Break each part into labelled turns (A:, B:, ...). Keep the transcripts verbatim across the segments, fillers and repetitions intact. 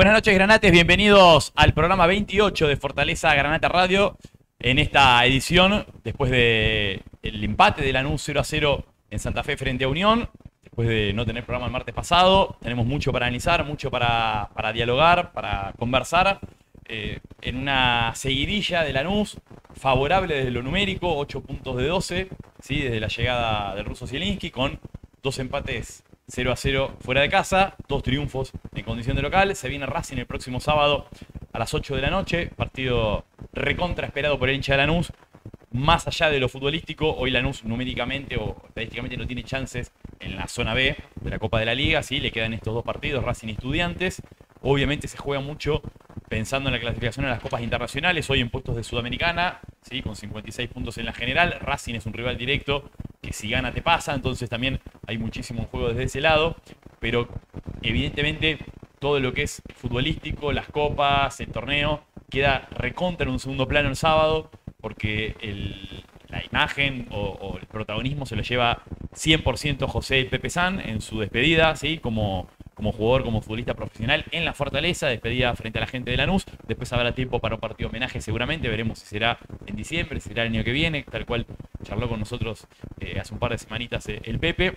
A: Buenas noches, Granates. Bienvenidos al programa veintiocho de Fortaleza Granate Radio. En esta edición, después del empate de Lanús cero a cero en Santa Fe frente a Unión, después de no tener programa el martes pasado, tenemos mucho para analizar, mucho para, para dialogar, para conversar. Eh, en una seguidilla de Lanús, favorable desde lo numérico, ocho puntos de doce, ¿sí? Desde la llegada del ruso Zielinski, con dos empates cero a cero fuera de casa, dos triunfos en condición de local. Se viene Racing el próximo sábado a las ocho de la noche, partido recontra esperado por el hincha de Lanús. Más allá de lo futbolístico, hoy Lanús numéricamente o estadísticamente no tiene chances en la zona B de la Copa de la Liga, ¿sí? Le quedan estos dos partidos, Racing y Estudiantes. Obviamente se juega mucho pensando en la clasificación a las copas internacionales, hoy en puestos de Sudamericana, ¿sí? Con cincuenta y seis puntos en la general. Racing es un rival directo que si gana te pasa, entonces también hay muchísimo en juego desde ese lado, pero evidentemente todo lo que es futbolístico, las copas, el torneo, queda recontra en un segundo plano el sábado, porque el, la imagen o, o el protagonismo se lo lleva cien por ciento José el Pepe San en su despedida, ¿sí? Como como jugador, como futbolista profesional en la Fortaleza, despedida frente a la gente de Lanús. Después habrá tiempo para un partido homenaje seguramente, veremos si será en diciembre, si será el año que viene, tal cual charló con nosotros eh, hace un par de semanitas eh, el Pepe.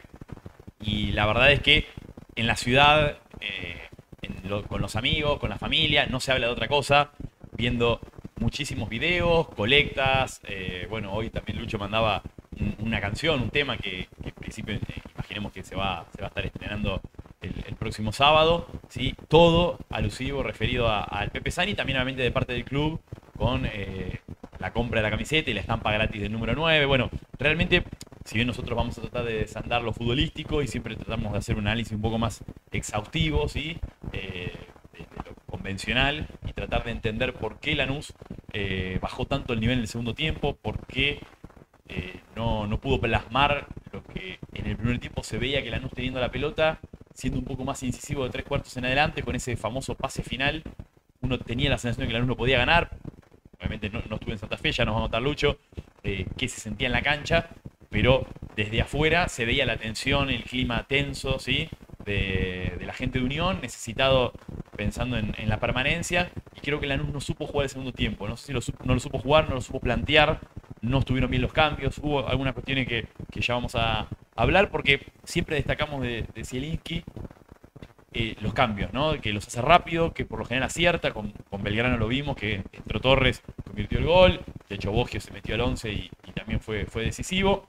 A: Y la verdad es que en la ciudad, eh, en lo, con los amigos, con la familia, no se habla de otra cosa, viendo muchísimos videos, colectas. Eh, bueno, hoy también Lucho mandaba un, una canción, un tema que, que en principio eh, imaginemos que se va, se va a estar estrenando El, el próximo sábado, ¿sí? Todo alusivo, referido a, al Pepe San, y también obviamente de parte del club con eh, la compra de la camiseta y la estampa gratis del número nueve. Bueno, realmente, si bien nosotros vamos a tratar de desandar lo futbolístico y siempre tratamos de hacer un análisis un poco más exhaustivo, ¿sí? eh, de, de lo convencional, y tratar de entender por qué Lanús eh, bajó tanto el nivel en el segundo tiempo, por qué eh, no, no pudo plasmar lo que en el primer tiempo se veía que Lanús teniendo la pelota, siendo un poco más incisivo de tres cuartos en adelante, con ese famoso pase final, uno tenía la sensación de que Lanús no podía ganar. Obviamente no, no estuve en Santa Fe, ya nos va a notar Lucho, eh, que se sentía en la cancha, pero desde afuera se veía la tensión, el clima tenso, ¿sí? de, de la gente de Unión, necesitado pensando en, en la permanencia, y creo que Lanús no supo jugar el segundo tiempo. No sé si lo, no lo supo jugar, no lo supo plantear, no estuvieron bien los cambios, hubo algunas cuestiones que, que ya vamos a hablar, porque siempre destacamos de, de Zielinski eh, los cambios, ¿no? Que los hace rápido, que por lo general acierta. Con, con Belgrano lo vimos, que entró Torres, convirtió el gol. De hecho, Boggio se metió al once y, y también fue, fue decisivo.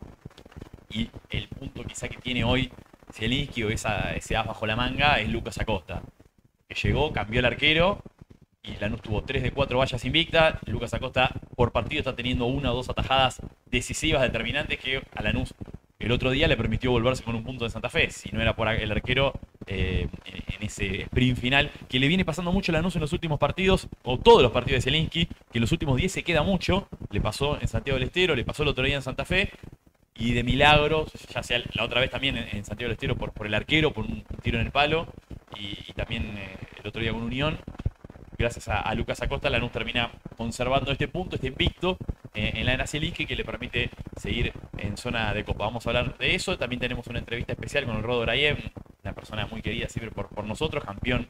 A: Y el punto quizá que tiene hoy Zielinski, o esa, ese as bajo la manga, es Lucas Acosta, que llegó, cambió el arquero, y Lanús tuvo tres de cuatro vallas invicta. Lucas Acosta por partido está teniendo una o dos atajadas decisivas, determinantes, que a Lanús el otro día le permitió volverse con un punto de Santa Fe, si no era por el arquero eh, en ese sprint final, que le viene pasando mucho a Lanús en los últimos partidos, o todos los partidos de Zielinski, que en los últimos diez se queda mucho. Le pasó en Santiago del Estero, le pasó el otro día en Santa Fe, y de milagro, ya sea la otra vez también en, en Santiago del Estero por, por el arquero, por un tiro en el palo, y, y también eh, el otro día con Unión, gracias a, a Lucas Acosta, Lanús termina conservando este punto, este invicto eh, en la era Zielinski, que le permite seguir en zona de Copa. Vamos a hablar de eso. También tenemos una entrevista especial con el Rodo Brayev, una persona muy querida siempre por, por nosotros, campeón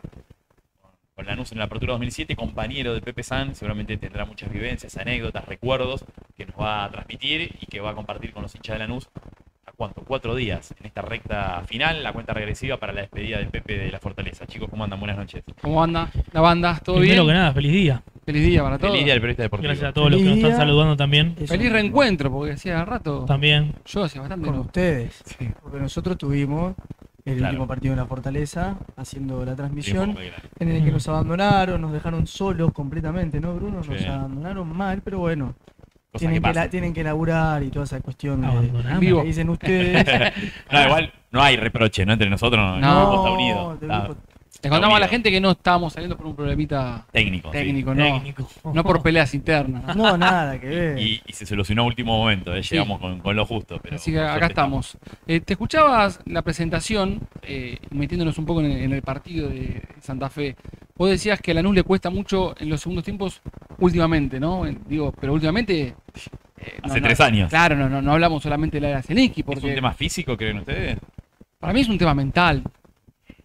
A: con Lanús en la Apertura dos mil siete, compañero de Pepe San. Seguramente tendrá muchas vivencias, anécdotas, recuerdos que nos va a transmitir y que va a compartir con los hinchas de Lanús. ¿A cuánto? Cuatro días en esta recta final, la cuenta regresiva para la despedida del Pepe de la Fortaleza. Chicos, ¿cómo andan? Buenas noches.
B: ¿Cómo anda la banda? ¿Todo
C: Primero
B: bien?
C: que nada, feliz día.
B: Feliz día para todos.
A: Feliz día del periodista deportivo.
C: Gracias a todos los que nos están saludando también.
B: Feliz reencuentro, porque hacía rato.
C: También.
B: Yo hacía bastante.
D: Con
B: no.
D: ustedes.
B: Sí.
D: Porque nosotros tuvimos el
A: Claro.
D: último partido en la Fortaleza, haciendo la transmisión,
A: Sí,
D: en el que
C: Mm.
D: nos abandonaron, nos dejaron solos completamente, ¿no, Bruno? Nos
A: Sí.
D: abandonaron mal, pero bueno,
A: Cosa
D: tienen
A: que
D: que, la-
A: pasa.
D: tienen que laburar y toda esa cuestión de,
C: Abandonamos.
B: Vivo.
D: que dicen ustedes.
A: No, igual no hay reproche, ¿no? Entre nosotros no,
B: No,
A: el grupo está unido.
D: del
A: Está
D: grupo-
B: Les contamos a la
A: unido.
B: gente que no estábamos saliendo por un problemita
A: técnico. sí.
B: técnico, no.
C: Técnico.
B: No por peleas internas.
D: No, nada que ver.
A: Y, y se solucionó a último momento, ¿eh?
B: Sí.
A: Llegamos con, con lo justo. Pero
B: Así que
A: por
B: acá
A: suerte
B: estamos. Eh, te escuchabas la presentación, eh, metiéndonos un poco en el, en el partido de Santa Fe. Vos decías que a Lanús le cuesta mucho en los segundos tiempos últimamente, ¿no? Eh, Digo, pero últimamente... eh, no,
A: Hace
B: no,
A: tres años.
B: Claro, no, no, no hablamos solamente de la era Zielinski,
A: ¿Es
B: porque
A: un tema físico, creen ustedes?
B: para mí es un tema mental.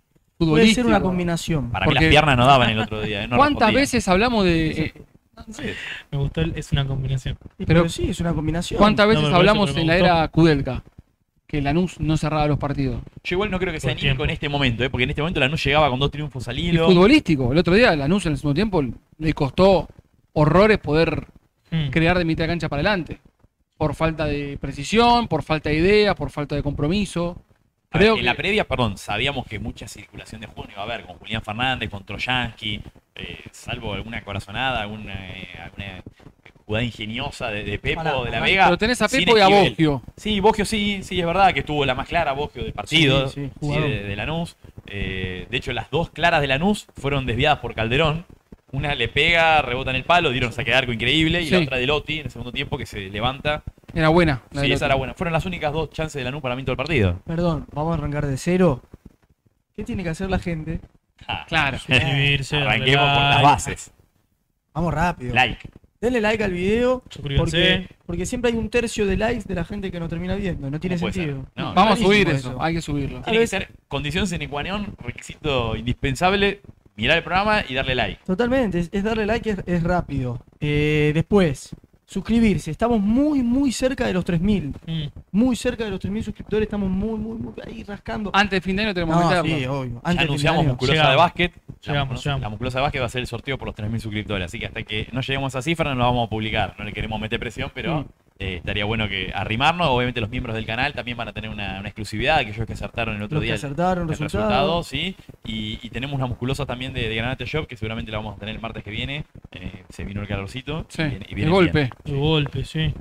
D: Puede ser una
B: futbolístico.
D: combinación.
A: Para
B: Porque-
A: mí las piernas no daban el otro día. ¿eh? No
B: ¿Cuántas
A: respondían.
B: veces hablamos de... eh,
A: Sí.
C: Me gustó, el- es una combinación.
D: Y
B: pero-
D: pero sí, es una combinación.
B: ¿Cuántas veces
C: No, pero por
B: hablamos
C: eso, pero
B: en
C: me
B: la
C: gustó.
B: era Kudelka? Que Lanús no cerraba los partidos.
A: Yo igual no creo que sea
C: Por
A: anímico
C: tiempo.
A: en este momento, ¿eh? Porque en este momento Lanús llegaba con dos triunfos al
B: Y
A: hilo.
B: futbolístico. El otro día Lanús en el segundo tiempo le costó horrores poder
C: Mm.
B: crear de mitad de cancha para adelante. Por falta de precisión, por falta de idea, por falta de compromiso.
A: A ver,
B: Creo
A: en
B: que
A: la previa, perdón, sabíamos que mucha circulación de juego no iba a haber, con Julián Fernández, con Troyansky, eh, salvo alguna corazonada, alguna, eh, alguna jugada ingeniosa de, de Pepo,
D: Pará,
A: de la
D: pará.
A: Vega.
B: pero tenés a
A: sin
B: Pepo y a
A: Esquivel.
B: Boggio.
A: Sí, Boggio sí, sí, es verdad que estuvo la más clara, Boggio del partido,
D: Sí, sí,
A: sí,
D: jugador.
A: de, de Lanús. Eh, de hecho, las dos claras de Lanús fueron desviadas por Calderón. Una le pega, rebota en el palo, dieron saque de arco increíble, y la
B: Sí.
A: otra de Lotti en el segundo tiempo que se levanta.
B: Era buena. la
A: Sí,
B: del
A: esa
B: otro.
A: era buena. Fueron las únicas dos chances de Lanús para mí en todo el partido.
D: Perdón, vamos a arrancar de cero. ¿Qué tiene que hacer la gente?
A: Ah,
B: Claro.
C: Suscribirse, darle
A: Arranquemos por las
C: like,
A: bases.
D: Vamos rápido.
A: Like.
D: Denle like al video.
C: Suscríbanse.
D: Porque, porque siempre hay un tercio de likes de la gente que no termina viendo. No tiene
A: ¿Cómo puede
D: sentido.
A: ser? No,
B: Vamos a
D: rarísimo
B: subir eso. Hay que subirlo.
A: Tiene que ser condición sine qua non, requisito indispensable, mirar el programa y darle like.
D: Totalmente, es, es darle like, es, es rápido. Eh, después, suscribirse. Estamos muy, muy cerca de los tres mil.
C: Mm.
D: Muy cerca de los tres mil suscriptores. Estamos muy, muy, muy ahí rascando.
B: Antes de fin de año tenemos
D: No,
B: que
D: sí,
B: meterlo.
D: obvio.
A: Ya
D: Antes del
A: anunciamos
D: fin de año.
A: musculosa
C: Llegamos.
A: de básquet. La,
C: Llegamos,
A: musculosa-
C: llegamos.
A: la musculosa de básquet va a ser el sorteo por los tres mil suscriptores. Así que hasta que no lleguemos a esa cifra no lo vamos a publicar. No le queremos meter presión, pero
D: Mm.
A: eh, estaría bueno que arrimarnos. Obviamente los miembros del canal también van a tener una, una exclusividad. Aquellos que acertaron el otro
D: Los que
A: día. el-
D: acertaron
A: el
D: resultados.
A: resultado, sí. Y, y tenemos una musculosa también de, de Granate Shop que seguramente la vamos a tener el martes que viene. Eh, se vino el calorcito.
B: Sí,
A: y viene- y
B: el
A: viene
B: golpe.
A: bien.
C: De golpe, sí.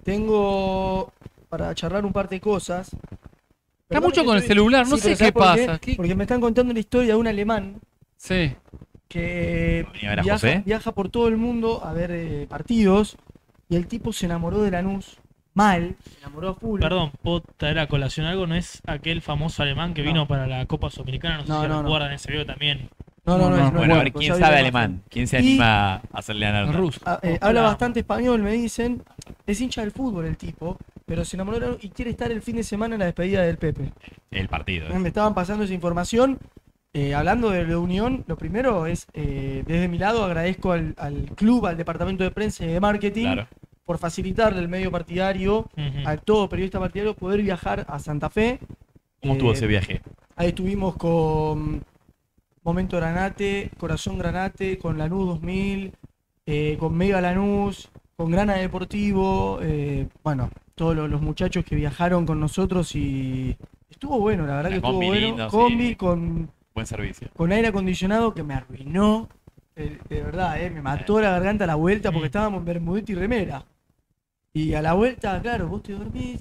D: Tengo para charlar un par de cosas.
B: Está
D: Perdón
B: mucho
D: que
B: con el
D: estoy-
B: celular, no
D: Sí,
B: sé
D: pero
B: qué
D: ¿sabes por
B: pasa. ¿Qué-
D: Porque me están contando la historia de un alemán
B: Sí.
D: que
A: Venía a ver a
D: viaja,
A: José.
D: viaja por todo el mundo a ver eh, partidos y el tipo se enamoró de Lanús mal, se enamoró a full.
C: Perdón, ¿puedo traer a colación algo? ¿No es aquel famoso alemán que
D: No.
C: vino para la Copa Sudamericana? No sé
D: No,
C: si
D: no, no.
C: recuerdan ese video también.
D: No, no, no,
B: No,
D: es-
B: no.
D: no es
A: Bueno, a ver,
D: pues
A: ¿quién
D: ya
A: sabe
D: vi la
A: alemán?
D: imagen.
A: ¿Quién se
D: Y-
A: anima a hacerle a
B: Los
A: nota?
B: rusos.
D: Ah, eh,
C: Ojalá.
D: habla bastante español, me dicen. Es hincha del fútbol el tipo, pero se enamoró de Lanús y quiere estar el fin de semana en la despedida del Pepe.
A: El partido.
D: Me estaban pasando esa información. Eh, hablando de la Unión, lo primero es, eh, desde mi lado, agradezco al, al club, al departamento de prensa y de marketing,
A: Claro.
D: por facilitarle el medio partidario
C: Ujú.
D: a todo periodista partidario poder viajar a Santa Fe.
A: ¿Cómo estuvo
D: Eh,
A: ese viaje?
D: Ahí estuvimos con Momento Granate, Corazón Granate, con Lanús dos mil, eh, con Mega Lanús, con Grana Deportivo, eh, bueno, todos los, los muchachos que viajaron con nosotros y estuvo bueno, la verdad
A: La
D: que estuvo
A: combi
D: bueno.
A: lindo, sí.
D: Combi con,
A: Buen servicio.
D: con aire acondicionado que me arruinó, eh, de verdad, eh, me mató la garganta a la vuelta porque
C: Mm.
D: estábamos en bermudita y remera. Y a la vuelta, claro, vos te dormís,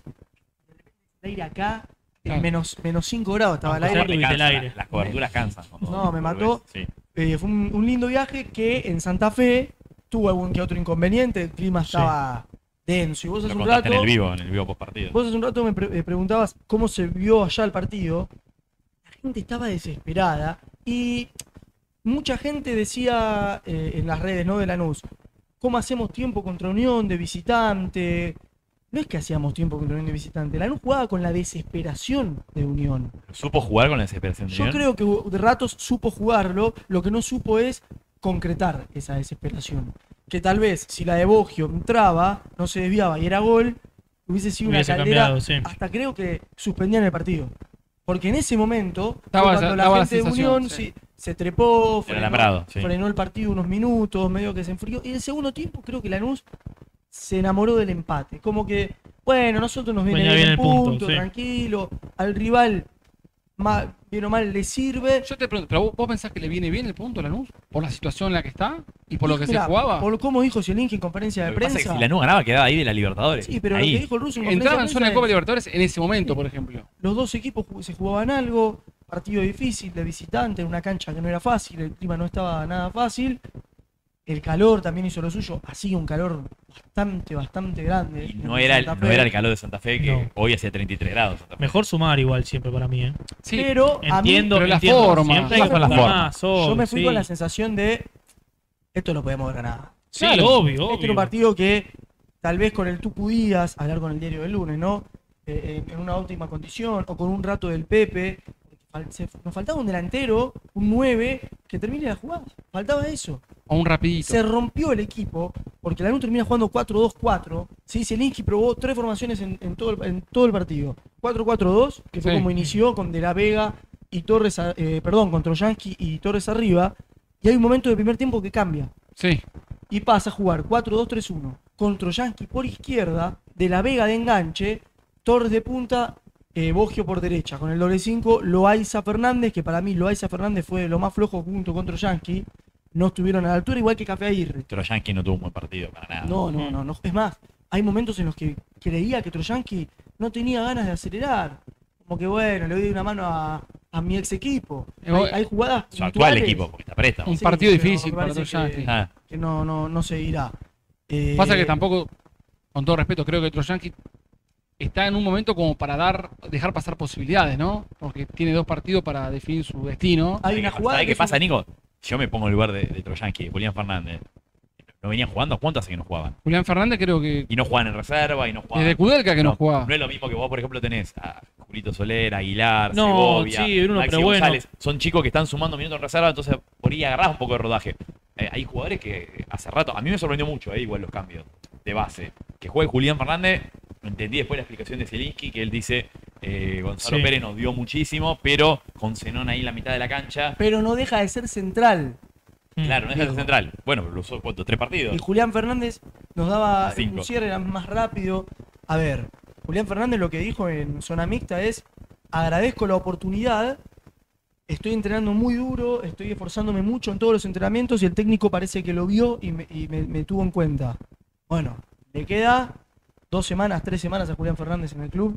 D: el aire acá, en
B: Claro.
D: menos, menos cinco grados estaba el
C: Aunque
D: aire.
C: sea tuviste el
A: Cansa,
C: aire.
A: la- Las coberturas cansan. cuando-
D: No, me
A: cuando
D: mató.
A: ves, sí.
D: Eh, fue un, un lindo viaje que en Santa Fe tuvo algún que otro inconveniente, el clima
C: Sí.
D: estaba denso. Y vos
A: Lo
D: hace un
A: contaste
D: rato,
A: en el vivo, en el vivo post partido.
D: vos hace un rato me pre- eh, preguntabas cómo se vio allá el partido. La gente estaba desesperada y mucha gente decía eh, en las redes, ¿no? De Lanús, ¿cómo hacemos tiempo contra Unión de visitante? No es que hacíamos tiempo contra Unión de visitante. Lanús jugaba con la desesperación de Unión.
A: ¿Supo jugar con la desesperación de
D: Yo
A: Unión?
D: creo que de ratos supo jugarlo, lo que no supo es concretar esa desesperación. Que tal vez si la de Boggio entraba, no se desviaba y era gol, hubiese sido
C: Hubiese
D: una caldera,
C: cambiado, sí.
D: hasta creo que suspendían el partido. Porque en ese momento, fue
B: Daba esa-
D: cuando la
B: daba la
D: gente de
B: sensación,
D: Unión
B: sí.
D: sí, se trepó,
A: El
D: frenó,
A: alambrado, sí.
D: frenó el partido unos minutos, medio que se enfrió. Y en el segundo tiempo creo que Lanús se enamoró del empate. Como que, bueno, nosotros nos viene
C: Venía
D: bien
C: bien
D: el
C: el punto,
D: punto,
C: sí.
D: tranquilo. Al rival, mal, bien o mal, le sirve.
B: Yo te pregunto, ¿pero vos, vos pensás que le viene bien el punto a Lanús? ¿Por la situación en la que está? ¿Y por lo que
D: Mirá,
B: se jugaba?
D: Por cómo dijo Zielinski en conferencia de
A: Lo que pasa es
D: prensa.
A: que si Lanús ganaba, quedaba ahí de la Libertadores.
D: Sí, pero
A: ahí.
D: lo que dijo el ruso en conferencia
B: Entraba en
D: de
B: zona de
D: prensa
B: Copa
D: es,
B: Libertadores en ese momento, por ejemplo.
D: los dos equipos ju- se jugaban algo, partido difícil de visitante, en una cancha que no era fácil, el clima no estaba nada fácil. El calor también hizo lo suyo, hacía un calor bastante, bastante grande.
A: Y
D: en
A: no era, el,
D: Santa
A: no
D: Fe.
A: era el calor de Santa Fe, que
C: No.
A: hoy hacía treinta y tres grados. Santa Fe.
C: Mejor sumar igual siempre para mí, ¿eh?
B: Sí,
D: Pero a mí,
C: Entiendo,
B: pero la
C: entiendo.
B: forma.
C: Siempre hay que
A: Son las
C: jugar
A: formas.
C: más, obvio,
D: yo me fui
C: sí.
D: con la sensación de esto lo podemos haber ganado.
C: Sí,
B: Claro.
C: obvio,
D: Este era
C: obvio.
D: un partido que tal vez con el tú podías hablar con el diario del lunes, ¿no? Eh, en, en una óptima condición, o con un rato del Pepe, que Fal- se- Nos faltaba un delantero, un nueve, que termine la jugada. Faltaba eso.
B: O un rapidito.
D: Se rompió el equipo, porque Lanús termina jugando cuatro dos cuatro. Sí, Zielinski probó tres formaciones en, en todo, el, en todo el partido. cuatro cuatro dos, que fue
B: Sí.
D: como inició con De la Vega y Torres, a- eh, perdón, con Trojansky y Torres arriba. Y hay un momento de primer tiempo que cambia.
B: Sí.
D: Y pasa a jugar cuatro dos tres uno. Con Trojansky por izquierda, De la Vega de enganche, Torres de punta, eh, Boggio por derecha. Con el doble cinco, Loaiza Fernández, que para mí Loaiza Fernández fue lo más flojo junto con Trojansky. No estuvieron a la altura, igual que Café Aguirre.
A: Trojansky no tuvo un buen partido para nada.
D: No, no, no, no. Es más, hay momentos en los que creía que Trojansky no tenía ganas de acelerar. Como que bueno, le doy una mano a, a mi ex equipo.
B: Eh,
D: Hay,
B: vos-
D: hay jugadas
A: Su actual
D: puntuales
A: equipo, porque está préstamo.
B: Un
D: Sí,
B: partido
D: pero
B: difícil
D: me
B: para
D: parece
B: Trojansky.
D: que-
A: Ah,
D: que no, no, no seguirá. Eh,
B: Pasa que tampoco, con todo respeto, creo que Trojansky está en un momento como para dar, dejar pasar posibilidades, ¿no? Porque tiene dos partidos para definir su destino.
D: Hay una
A: ¿Sabes
D: jugada
A: qué
D: que es
A: pasa,
D: un-
A: Nico? Yo me pongo en el lugar de, de Trojansky, de Julián Fernández. ¿No venían jugando? ¿Cuánto hace que no jugaban?
B: Julián Fernández creo que
A: Y no juegan en reserva, y no juegan...
B: desde Kudelka que no, jugaba.
A: No es lo mismo que vos, por ejemplo, tenés a Julito Soler, Aguilar,
C: No,
A: Segovia,
C: sí, Bruno,
A: Maxi
C: pero bueno.
A: González. Son chicos que están sumando minutos en reserva, entonces por ahí agarrás un poco de rodaje. Eh, hay jugadores que hace rato, a mí me sorprendió mucho, eh, igual los cambios de base. Que juegue Julián Fernández, lo entendí después la explicación de Zielinski, que él dice, eh, Gonzalo
C: Sí.
A: Pérez nos dio muchísimo, pero con Zenón ahí en la mitad de la cancha,
D: Pero no deja de ser central.
C: Mm.
A: claro, no es el
D: Digo.
A: central. Bueno, pero lo usó, ¿cuánto? ¿Tres partidos?
D: Y Julián Fernández nos daba
A: Cinco.
D: un cierre era más rápido. A ver, Julián Fernández lo que dijo en zona mixta es: agradezco la oportunidad, estoy entrenando muy duro, estoy esforzándome mucho en todos los entrenamientos y el técnico parece que lo vio y me, y me- me tuvo en cuenta. Bueno, le queda dos semanas, tres semanas a Julián Fernández en el club.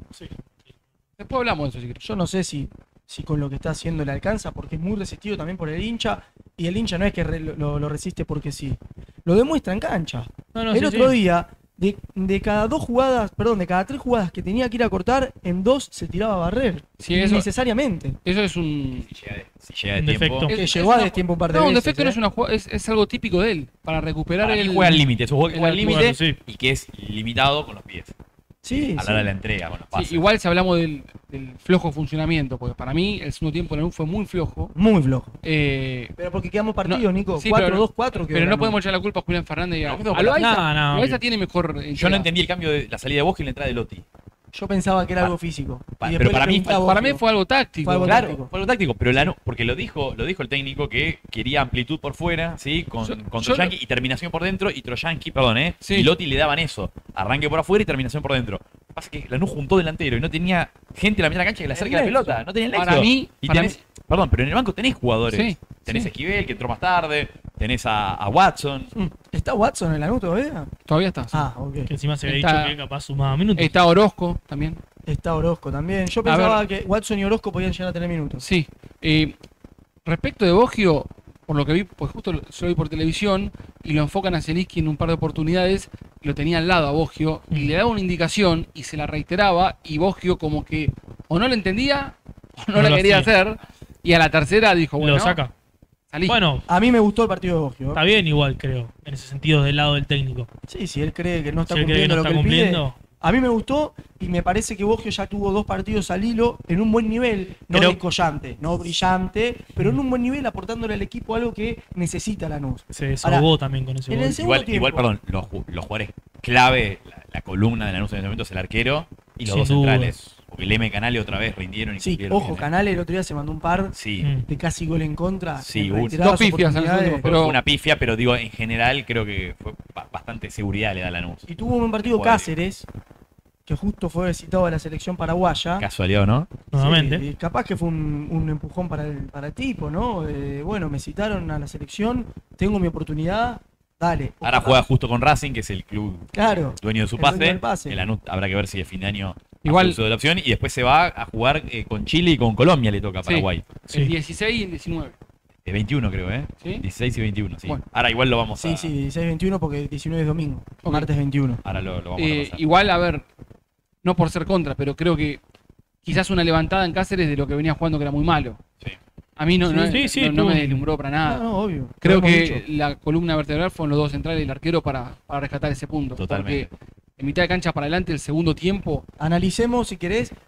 B: Después hablamos de eso, si querés.
D: Yo no sé si, si con lo que está haciendo le alcanza, porque es muy resistido también por el hincha, y el hincha no es que re- lo, lo resiste porque sí. Lo demuestra en cancha.
C: No, no,
D: el
C: sí,
D: otro
C: sí.
D: día, de, de cada dos jugadas, perdón, de cada tres jugadas que tenía que ir a cortar, en dos se tiraba a barrer.
B: Sí, eso-
D: Necesariamente.
B: Eso es un.
A: Si llega de, si llega de
C: Un
A: tiempo...
C: defecto.
D: Que
B: es-
D: llegó
B: es
D: a
B: una-
D: destiempo un par de
B: No, un
D: veces.
B: defecto no
D: ¿eh?
B: es una jugada, es, es algo típico de él. Para recuperar
A: Para mí
B: el.
A: juega al límite, es un juego que
B: el
A: juega al límite
C: bueno, sí.
A: y que es limitado con los pies.
D: Sí,
A: a la
D: sí.
A: hora de la entrega, con los
B: Sí,
A: pases.
B: igual si hablamos del, del flojo funcionamiento, porque para mí el segundo tiempo de Lanús fue muy flojo.
D: Muy flojo.
B: Eh,
D: Pero porque quedamos partidos,
B: No,
D: Nico.
B: sí,
D: cuatro
B: pero-
D: dos cuatro.
B: pero no podemos echar la culpa a Julián Fernández y a,
A: No, no,
B: a Loaiza.
C: no, no,
B: Loaiza
C: obvio.
B: tiene mejor.
A: Yo
B: entrega.
A: no entendí el cambio de la salida de Bosque y la entrada de Lotti.
D: Yo pensaba que era
A: Pa-
D: algo físico.
A: pa-
D: Y
A: pero
D: después
A: para
D: le
A: mí
D: pregunté a
A: fue-
B: Para mí
D: Boggio.
B: fue algo táctico.
D: Fue algo
A: Claro,
D: táctico.
A: fue algo táctico, pero la, porque lo dijo, lo dijo el técnico que quería amplitud por fuera, ¿sí? Con,
B: Yo-
A: con
B: yo
A: Trojansky y terminación por dentro, y Trojansky, perdón, ¿eh?
B: Sí.
A: Y Lotti le daban eso. Arranque por afuera y terminación por dentro. Lo que pasa es que Lanús juntó delantero y no tenía gente en la mitad de la cancha que le acerque la
D: nexo.
A: pelota. No tenía el
B: Para
A: nexo.
B: mí-
A: Y
B: para
A: tenés- Perdón, pero en el banco tenés jugadores.
B: Sí,
A: tenés
B: sí.
A: a Esquivel, que entró más tarde. Tenés a, a Watson.
D: Mm. ¿Está Watson en la nota todavía?
B: Todavía está. sí.
D: Ah, ok.
C: Que encima se había
B: Está-
C: dicho que capaz sumaba minutos.
B: Está Orozco también.
D: Está Orozco también. Yo
B: A
D: pensaba
B: ver.
D: que Watson y Orozco podían llegar a tener minutos.
B: Sí. Eh, respecto de Boggio, por lo que vi, pues justo lo lo vi por televisión y lo enfocan a Zielinski en un par de oportunidades, lo tenía al lado a Boggio y le daba una indicación y se la reiteraba y Boggio como que o no lo entendía o no,
C: No
B: la
C: lo
B: quería
C: hacía.
B: hacer y a la tercera dijo, bueno,
C: Lo saca.
B: salí.
C: Bueno,
D: A mí me gustó el partido de Boggio.
C: está bien igual, creo. En ese sentido, del lado del técnico.
D: Sí, si él cree que no está
C: Si él cree que
D: cumpliendo
C: no
D: lo que
C: está
D: él pide.
C: cumpliendo.
D: A mí me gustó y me parece que Boggio ya tuvo dos partidos al hilo en un buen nivel, no
C: Pero-
D: descollante, no brillante, pero en un buen nivel aportándole al equipo algo que necesita Lanús.
C: Se desahogó también con ese
D: en
C: gol.
D: el segundo
A: Igual,
D: tiempo.
A: igual, perdón, los, ju- los jugadores clave, la, la columna de Lanús en ese momento es el arquero y los
C: Sin
A: dos
C: duda.
A: centrales. Porque Leme y Canale otra vez rindieron y
D: Sí,
A: cumplieron
D: ojo,
A: bien, ¿eh?
D: Canales el otro día se mandó un par
A: Sí.
C: Mm.
D: de casi gol en contra.
A: Sí,
D: en
A: hubo
D: reiteradas
B: dos pifias en el
D: oportunidades.
B: segundo,
A: Fue
B: pero-
A: una pifia, pero digo, en general creo que fue ba- bastante seguridad le da a Lanús.
D: Y tuvo un buen partido
A: Jugador.
D: Cáceres, que justo fue citado a la selección paraguaya.
A: Casualidad, ¿no?
C: Nuevamente.
D: Sí, y capaz que fue un, un empujón para el, para el tipo, ¿no? Eh, bueno, me citaron a la selección, tengo mi oportunidad, dale.
A: Ahora juega justo con Racing, que es el club
D: Claro.
A: dueño de su
D: El dueño
A: pase.
D: del pase.
A: El Lanús habrá que ver si de fin de año
B: Igual-
A: hace uso de la opción. Y después se va a jugar eh, con Chile y con Colombia, le toca a
B: Sí.
A: Paraguay.
C: Sí.
B: El dieciséis y el diecinueve.
A: De veintiuno creo, ¿eh?
B: ¿Sí?
A: dieciséis y veintiuno, sí.
B: Bueno.
A: Ahora igual lo vamos a...
D: Sí, sí, dieciséis veintiuno porque diecinueve es domingo,
B: Ok.
D: martes veintiuno.
A: Ahora lo, lo vamos
B: Eh,
A: a pasar.
B: igual, a ver, no por ser contra, pero creo que quizás una levantada en Cáceres de lo que venía jugando que era muy malo.
A: Sí.
B: A mí no,
D: Sí,
B: no,
C: sí, sí,
B: no- no
C: tuvo-
B: me deslumbró para nada.
D: No, no, obvio.
B: Creo
D: Lo hemos
B: que
D: dicho.
B: la columna vertebral fueron los dos centrales y el arquero para, para rescatar ese punto.
A: Totalmente.
B: Porque en mitad de cancha para adelante, el segundo tiempo,
D: Analicemos, si querés,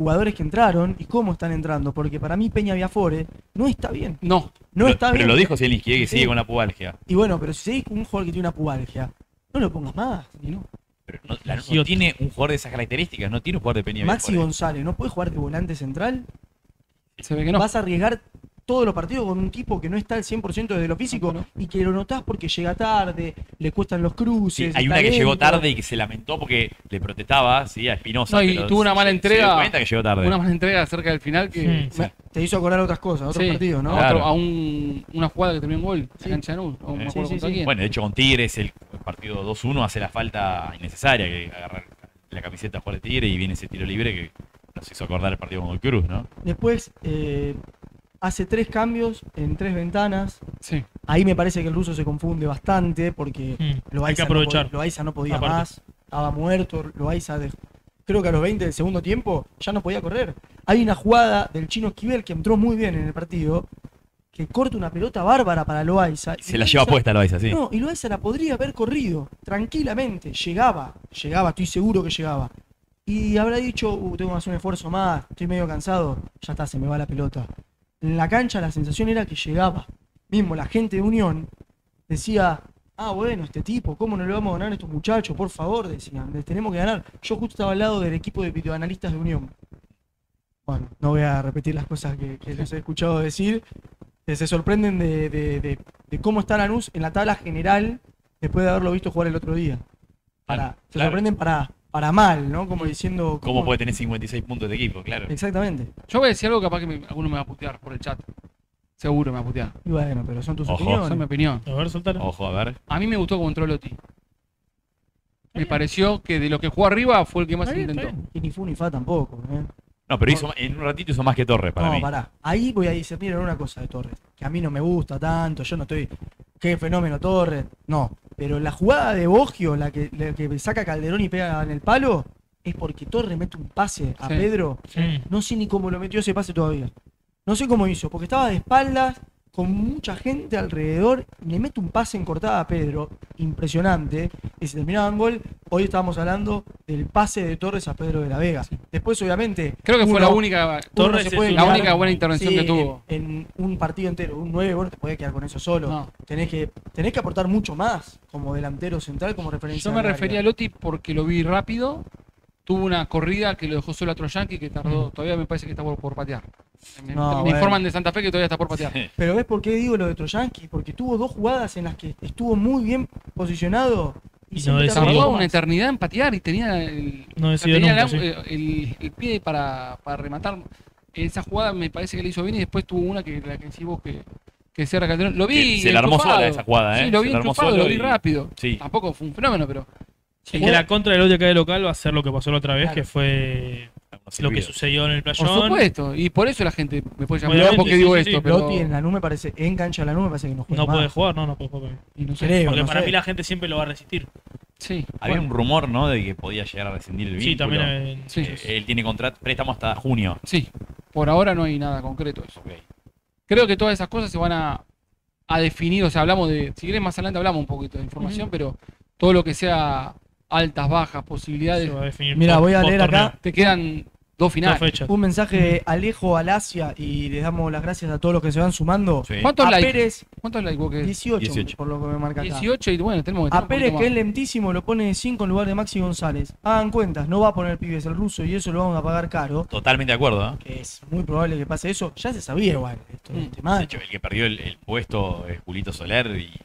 D: jugadores que entraron y cómo están entrando, porque para mí Peña Viafore no está bien.
B: No.
D: No
A: pero,
D: está
A: pero
D: bien.
A: lo dijo Zielinski, eh, que
D: Sí.
A: sigue con la pubalgia.
D: Y bueno, pero si seguís con un jugador que tiene una pubalgia, no lo pongas más. Y no.
A: Pero no, la- no
C: Giot.
A: tiene un jugador de esas características, no tiene un jugador de Peña
D: Maxi
A: Viafore.
D: González, ¿no puede jugar de volante central?
B: Se ve que no.
D: Vas a arriesgar todos los partidos con un tipo que no está al cien por ciento desde lo físico
B: No,
D: y que lo notás porque llega tarde, le cuestan los
A: Sí,
D: cruces.
A: hay
D: está
A: una que llegó
D: lento.
A: tarde y que se lamentó porque le protestaba, sí, a Espinosa.
B: No, y
A: pero
B: tuvo una mala
A: se-
B: entrega.
A: Se dio cuenta que llegó tarde.
B: Una mala entrega cerca del final que.
C: Sí.
D: Me- Te hizo acordar otras cosas, otros
B: Sí,
D: partidos, ¿no?
B: a,
A: Claro.
B: otro- a un, una jugada que terminó en gol, en
D: Sí.
B: la cancha de Lanús, o no me
A: Sí,
B: acuerdo
D: sí,
B: contra
D: sí.
B: quién.
A: Bueno, de hecho con Tigres el partido dos uno hace la falta innecesaria, que agarrar la camiseta a jugar de Tigre y viene ese tiro libre que nos hizo acordar el partido con el Cruz, ¿no?
D: Después eh, hace tres cambios en tres ventanas.
B: Sí.
D: Ahí me parece que el ruso se confunde bastante porque
C: Mm, hay
D: Loaiza
C: que
D: no,
C: aprovechar.
D: pod- Loaiza no podía
C: Aparte.
D: más, estaba muerto. Loaiza, de- creo que a los veinte del segundo tiempo ya no podía correr. Hay una jugada del chino Esquivel que entró muy bien en el partido, que corta una pelota bárbara para Loaiza.
A: Y se la lleva puesta Loaiza, sí.
D: No, y Loaiza la podría haber corrido tranquilamente. Llegaba, llegaba, estoy seguro que llegaba. Y habrá dicho, uh, tengo que hacer un esfuerzo más, estoy medio cansado, ya está, se me va la pelota. En la cancha la sensación era que llegaba. Mismo la gente de Unión decía, ah, bueno, este tipo, ¿cómo no le vamos a ganar a estos muchachos? Por favor, decían, les tenemos que ganar. Yo justo estaba al lado del equipo de videoanalistas de Unión. Bueno, no voy a repetir las cosas que, que les he escuchado decir. Que se sorprenden de, de- de- de cómo está Lanús en la tabla general después de haberlo visto jugar el otro día. Para, se
A: Claro.
D: sorprenden para, para mal, ¿no? Como diciendo...
A: ¿Cómo puede tener cincuenta y seis puntos de equipo? Claro.
D: Exactamente.
B: Yo voy a decir algo capaz que me- alguno me va a putear por el chat. Seguro me va a putear.
D: Y bueno, pero son tus
A: Ojo.
D: opiniones.
B: Esa es mi opinión.
C: A ver, soltar.
A: Ojo, a ver.
B: A mí me gustó cómo entró Lotti. Me pareció que de lo que jugó arriba fue el que más
C: Está bien,
B: intentó.
C: está bien.
D: Y ni fu ni fa tampoco, ¿eh?
A: No, pero hizo, en un ratito hizo más que Torres para
D: no,
A: mí.
D: pará. Ahí voy a decir, miren una cosa de Torres, que a mí no me gusta tanto, yo no estoy, qué fenómeno Torres, no. Pero la jugada de Bogio, la que, la que saca Calderón y pega en el palo, es porque Torres mete un pase a
B: Sí.
D: Pedro,
C: Sí.
D: no sé ni cómo lo metió ese pase todavía. No sé cómo hizo, porque estaba de espaldas, con mucha gente alrededor, le mete un pase en cortada a Pedro, impresionante, y se terminaba en gol. Hoy estábamos hablando del pase de Torres a Pedro de la Vega. Después, obviamente,
B: Creo que fue
D: uno-
B: la única,
D: uno
C: Torres
D: se
C: es
D: puede
C: un-
B: la
D: quedar-
B: única buena intervención
D: Sí,
B: que tuvo.
D: En, en un partido entero, un nueve, vos no te podés quedar con eso solo.
B: No.
D: Tenés que, tenés que aportar mucho más como delantero central, como referencia.
B: Yo me
D: al área.
B: refería a Lotti porque lo vi rápido. Tuvo una corrida que lo dejó solo a Troyanqui que tardó. Todavía me parece que está por, por patear. Me,
D: No,
B: me
D: bueno.
B: informan de Santa Fe que todavía está por patear.
D: Pero ¿ves por qué digo lo de Troyanqui? Porque tuvo dos jugadas en las que estuvo muy bien posicionado y,
C: Y no
D: siempre
C: decidió.
D: tardó
B: Tardó
D: más.
B: una eternidad en patear y tenía el,
C: No
B: o sea,
C: decidió
B: tenía
C: nunca,
B: el,
C: sí.
B: el- el pie para, para rematar. Esa jugada me parece que le hizo bien y después tuvo una que la que decís vos que, que cierra Calderón. Lo vi.
A: Se la armó
B: enchufado.
A: sola esa jugada, ¿eh?
B: Sí, lo
A: Se
B: vi
A: la armó
B: enchufado,
A: solo
B: lo vi
A: y-
B: rápido.
A: Sí.
B: Tampoco fue un fenómeno, pero.
C: Es que la contra del Lotti acá de local va a ser lo que pasó la otra vez,
D: Claro.
C: que fue lo que sucedió en el
B: Por
C: playón.
B: supuesto, y por eso la gente me puede llamar
C: Obviamente,
B: porque
C: sí,
B: digo
C: sí,
B: esto,
C: sí.
B: pero
D: Lotti en la nube parece, en cancha de la nube parece que no juega
C: No
D: más.
C: puede jugar, no, no puede jugar.
B: y no sé.
D: Creo,
C: Porque
D: no
C: para
D: sé.
C: mí la gente siempre lo va a resistir.
B: Sí,
A: Había
B: bueno,
A: un rumor, ¿no? De que podía llegar a rescindir el vínculo.
C: Sí, también. eh,
B: Sí.
A: Eh, él tiene contrato, préstamo hasta junio.
B: sí, por ahora no hay nada concreto de eso.
A: Ok.
B: Creo que todas esas cosas se van a, a definir, o sea, hablamos de, si querés más adelante hablamos un poquito de información,
C: Ujú.
B: pero todo lo que sea altas, bajas, posibilidades,
C: se va a definir
D: Mira,
C: post-
D: voy a leer
C: post-torneo.
D: acá
B: te quedan dos
C: Dos
B: finales.
C: fechas.
D: un mensaje de Alejo Alasia y les damos las gracias a todos los que se van sumando.
A: Sí.
B: ¿Cuántos
D: A
B: likes?
D: Pérez,
B: ¿Cuántos likes vos querés?
D: dieciocho,
A: dieciocho.
D: por lo que me marca acá.
B: dieciocho y bueno, tenemos que tener
D: A
B: un
D: Pérez,
B: poquito
D: que es
B: más.
D: lentísimo, lo pone de cinco en lugar de Maxi González. Hagan cuentas, no va a poner pibes el ruso y eso lo vamos a pagar caro.
A: Totalmente de acuerdo, ¿eh?
D: Que es muy probable que pase eso. Ya se sabía igual. Esto es
B: Mm.
D: tema.
A: De hecho, el que perdió el, el puesto es Julito Soler y, y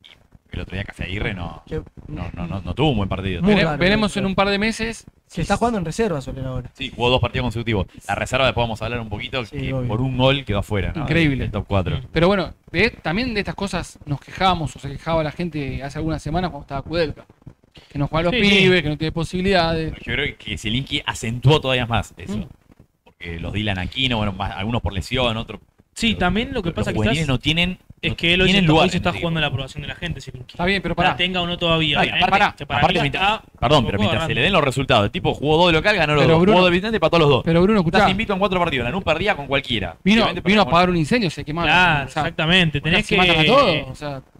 A: el otro día Café Aguirre no,
D: Que,
A: no, no, no, no tuvo un buen partido.
D: Muy
B: Vere-
D: raro,
B: veremos
D: pero-
B: en un par de meses.
D: se está jugando en reserva Soler ahora.
A: Sí, jugó dos partidos consecutivos. La reserva después vamos a hablar un poquito,
D: Sí,
A: que
D: obvio.
A: por un gol quedó afuera, ¿no?
B: Increíble.
A: El top cuatro.
B: Pero bueno, de- también de estas cosas nos quejábamos o se quejaba la gente hace algunas semanas cuando estaba Kudelka. Que no juega a los
C: Sí, sí.
B: pibes, que no tiene posibilidades.
A: Yo creo que Zielinski acentuó todavía más eso.
B: Mm.
A: Porque los Dylan Aquino, bueno, más- algunos por lesión, otros.
C: Sí,
A: pero-
C: también lo que
A: los
C: pasa
A: juveniles
C: quizás
A: no tienen.
C: es
A: no
C: que él hoy se
A: tienen
C: está,
A: lugar
C: hoy se
A: en
C: está
A: este
C: jugando
A: equipo.
C: la aprobación de la gente. Zielinski.
B: Está bien, pero
C: La
B: pará.
C: tenga o no todavía.
A: Ay,
C: obviamente,
A: aparte-
C: que para
A: aparte
C: mí
A: mientras-
C: está
A: Perdón,
C: un
A: pero
C: poco
A: mientras se
C: agarrando.
A: le den los resultados, el tipo jugó dos de local, ganó los
B: Pero
A: dos.
B: Bruno-
A: Jugó de visitante, empató los dos.
B: Pero Bruno, escuchá,
A: Estás invito en cuatro partidos. Lanús perdía con cualquiera.
B: vino,
A: Obviamente
B: vino a
A: perdía con-
B: apagar un incendio, se quemaron.
C: Claro,
B: O sea,
C: exactamente. Tenés
B: se
C: que.
B: matan a todos. O sea,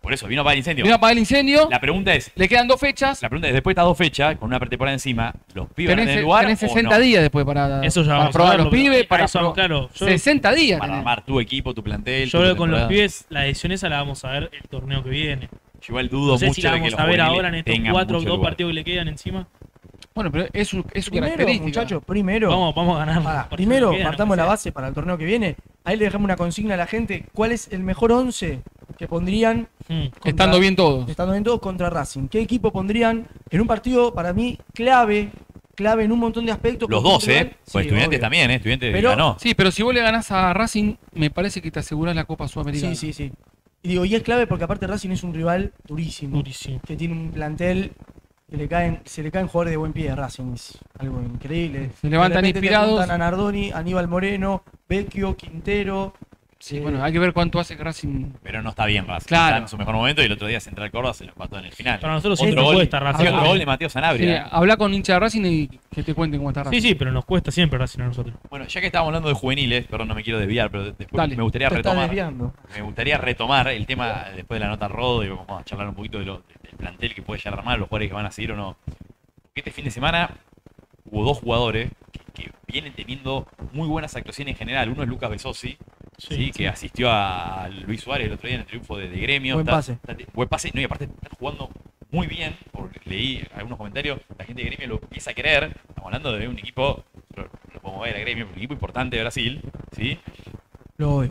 A: Por eso, vino a apagar el incendio.
B: Vino a apagar el incendio.
A: La pregunta es,
B: Le quedan dos fechas.
A: la pregunta es, después de estas dos fechas, con una pretemporada encima, ¿los pibes van
B: Tenés,
A: en el lugar
B: tenés
A: o
B: sesenta
A: no?
B: días después para,
C: Eso ya
B: para
C: vamos a
B: probar
C: verlo,
B: los pibes.
C: pero
B: Para
C: eso,
B: probar-
C: claro, yo-
B: sesenta días.
A: Para
B: tenés.
A: armar tu equipo, tu plantel.
C: Yo
A: tu
C: creo que con los
A: pretemporada.
C: pibes la decisión esa la vamos a ver el torneo que viene.
A: Yo igual dudo
C: No sé
A: mucho
C: si la
A: de que
C: vamos
A: los
C: a ver
A: juveniles
C: ahora en estos
A: tengan
C: cuatro
A: mucho
C: dos
A: lugar.
C: partidos que le quedan encima.
B: Bueno, pero es su, es su
D: Primero,
B: característica.
D: muchachos, primero.
C: Vamos, vamos a ganar. los
D: Pará,
C: partidos
D: primero,
C: que quedan,
D: partamos
C: aunque
D: la
C: sea.
D: base para el torneo que viene. Ahí le dejamos una consigna a la gente. ¿Cuál es el mejor once que pondrían,
C: Mm.
D: contra-
B: Estando bien todos.
D: estando bien todos, contra Racing? ¿Qué equipo pondrían en un partido, para mí, clave, clave en un montón de aspectos?
A: Los
D: porque
A: dos, ¿eh?
D: Portugal-
A: Pues
D: Sí,
A: estudiantes
D: obvio.
A: también, ¿eh? Estudiantes
D: Pero-
A: ganó.
B: Sí, pero si vos le ganás a Racing, me parece que te asegurás la Copa Sudamericana.
D: Sí, sí, sí. Y digo, y es clave porque aparte Racing es un rival durísimo.
C: Durísimo.
D: Que tiene un plantel que le caen, se le caen jugadores de buen pie a Racing. Es algo increíble.
B: Se levantan
D: De repente te
B: inspirados.
D: juntan a Nardoni, Aníbal Moreno, Vecchio, Quintero.
B: Sí,
D: eh,
B: bueno, hay que ver cuánto hace que Racing.
A: Pero no está bien Racing.
B: Claro.
A: Está en su mejor momento y el otro día Central Córdoba se lo empató en el final.
C: Para nosotros
A: otro
C: siempre
A: gol,
C: cuesta Racing.
A: sí, otro
B: Ah,
A: gol de Mateo
B: Sí,
A: Sanabria.
B: habla con hincha de Racing y que te cuenten cómo está Racing.
C: Sí, sí, pero nos cuesta siempre Racing a nosotros.
A: Bueno, ya que estábamos hablando de juveniles, perdón, no me quiero desviar, pero después
B: Dale,
A: me gustaría
D: te estás
A: retomar.
D: desviando.
A: Me gustaría retomar el tema después de la nota Rodo y vamos a charlar un poquito de lo- del plantel que puede llegar a armar, los jugadores que van a seguir o no. Porque este fin de semana hubo dos jugadores que, que vienen teniendo muy buenas actuaciones en general. Uno es Lucas Besosi,
C: Sí,
A: ¿sí? que asistió a Luis Suárez el otro día en el triunfo de, de Gremio.
D: Buen
A: Está-
D: pase.
A: está- buen pase, no, y aparte está jugando muy bien, porque leí algunos comentarios, la gente de Gremio lo empieza a querer. Estamos hablando de un equipo, lo, lo podemos ver a Gremio, un equipo importante de Brasil, ¿sí?
D: Lo voy.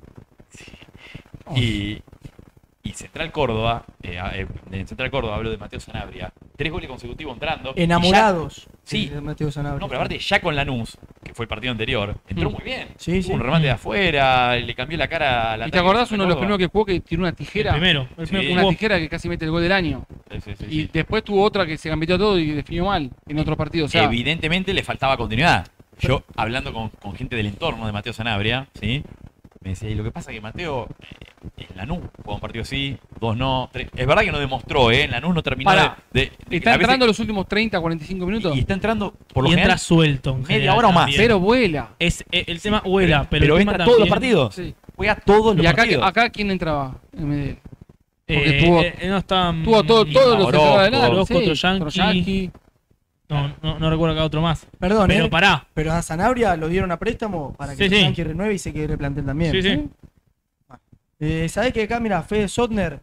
A: Y, y Central Córdoba, eh, eh, en Central Córdoba hablo de Mateo Sanabria, tres goles consecutivos entrando. y ya-
D: Enamorados.
A: Sí.
D: de Mateo Sanabria.
A: no, pero aparte ya con Lanús, que fue el partido anterior, entró
B: Mm.
A: muy bien.
D: Sí, sí.
A: Hubo un remate de afuera, le cambió la cara a la
B: ¿Y te acordás uno de los primeros que jugó que tiró una tijera?
C: El primero. El
A: Sí.
C: primero que
B: Una
C: jugó.
B: tijera que casi mete el gol del año.
A: Sí, sí, sí,
B: Y
A: sí.
B: después tuvo otra que se cambió todo y definió mal en otro partido. O sea,
A: Evidentemente le faltaba continuidad. Yo, hablando con, con gente del entorno de Mateo Sanabria, ¿sí? Me decía, y lo que pasa es que Mateo eh, en Lanús jugó un partido así, dos no, tres. Es verdad que no demostró, ¿eh? En Lanús no terminó
B: Pará,
A: de, de- de-
B: ¿está
A: a veces-
B: entrando los últimos treinta, cuarenta y cinco minutos?
A: y está entrando por lo
C: Y entra
A: general
C: suelto. en
A: media
C: general
A: hora o más.
C: también.
B: Pero vuela.
C: Es, eh, el tema vuela, pero,
A: pero
C: el tema
A: entra todos los
C: también-
A: partidos.
B: Sí.
A: Juega todos los
B: ¿Y acá,
A: partidos.
B: acá quién entraba? En Medellín. Porque
C: Eh,
B: tuvo-
C: eh, no está, mm,
B: Tuvo todo, todos los
A: Orozco,
B: centrales de largo,
C: Orozco,
B: sí,
C: Troyanqui.
B: Troyanqui.
C: No, no, no recuerdo acá otro más.
D: Perdón,
C: Pero
D: ¿eh?
C: pará.
D: Pero a Sanabria lo dieron a préstamo para que
C: Sí, sí.
D: Yankee renueve y se quede el plantel también.
C: Sí, sí.
D: Eh, ¿Sabés que acá, mira, Fede Sotner,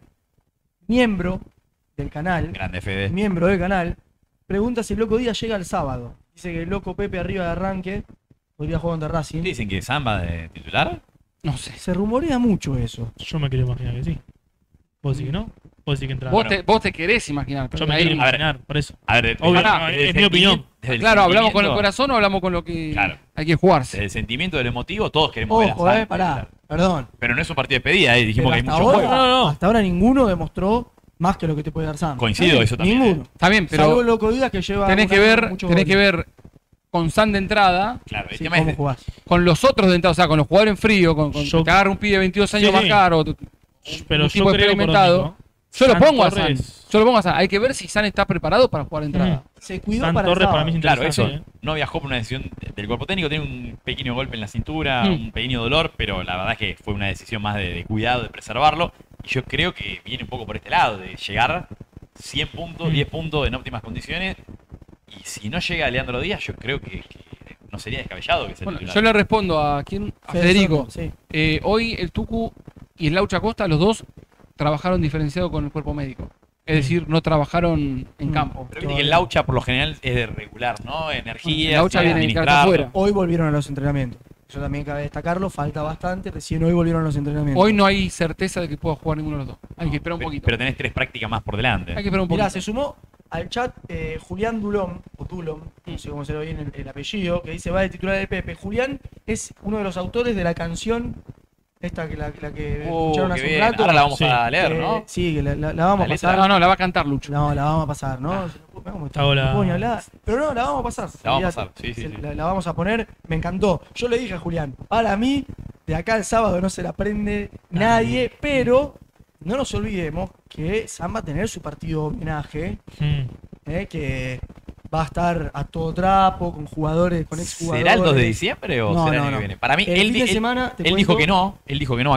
D: miembro del canal,
A: Grande Fede.
D: miembro del canal, pregunta si el Loco Díaz llega el sábado. Dice que el Loco Pepe arriba de arranque podría jugar contra Racing.
A: ¿Qué dicen que Samba de titular?
B: No sé.
D: Se rumorea mucho eso.
C: Yo me quiero imaginar que sí. ¿Vos decís que no? ¿Vos decís que entra?
B: Vos,
A: Bueno.
B: te, vos te querés imaginar. pero
C: Yo me
B: ahí-
C: quiero
A: a ver.
C: imaginar, por eso.
A: A ver,
C: Obvio,
A: desde-
C: no,
A: desde
C: es
A: el
C: mi opinión.
A: sentimiento- desde el
B: Claro, ¿hablamos con el
A: sentimiento-
B: corazón o hablamos con lo que
A: Claro.
B: hay que jugarse?
A: Desde el sentimiento del emotivo, todos queremos ver a
D: Ojo,
A: Samba
D: eh, pará,
A: titular.
D: perdón.
A: Pero no es un partido de despedida, eh. Dijimos
D: Pero
A: que hay
D: hasta
A: mucho
D: ahora,
A: juego.
C: No, no, no.
D: hasta ahora ninguno demostró más que lo que te puede dar Sam.
A: Coincido, eso también,
D: Ninguno.
A: eh.
B: Está bien,
D: Salvo el
B: pero
D: Loco Díaz que lleva
B: tenés
D: un
B: que
D: año
B: ver,
D: con muchos
B: tenés que
D: goles.
B: ver con San de entrada,
A: Claro, el
D: Sí,
A: tema
D: cómo
A: es.
D: jugás.
B: con los otros de entrada, o sea, con los jugadores en frío, con, con
C: Yo-
B: que te agarra un pibe de veintidós años
C: Sí,
B: más
C: sí.
B: caro, tu-
C: Pero
B: un
C: yo
B: tipo
C: creo, por
B: experimentado.
C: Nico,
B: Yo lo
C: San
B: pongo a San.
C: Torres-
B: Yo lo pongo a San. Hay que ver si San está preparado para jugar entrada.
D: Se cuidó
C: San
D: para el
C: Torres para
D: sábado.
C: mí es
A: Claro, eso.
C: interesante, ¿eh?
A: No viajó por una decisión del cuerpo técnico, tiene un pequeño golpe en la cintura,
B: Mm.
A: un pequeño dolor, pero la verdad es que fue una decisión más de, de cuidado, de preservarlo. Y yo creo que viene un poco por este lado, de llegar cien puntos,
C: Mm.
A: diez puntos en óptimas condiciones. Y si no llega Leandro Díaz, yo creo que, que no sería descabellado que sea
B: Bueno,
A: titular.
B: yo le respondo a quién, a
D: Fede
B: Federico.
D: Sotner, sí.
B: Eh, hoy el Tucu y el Laucha Costa, los dos trabajaron diferenciado con el cuerpo médico. Es decir, no trabajaron en
D: Mm.
B: campo.
A: Pero viste que el Laucha por lo general es de regular, ¿no? Energía,
B: El Laucha
A: sabe
B: viene de carta
A: administrar.
B: afuera.
D: Hoy volvieron a los entrenamientos. Eso también cabe destacarlo, falta bastante. Recién hoy volvieron a los entrenamientos.
B: Hoy no hay certeza de que pueda jugar ninguno de los dos. Hay que esperar un
A: Pero-
B: poquito.
A: Pero tenés tres prácticas más por delante.
B: Hay que esperar un poquito.
D: Mirá, se sumó al chat eh, Julián Dulom, o Dulom, no sé cómo se lo ve bien el, el apellido, que dice va de titular del Pepe. Julián es uno de los autores de la canción, esta que la, la que
A: Oh,
D: escucharon
A: qué
D: hace
A: bien.
D: un rato.
A: Ahora la vamos
C: Sí.
A: a leer,
D: que-
A: ¿no?
D: Sí, que la, la- la vamos
A: La
D: a
A: letra.
D: pasar.
B: No, no, la va a cantar Lucho.
D: No, la vamos a pasar, ¿no? Se lo- mirá cómo está,
C: Hago la-
D: no puedo ni hablar. Pero no, la vamos a pasar.
A: La vamos a
D: olvídate.
A: pasar, sí, sí,
D: Se-
A: sí.
D: La, la vamos a poner, me encantó. Yo le dije a Julián, para mí, de acá al sábado no se la prende nadie, pero no nos olvidemos que Sam va a tener su partido de homenaje,
C: Mm.
D: eh, que va a estar a todo trapo, con jugadores, con exjugadores.
A: ¿Será el dos de diciembre o
D: No,
A: será el
D: no,
A: año
D: no.
A: que viene? Para mí,
D: El
A: él,
D: fin de
A: él-
D: semana, te
A: él dijo
D: cuento-
A: que no, él dijo que no acá,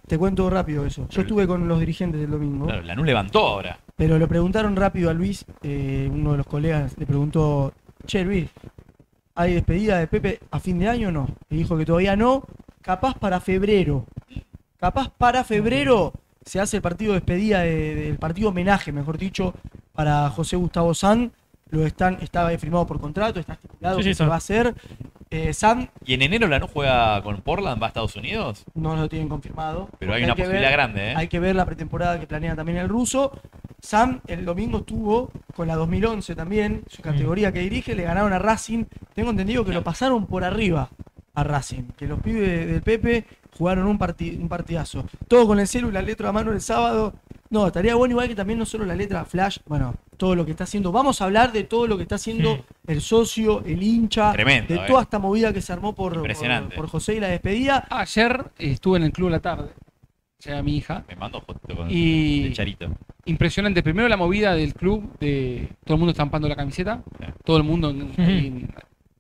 D: Te cuento rápido eso. Yo estuve con los dirigentes del domingo,
A: Claro, Lanús levantó ahora.
D: pero le preguntaron rápido a Luis, eh, uno de los colegas le preguntó, che Luis, ¿hay despedida de Pepe a fin de año o no? Y dijo que todavía no, capaz para febrero. Capaz para febrero se hace el partido de despedida, de- del partido homenaje, mejor dicho, para José Gustavo San. Lo están, está firmado por contrato, está estipulado
C: Sí, sí,
D: que se
C: está.
D: va a hacer. Eh, San
A: ¿Y en enero Lanús juega con Portland? ¿Va a Estados Unidos?
D: no lo tienen confirmado.
A: Pero hay
D: porque
A: una
D: que
A: posibilidad
D: ver-
A: grande, ¿eh?
D: Hay que ver la pretemporada que planea también el ruso. Sam el domingo estuvo con la dos mil once también, su categoría que dirige, le ganaron a Racing. Tengo entendido que lo pasaron por arriba a Racing, que los pibes del Pepe jugaron un, parti- un partidazo. Todo con el celu y la letra a mano el sábado. No, estaría bueno igual que también no solo la letra Flash, bueno, todo lo que está haciendo. Vamos a hablar de todo lo que está haciendo
C: Sí.
D: el socio, el hincha,
A: Tremendo,
D: de
A: eh.
D: toda esta movida que se armó por, por,
A: Impresionante.
D: por José y la despedida.
B: Ayer eh, estuve en el club a la tarde. Llega mi hija.
A: Me mando foto con
B: Y-
A: el Charito.
B: Impresionante. Primero la movida del club, de todo el mundo estampando la camiseta.
A: Sí.
B: Todo el mundo en, en-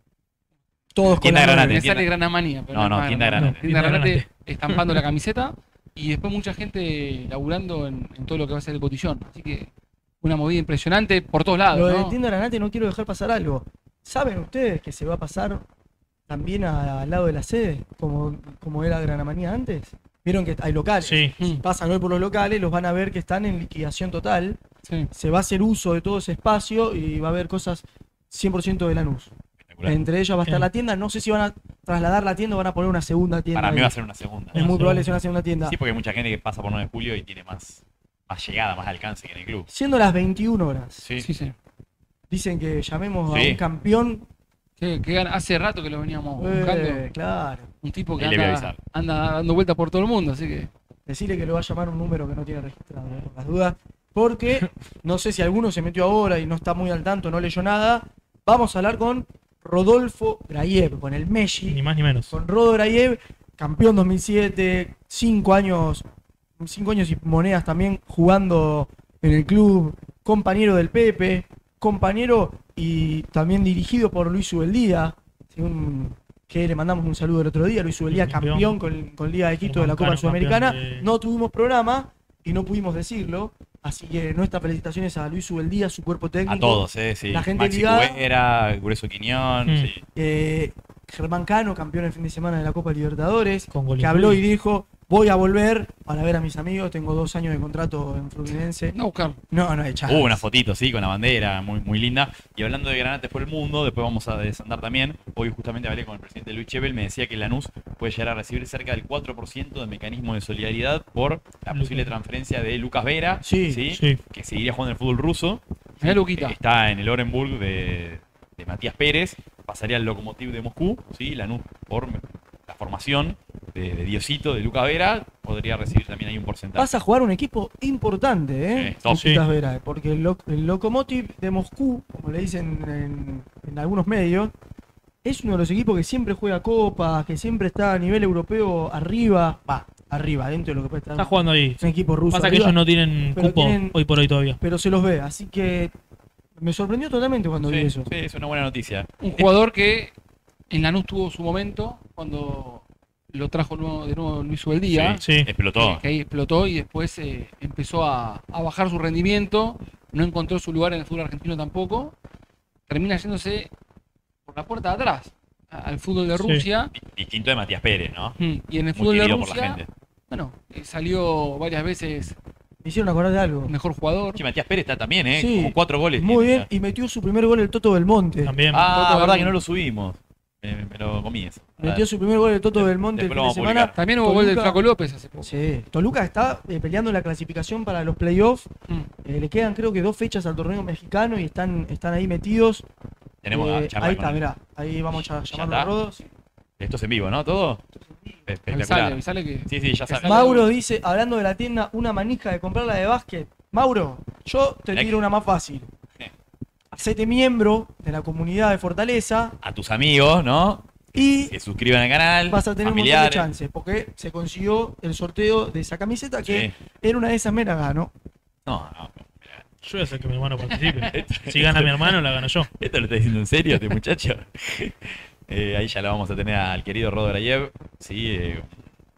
D: Todos con
A: Tienda
D: la
A: Granate,
B: me
D: nueve.
A: tienda-
B: sale Granamanía. pero
A: No, no,
B: es
A: tienda
B: Granate.
A: Granate.
B: Tienda
C: Tienda
B: Granate
C: Granate.
B: estampando la camiseta. Y después mucha gente laburando en, en todo lo que va a ser el cotillón. Así que una movida impresionante por todos lados.
D: Lo de
B: ¿no?
D: Tienda Granate no quiero dejar pasar algo. ¿Saben ustedes que se va a pasar también a- al lado de la sede, como, como era Granamanía antes? Vieron que hay locales.
C: Sí.
B: Mm,
D: Pasan hoy por los locales, los van a ver que están en liquidación total.
B: sí.
D: Se va a hacer uso de todo ese espacio y va a haber cosas cien por ciento de Lanús.
A: Espectacular.
D: Entre ellas va a estar
C: Bien.
D: la tienda. No sé si van a trasladar la tienda o van a poner una segunda tienda.
A: Para mí
D: ahí.
A: va a ser una segunda.
D: Es
C: Una
D: muy probable que
C: segunda.
D: sea una segunda tienda.
A: Sí, porque hay mucha gente que pasa por nueve de julio y tiene más, más llegada, más alcance que en el club.
D: Siendo las veintiuna horas,
A: Sí.
B: Sí, sí.
D: dicen que llamemos
A: Sí.
D: a un campeón.
B: Que, que gana- hace rato que lo veníamos
D: Eh,
B: buscando.
D: claro.
B: Un tipo que
A: Ahí le voy a
B: anda,
A: avisar.
B: anda dando vueltas por todo el mundo. Así que.
D: Decirle que lo va a llamar un número que no tiene registrado, eh, por las dudas. Porque no sé si alguno se metió ahora y no está muy al tanto, no leyó nada. Vamos a hablar con Rodolfo Grayev, con el
C: Ni
D: Messi.
C: más ni menos.
D: Con Rodo Grayev, campeón dos mil siete, cinco años, cinco años y monedas también jugando en el club, compañero del Pepe, compañero y también dirigido por Luis Ubeldía, según que le mandamos un saludo el otro día. Luis Ubeldía,
C: Sí,
D: campeón
C: campeón.
D: con, con Liga de Quito de la
C: Hermano
D: Copa Sudamericana.
C: campeón de-
D: No tuvimos programa y no pudimos decirlo, así que nuestras felicitaciones a Luis Ubeldía, su cuerpo técnico.
A: A todos, ¿eh? Sí.
D: La gente
A: Maxi
D: ligada.
A: Cubera, Grueso Quiñón.
C: Mm.
A: Sí.
D: Eh, Germán Cano, campeón el fin de semana de la Copa Libertadores,
C: Con
D: que
C: Golicuri.
D: habló y dijo, voy a volver para ver a mis amigos, tengo dos años de contrato en Fluminense.
B: No buscar.
D: No, no hay chance.
A: Hubo una fotito, sí, con la bandera, muy, muy linda. Y hablando de Granates por el mundo, después vamos a desandar también. Hoy justamente hablé con el presidente Luis Chebel, me decía que Lanús puede llegar a recibir cerca del cuatro por ciento de mecanismo de solidaridad por la posible transferencia de Lucas Vera,
D: Sí.
C: Sí.
A: que seguiría jugando en el fútbol ruso.
B: Mirá, Luquita.
A: Eh, Está en el Orenburg de, de Matías Pérez, pasaría al Lokomotiv de Moscú, ¿sí? Lanús por la formación de, de Diosito, de Lucas Vera, podría recibir también ahí un porcentaje.
D: Vas a jugar un equipo importante, ¿eh?
A: Sí, top.
D: Luquitas
C: Sí.
D: Vera, porque el, Lo- el Lokomotiv de Moscú, como le dicen en, en algunos medios, es uno de los equipos que siempre juega copas, que siempre está a nivel europeo arriba, va, arriba, dentro de lo que puede estar.
C: Está jugando ahí.
D: Es un equipo ruso.
C: Pasa que
D: arriba,
C: ellos no tienen
D: pero
C: cupo
D: tienen-
C: hoy por hoy todavía.
D: pero se los ve, así que me sorprendió totalmente cuando vi
A: Sí,
D: eso.
A: sí, es una buena noticia.
B: Un jugador que en Lanús tuvo su momento cuando lo trajo nuevo- de nuevo Luis Ubeldía.
C: Sí.
A: Explotó.
B: Que, que ahí explotó y después eh, empezó a, a bajar su rendimiento. No encontró su lugar en el fútbol argentino tampoco. Termina yéndose por la puerta de atrás a- al fútbol de
C: Sí.
B: Rusia.
A: Di- Distinto de Matías Pérez, ¿no?
B: Mm, Y en
A: Muy
B: el fútbol de
A: querido por la
B: Rusia,
A: gente.
B: bueno, eh, salió varias veces
D: Me hicieron acordar de algo.
B: mejor jugador.
A: Che, Matías Pérez está también, ¿eh?
D: Sí.
A: Como cuatro goles.
D: Muy
A: tiene
D: bien,
A: ya.
D: y metió su primer gol el Toto Belmonte.
C: También.
A: Ah,
B: Toto
A: verdad
B: Belmonte.
A: que no lo subimos. Me, me lo comí eso.
D: Metió su primer gol el Toto
A: De-
D: Belmonte el
A: después
D: fin
A: lo
D: de
A: vamos a
D: semana.
A: publicar.
B: También hubo gol del
D: Toluca-
B: Flaco López hace poco.
D: Sí, Toluca está eh, peleando en la clasificación para los playoffs.
B: Mm.
D: Eh, le quedan creo que dos fechas al torneo mexicano y están, están ahí metidos.
A: Tenemos
D: Eh,
A: a charlar
D: ahí
A: con
D: está,
A: él.
D: mirá. Ahí vamos a
A: ¿Ya
D: llamarlo a
A: está?
D: Rodo. Sí.
A: Esto es en vivo, ¿no? ¿Todo?
B: Avisale,
A: Espectacular.
B: avisale que.
A: Sí, sí, ya
B: que
A: sabes.
B: sale-
D: Mauro dice, hablando de la tienda, una manija de comprarla de básquet. Mauro, yo te
A: Mirá
D: tiro
A: que-
D: una más fácil.
A: Eh.
D: Hacete miembro de la comunidad de Fortaleza
A: A tus amigos, ¿no?
D: y
A: Que suscriban al canal.
D: vas a tener un montón de
A: familiares.
D: chances. Porque se consiguió el sorteo de esa camiseta que
A: Sí.
D: era una de esas meras ganó.
A: No, no.
C: Yo voy a hacer que mi hermano participe. Si gana mi hermano, la gano yo.
A: ¿Esto lo está diciendo en serio este muchacho? Eh, ahí ya lo vamos a tener al querido Rodo Grayev. Sí, eh,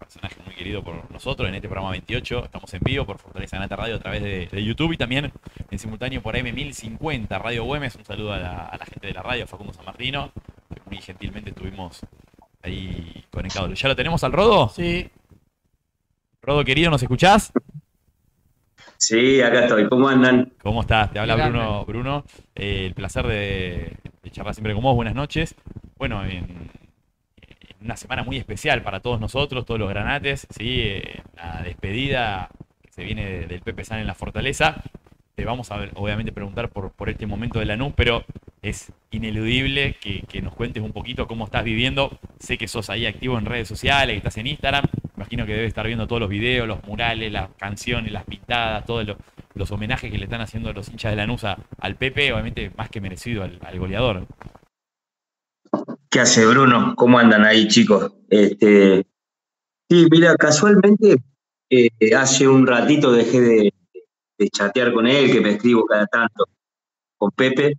A: personaje muy querido por nosotros en este programa veintiocho. Estamos en vivo por Fortaleza Granate Radio a través de, de YouTube y también en simultáneo por A M mil cincuenta Radio Güemes. Un saludo a la, a la gente de la radio, a Facundo San Martino, que muy gentilmente estuvimos ahí conectados. ¿Ya lo tenemos al Rodo?
D: Sí.
A: Rodo querido, ¿nos escuchás?
E: Sí, acá estoy. ¿Cómo andan?
A: ¿Cómo estás? Te habla
B: Grande.
A: Bruno. Bruno, eh, el placer de, de charlar siempre con vos. Buenas noches. Bueno, en, en una semana muy especial para todos nosotros, todos los granates, ¿sí? Eh, la despedida que se viene de- del Pepe San en la Fortaleza. Te vamos a ver, obviamente preguntar por, por este momento de Lanús, pero es ineludible que, que nos cuentes un poquito cómo estás viviendo. Sé que sos ahí activo en redes sociales, que estás en Instagram. Imagino que debes estar viendo todos los videos, los murales, las canciones, las pintadas, todos lo- los homenajes que le están haciendo los hinchas de Lanús a- al Pepe, obviamente más que merecido al, al goleador.
E: ¿Qué hace Bruno? ¿Cómo andan ahí, chicos? Este, sí, mira, casualmente eh, hace un ratito dejé de, de chatear con él, que me escribo cada tanto con Pepe,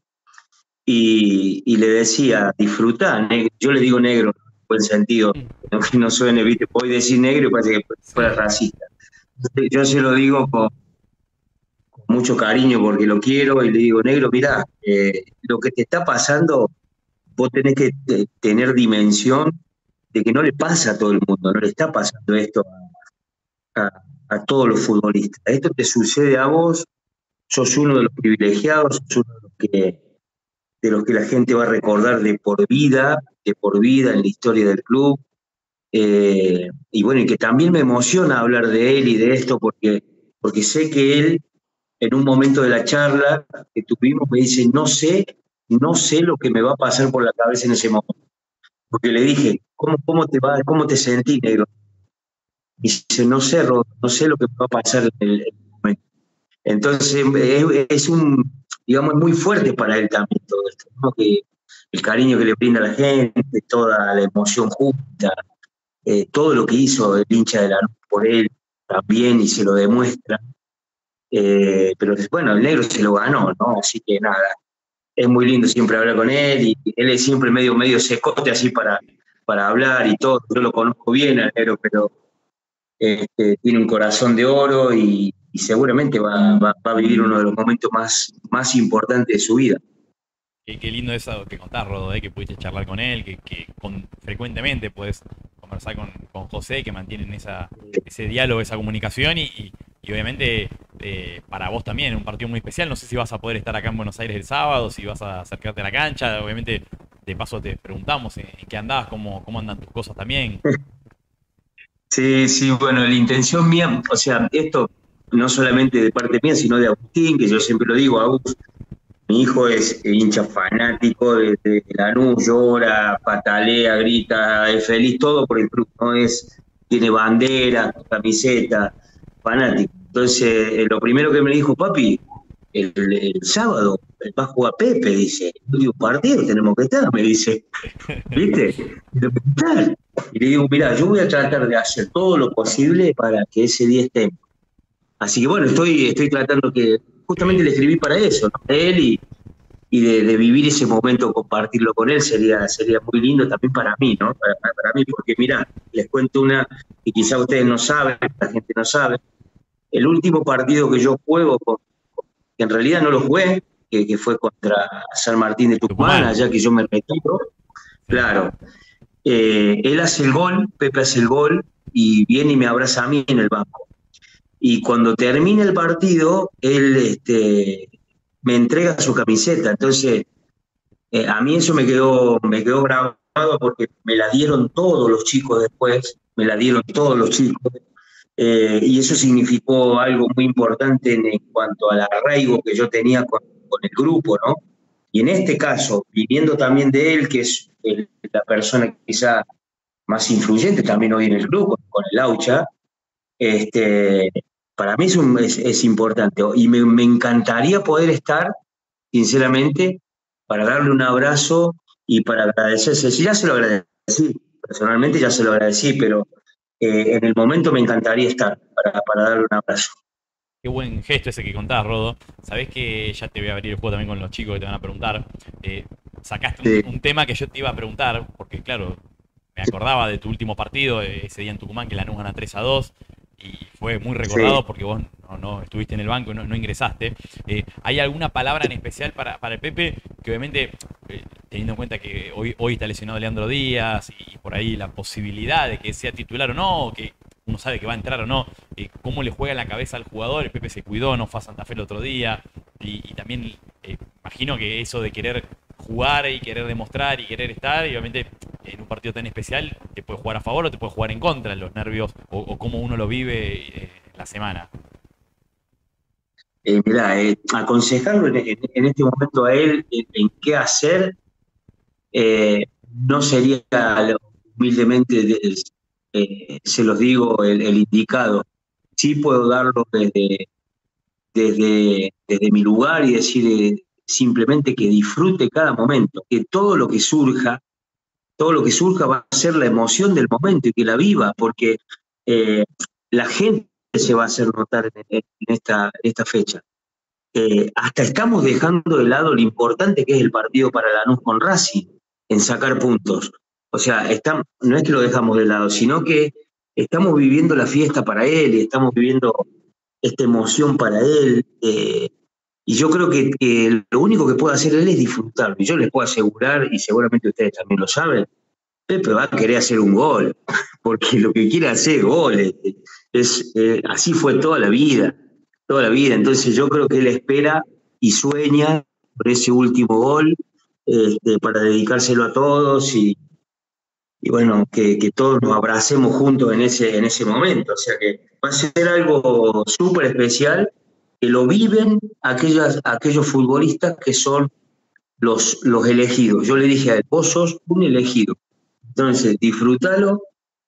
E: y, y le decía, disfrutá, negro. Yo le digo negro, en buen sentido, no que no suene, viste, voy a decir negro y parece que fuera racista. Yo se lo digo con, con mucho cariño porque lo quiero y le digo, negro, mirá, eh, lo que te está pasando, vos tenés que te- tener dimensión de que no le pasa a todo el mundo, no le está pasando esto a, a- a todos los futbolistas. Esto te sucede a vos, sos uno de los privilegiados, sos uno de los que, de los que la gente va a recordar de por vida, de por vida en la historia del club. Eh, y bueno, y que también me emociona hablar de él y de esto porque, porque sé que él, en un momento de la charla que tuvimos, me dice, no sé, no sé lo que me va a pasar por la cabeza en ese momento. Porque le dije, ¿cómo, cómo te va, cómo te sentís, negro? Y dice, no sé, Rod, no sé lo que me va a pasar en el, en el momento. Entonces, es, es un, digamos, es muy fuerte para él también todo esto, ¿no? Que el cariño que le brinda a la gente, toda la emoción justa, eh, todo lo que hizo el hincha de la por él también y se lo demuestra. Eh, pero bueno, el negro se lo ganó, ¿no? Así que nada, es muy lindo siempre hablar con él y él es siempre medio, medio secote así para, para hablar y todo. Yo lo conozco bien al negro, pero este, tiene un corazón de oro y, y seguramente va, va, va a vivir uno de los momentos más, más importantes de su vida.
A: Qué, qué lindo eso que contás, Rodo, eh, que pudiste charlar con él, que, que con- frecuentemente puedes conversar con, con José, que mantienen esa, ese diálogo, esa comunicación y, y- y obviamente eh, para vos también, un partido muy especial. No sé si vas a poder estar acá en Buenos Aires el sábado, si vas a acercarte a la cancha. Obviamente, de paso te preguntamos en, en qué andás, cómo, cómo andan tus cosas también.
E: Sí, sí, bueno, la intención mía, o sea, esto no solamente de parte mía, sino de Agustín, que yo siempre lo digo, Agus, mi hijo es hincha fanático de, de Lanús, llora, patalea, grita, es feliz, todo por el club, ¿no? Es, tiene bandera, camiseta, fanático. Entonces, eh, lo primero que me dijo, papi, el, el sábado va a jugar Pepe, dice. Yo digo, partido, tenemos que estar, me dice. ¿Viste? Tenemos que estar. Y le digo, mirá, yo voy a tratar de hacer todo lo posible para que ese día estemos. Así que bueno, estoy, estoy tratando que, justamente le escribí para eso, ¿no? A él y, y de, de vivir ese momento, compartirlo con él, sería, sería muy lindo también para mí, ¿no? Para, para- para mí, porque mirá, les cuento una que quizá ustedes no saben, la gente no sabe. El último partido que yo juego, con- con- que en realidad no lo jugué, que, que fue contra San Martín de Tucumán,
A: Tucumán.
E: allá que yo me retiro, claro. Eh, él hace el gol, Pepe hace el gol, y viene y me abraza a mí en el banco. Y cuando termina el partido, él este, me entrega su camiseta. Entonces, eh, a mí eso me quedó, me quedó grabado porque me la dieron todos los chicos después, me la dieron todos los chicos. Eh, y eso significó algo muy importante en, en cuanto al arraigo que yo tenía con, con el grupo, ¿no? Y en este caso, viniendo también de él, que es el- la persona quizá más influyente también hoy en el grupo, con el Aucha, este, para mí es, un- es, es importante. Y me, me encantaría poder estar, sinceramente, para darle un abrazo y para agradecerse. Sí, ya se lo agradecí, personalmente ya se lo agradecí, pero eh, en el momento me encantaría estar para, para darle un abrazo.
A: Qué buen gesto ese que contás, Rodo. Sabés que ya te voy a abrir el juego también con los chicos que te van a preguntar. Eh, sacaste un,
E: Sí.
A: un tema que yo te iba a preguntar, porque claro, me acordaba de tu último partido, eh, ese día en Tucumán, que Lanús gana tres a dos. Y fue muy recordado
E: Sí.
A: porque vos no, no estuviste en el banco, no, no ingresaste. Eh, ¿hay alguna palabra en especial para, para el Pepe? Que obviamente, eh, teniendo en cuenta que hoy, hoy está lesionado Leandro Díaz y, y por ahí la posibilidad de que sea titular o no, o que uno sabe que va a entrar o no, eh, cómo le juega en la cabeza al jugador. El Pepe se cuidó, no fue a Santa Fe el otro día. Y, y también eh, imagino que eso de querer jugar y querer demostrar y querer estar, y obviamente en un partido tan especial te puede jugar a favor o te puede jugar en contra, los nervios o, o cómo uno lo vive eh, en la semana.
E: Eh, mirá, eh, aconsejarlo en, en- en este momento a él en, en qué hacer, eh, no sería humildemente, de- eh, se los digo, el, el indicado. Sí puedo darlo desde, desde, desde mi lugar y decir eh, simplemente que disfrute cada momento, que todo lo que surja, todo lo que surja va a ser la emoción del momento y que la viva, porque eh, la gente se va a hacer notar en, en esta, en esta fecha. Eh, hasta estamos dejando de lado lo importante que es el partido para Lanús con Racing, en sacar puntos. O sea, estamos, no es que lo dejamos de lado, sino que estamos viviendo la fiesta para él y estamos viviendo esta emoción para él. eh, y yo creo que, que lo único que puede hacer él es disfrutarlo. Y yo les puedo asegurar, y seguramente ustedes también lo saben, Pepe va a querer hacer un gol, porque lo que quiere hacer es goles. Es, eh, así fue toda la vida, toda la vida. Entonces yo creo que él espera y sueña por ese último gol, este, para dedicárselo a todos y, y bueno, que, que todos nos abracemos juntos en ese, en ese momento. O sea que va a ser algo súper especial, que lo viven aquellas, aquellos futbolistas que son los, los elegidos. Yo le dije a él, vos sos un elegido. Entonces, disfrútalo,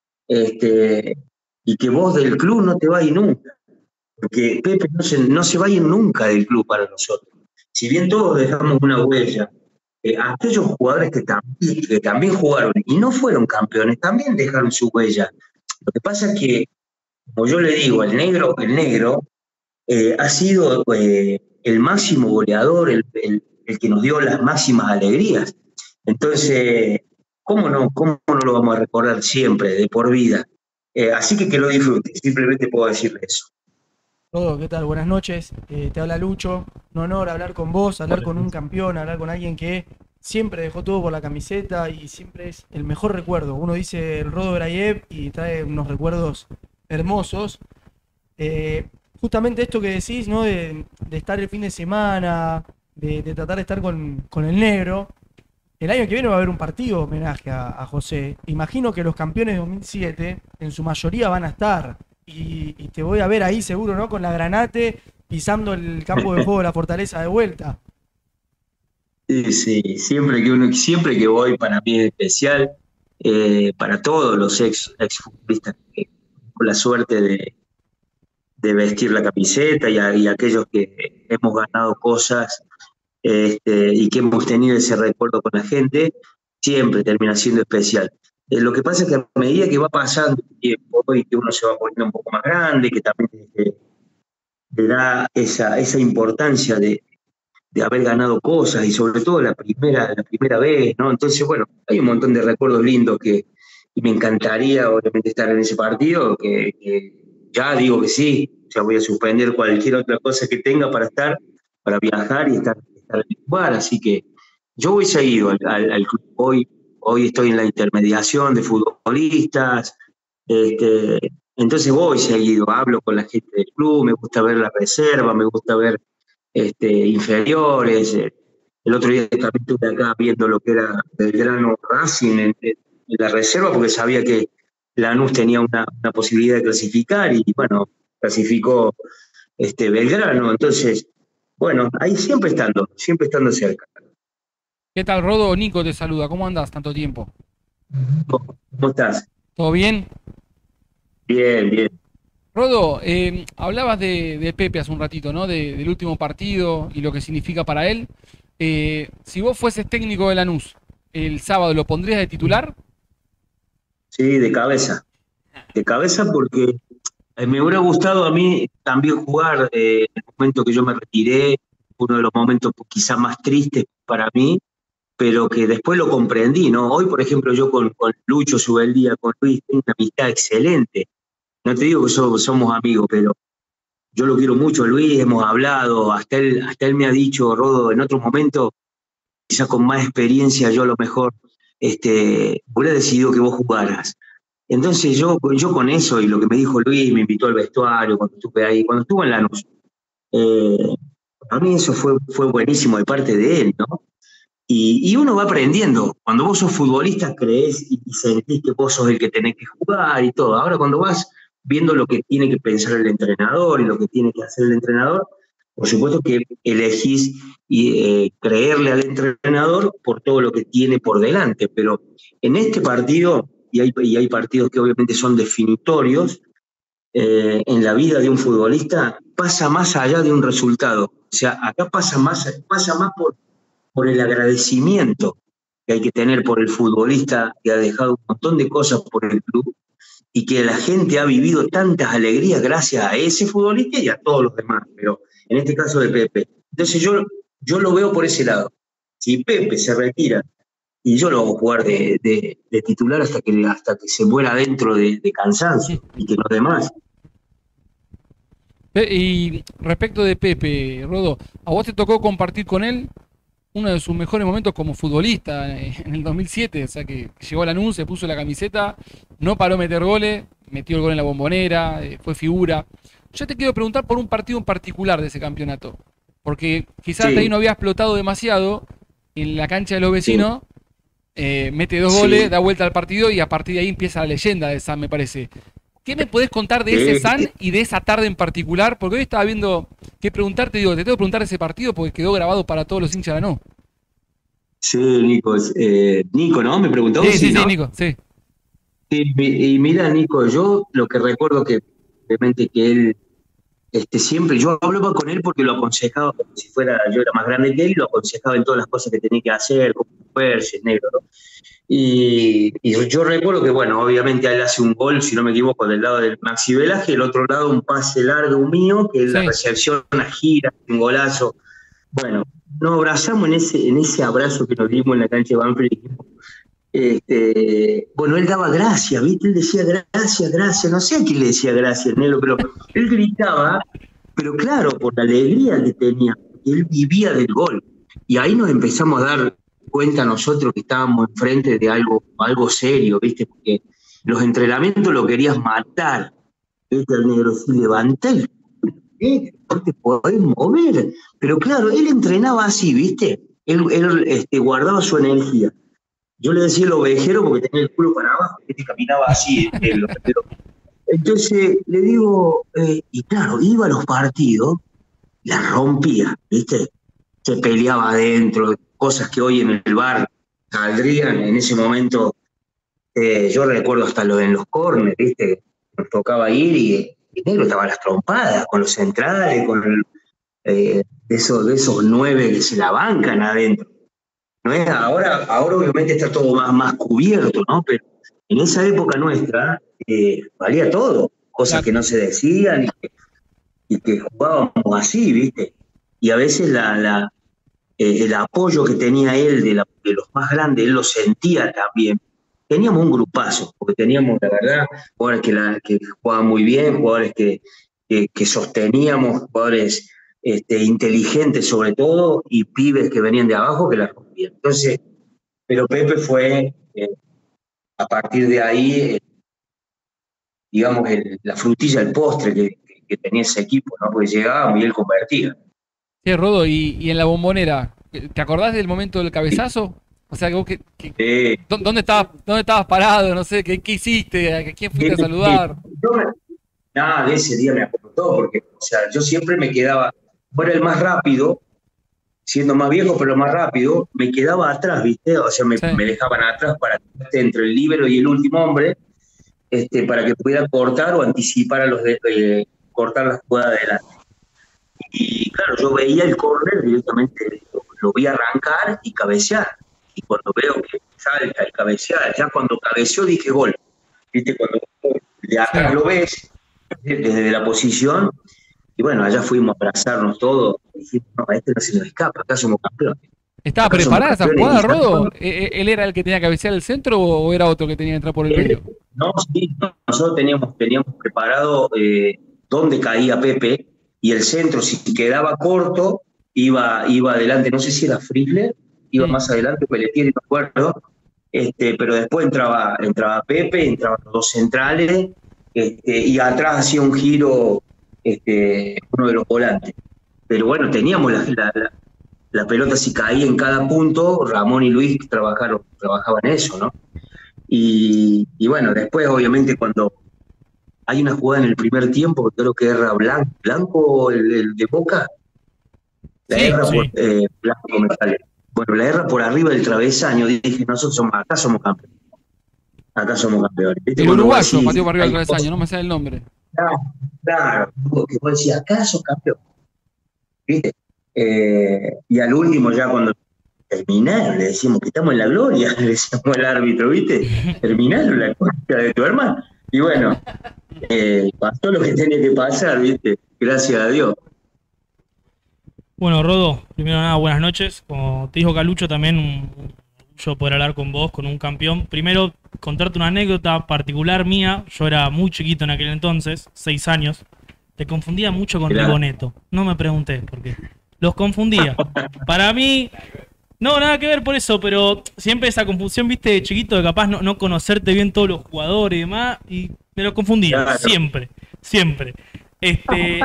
E: este, y que vos del club no te vayas nunca, porque Pepe no se, no se va a ir nunca del club para nosotros. Si bien todos dejamos una huella, eh, aquellos jugadores que también, que también jugaron y no fueron campeones, también dejaron su huella. Lo que pasa es que, como yo le digo, el negro, el negro eh, ha sido eh, el máximo goleador, el, el, el que nos dio las máximas alegrías. Entonces, ¿cómo no, cómo no lo vamos a recordar siempre, de por vida? Eh, así que que lo disfrute, simplemente puedo decirle eso.
D: Rodo, ¿qué tal? Buenas noches. Eh, te habla Lucho. Un honor hablar con vos, hablar
E: Hola,
D: con un
E: Lucho.
D: campeón, hablar con alguien que siempre dejó todo por la camiseta y siempre es el mejor recuerdo. Uno dice el Rodo Grayev y trae unos recuerdos hermosos. Eh, justamente esto que decís, ¿no? De, de estar el fin de semana, de, de tratar de estar con, con el negro. El año que viene va a haber un partido homenaje a, a José. Imagino que los campeones de dos mil siete en su mayoría van a estar. Y, y te voy a ver ahí seguro, ¿no? Con la Granate pisando el campo de juego de la Fortaleza de vuelta.
E: Sí, sí, siempre que uno, siempre que voy para mí es especial, eh, para todos los ex, exfutbolistas que con la suerte de, de vestir la camiseta y, a, y aquellos que hemos ganado cosas, este, y que hemos tenido ese recuerdo con la gente, siempre termina siendo especial. Eh, lo que pasa es que a medida que va pasando el tiempo y que uno se va poniendo un poco más grande, que también eh, le da esa, esa importancia de, de haber ganado cosas y sobre todo la primera, la primera vez, ¿no? Entonces, bueno, hay un montón de recuerdos lindos que y me encantaría obviamente estar en ese partido, que, que ya digo que sí, ya voy a suspender cualquier otra cosa que tenga para estar, para viajar y estar, estar en el lugar, así que yo voy seguido al, al, al club, hoy, hoy estoy en la intermediación de futbolistas, este, entonces voy seguido, hablo con la gente del club, me gusta ver la reserva, me gusta ver este, inferiores. El otro día también estuve acá viendo lo que era Belgrano Racing en, en la reserva, porque sabía que Lanús tenía una, una posibilidad de clasificar y bueno, clasificó este, Belgrano. Entonces, bueno, ahí siempre estando, siempre estando cerca.
B: ¿Qué tal, Rodo? Nico te saluda. ¿Cómo andás tanto tiempo?
E: ¿Cómo, cómo estás?
B: ¿Todo bien?
E: Bien, bien.
B: Rodo, eh, hablabas de, de Pepe hace un ratito, ¿no? De- del último partido y lo que significa para él. Eh, si vos fueses técnico de Lanús, ¿el sábado lo pondrías de titular?
E: Sí, de cabeza. De cabeza porque eh, me hubiera gustado a mí también jugar eh, en el momento que yo me retiré, uno de los momentos quizás más tristes para mí, pero que después lo comprendí, ¿no? Hoy, por ejemplo, yo con, con Lucho Subeldía, con Luis, tengo una amistad excelente. No te digo que so- somos amigos, pero yo lo quiero mucho, Luis, hemos hablado, hasta él, hasta él me ha dicho, Rodo, en otro momento, quizás con más experiencia, yo a lo mejor este, hubiera decidido que vos jugaras. Entonces yo, yo con eso, y lo que me dijo Luis, me invitó al vestuario cuando estuve ahí, cuando estuve en Lanús, eh, a mí eso fue, fue buenísimo de parte de él, ¿no? Y, y uno va aprendiendo. Cuando vos sos futbolista, creés y, y sentís que vos sos el que tenés que jugar y todo. Ahora, cuando vas viendo lo que tiene que pensar el entrenador y lo que tiene que hacer el entrenador, por supuesto que elegís y, eh, creerle al entrenador por todo lo que tiene por delante. Pero en este partido, y hay, y hay partidos que obviamente son definitorios, eh, en la vida de un futbolista, pasa más allá de un resultado. O sea, acá pasa más, pasa más por por el agradecimiento que hay que tener por el futbolista que ha dejado un montón de cosas por el club y que la gente ha vivido tantas alegrías gracias a ese futbolista y a todos los demás, pero en este caso de Pepe. Entonces yo, yo lo veo por ese lado. Si Pepe se retira y yo lo hago jugar de, de, de titular hasta que, hasta que se muera dentro de, de cansancio y que los demás.
B: Pe- Y respecto de Pepe, Rodo, ¿a vos te tocó compartir con él uno de sus mejores momentos como futbolista eh, en el dos mil siete? O sea, que llegó a Lanús, se puso la camiseta, no paró a meter goles, metió el gol en la Bombonera, eh, fue figura. Yo te quiero preguntar por un partido en particular de ese campeonato, porque quizás
E: Sí.
B: hasta ahí no había explotado demasiado, en la cancha de los vecinos, eh, mete dos
E: Sí.
B: goles, da vuelta al partido y a partir de ahí empieza la leyenda de San, me parece. ¿Qué me podés contar de ese
E: Sí.
B: San y de esa tarde en particular? Porque hoy estaba viendo qué preguntarte, digo, te tengo que preguntar ese partido porque quedó grabado para todos los hinchas de Lanús.
E: Sí, Nico, eh, Nico, ¿no? Me preguntó.
B: Sí, sí, sí,
E: ¿no?
B: Nico, sí.
E: Sí, mi- y mira, Nico, yo lo que recuerdo que obviamente que él este, siempre, yo hablaba con él porque lo aconsejaba como si fuera, yo era más grande que él, y lo aconsejaba en todas las cosas que tenía que hacer, como moverse, negro, ¿no? Y, y yo recuerdo que, bueno, obviamente él hace un gol, si no me equivoco, del lado del Maxi Velaje, el otro lado un pase largo mío, que es la
B: Sí.
E: recepción, una gira, un golazo. Bueno, nos abrazamos en ese, en ese abrazo que nos dimos en la cancha de Banfield y dijimos, este, bueno, él daba gracias, ¿viste? Él decía gracias, gracias, no sé a quién le decía gracias, Nelo, pero él gritaba, pero claro, por la alegría que tenía, él vivía del gol. Y ahí nos empezamos a dar cuenta nosotros que estábamos enfrente de algo, algo serio, ¿viste? Porque los entrenamientos lo querías matar, ¿viste? Al negro, si levanta el ¿eh? No te podés mover. Pero claro, él entrenaba así, ¿viste? Él, él este, guardaba su energía. Yo le decía el ovejero porque tenía el culo para abajo, ¿viste? Caminaba así. El ovejero. Entonces le digo, eh, y claro, iba a los partidos, la rompía, ¿viste? Se peleaba adentro, cosas que hoy en el bar saldrían en ese momento. Eh, yo recuerdo hasta lo en los córneres, ¿viste? Nos tocaba ir y el negro estaba a las trompadas con los centrales, con el, eh, de, esos, de esos nueve que se la bancan adentro. ¿No es? Ahora, ahora obviamente está todo más, más cubierto, ¿no? Pero en esa época nuestra eh, valía todo, cosas
B: Claro.
E: que no se decían y que, y que jugábamos así, ¿viste? Y a veces la, la, eh, el apoyo que tenía él de, la, de los más grandes, él lo sentía también. Teníamos un grupazo, porque teníamos, la verdad, jugadores que, la, que jugaban muy bien, jugadores que, que, que sosteníamos, jugadores este, inteligentes sobre todo, y pibes que venían de abajo que la rompían. Entonces, pero Pepe fue, eh, a partir de ahí, eh, digamos, el, la frutilla, el postre que, que, que tenía ese equipo, ¿no? Porque llegábamos y él convertía.
B: Sí, Rodo, y, y en la Bombonera, ¿te acordás del momento del cabezazo? O sea, que vos que, que-
E: Eh,
B: ¿dó- ¿dónde estabas, dónde estabas parado? No sé, ¿qué, qué hiciste? ¿A quién fuiste a saludar?
E: Yo me- nada, de ese día me aportó, porque, o sea, yo siempre me quedaba, bueno, el más rápido, siendo más viejo, pero más rápido, me quedaba atrás, ¿viste? O sea, me,
B: Sí.
E: me dejaban atrás para que esté entre el líbero y el último hombre, este, para que pudiera cortar o anticipar a los de, eh, cortar la jugada de adelante. Y claro, yo veía el córner directamente, lo, lo vi arrancar y cabecear. Y cuando veo que salta el cabecear, ya cuando cabeceó dije gol. ¿Viste? Cuando de acá
B: Sí.
E: lo ves, desde la posición, y bueno, allá fuimos a abrazarnos todos, y dijimos, no, a este no se nos escapa, acá somos campeones.
B: ¿Estaba
E: Acá somos
B: preparada esa
E: campeones
B: jugada,
E: y ya
B: Rodo?
E: cuando-
B: ¿E- e- ¿Él era el que tenía que cabecear el centro o o era otro que tenía que entrar por el
E: Él-
B: medio?
E: No, sí, no, nosotros teníamos, teníamos preparado eh, dónde caía Pepe y el centro, si quedaba corto, iba, iba adelante. No sé si era Friedler, iba
B: Mm.
E: más adelante, Pelletier, no me acuerdo. Este, pero después entraba, entraba Pepe, entraban los dos centrales, este, y atrás hacía un giro este, uno de los volantes. Pero bueno, teníamos la, la, la- la pelota, si caía en cada punto, Ramón y Luis trabajaron, trabajaban eso, ¿no? Y, y bueno, después obviamente cuando hay una jugada en el primer tiempo, que creo que erra Blanco, Blanco el, el de Boca, la
B: Sí,
E: erra
C: sí.
E: por, eh, Blanco me sale. Bueno, la erra por arriba del travesaño, dije, nosotros somos, acá somos campeones, acá somos campeones. ¿Viste?
B: El
E: Cuando vos
B: uruguayo
E: decís,
B: pateó para arriba del
E: hay
B: travesaño,
E: cosas-
B: no me sale el nombre.
E: Claro, claro, que vos decís, acá sos campeón, ¿viste? Eh, y al último ya cuando terminaron, le decimos que estamos en la gloria, le decíamos al árbitro, ¿viste? Terminaron la concha de tu hermano. Y bueno, eh, pasó lo que tenía que pasar, ¿viste? Gracias a Dios.
C: Bueno, Rodo, primero nada, buenas noches. Como te dijo Calucho, también un un orgullo poder hablar con vos, con un campeón. Primero, contarte una anécdota particular mía. Yo era muy chiquito en aquel entonces, seis años. Te confundía mucho con
E: Claro.
C: Rigoneto. No me pregunté por qué. Los confundía. Para mí, no, nada que ver por eso, pero siempre esa confusión, viste, de chiquito, de capaz no, no conocerte bien todos los jugadores y demás, y me lo confundía,
E: Claro.
C: siempre, siempre. Este,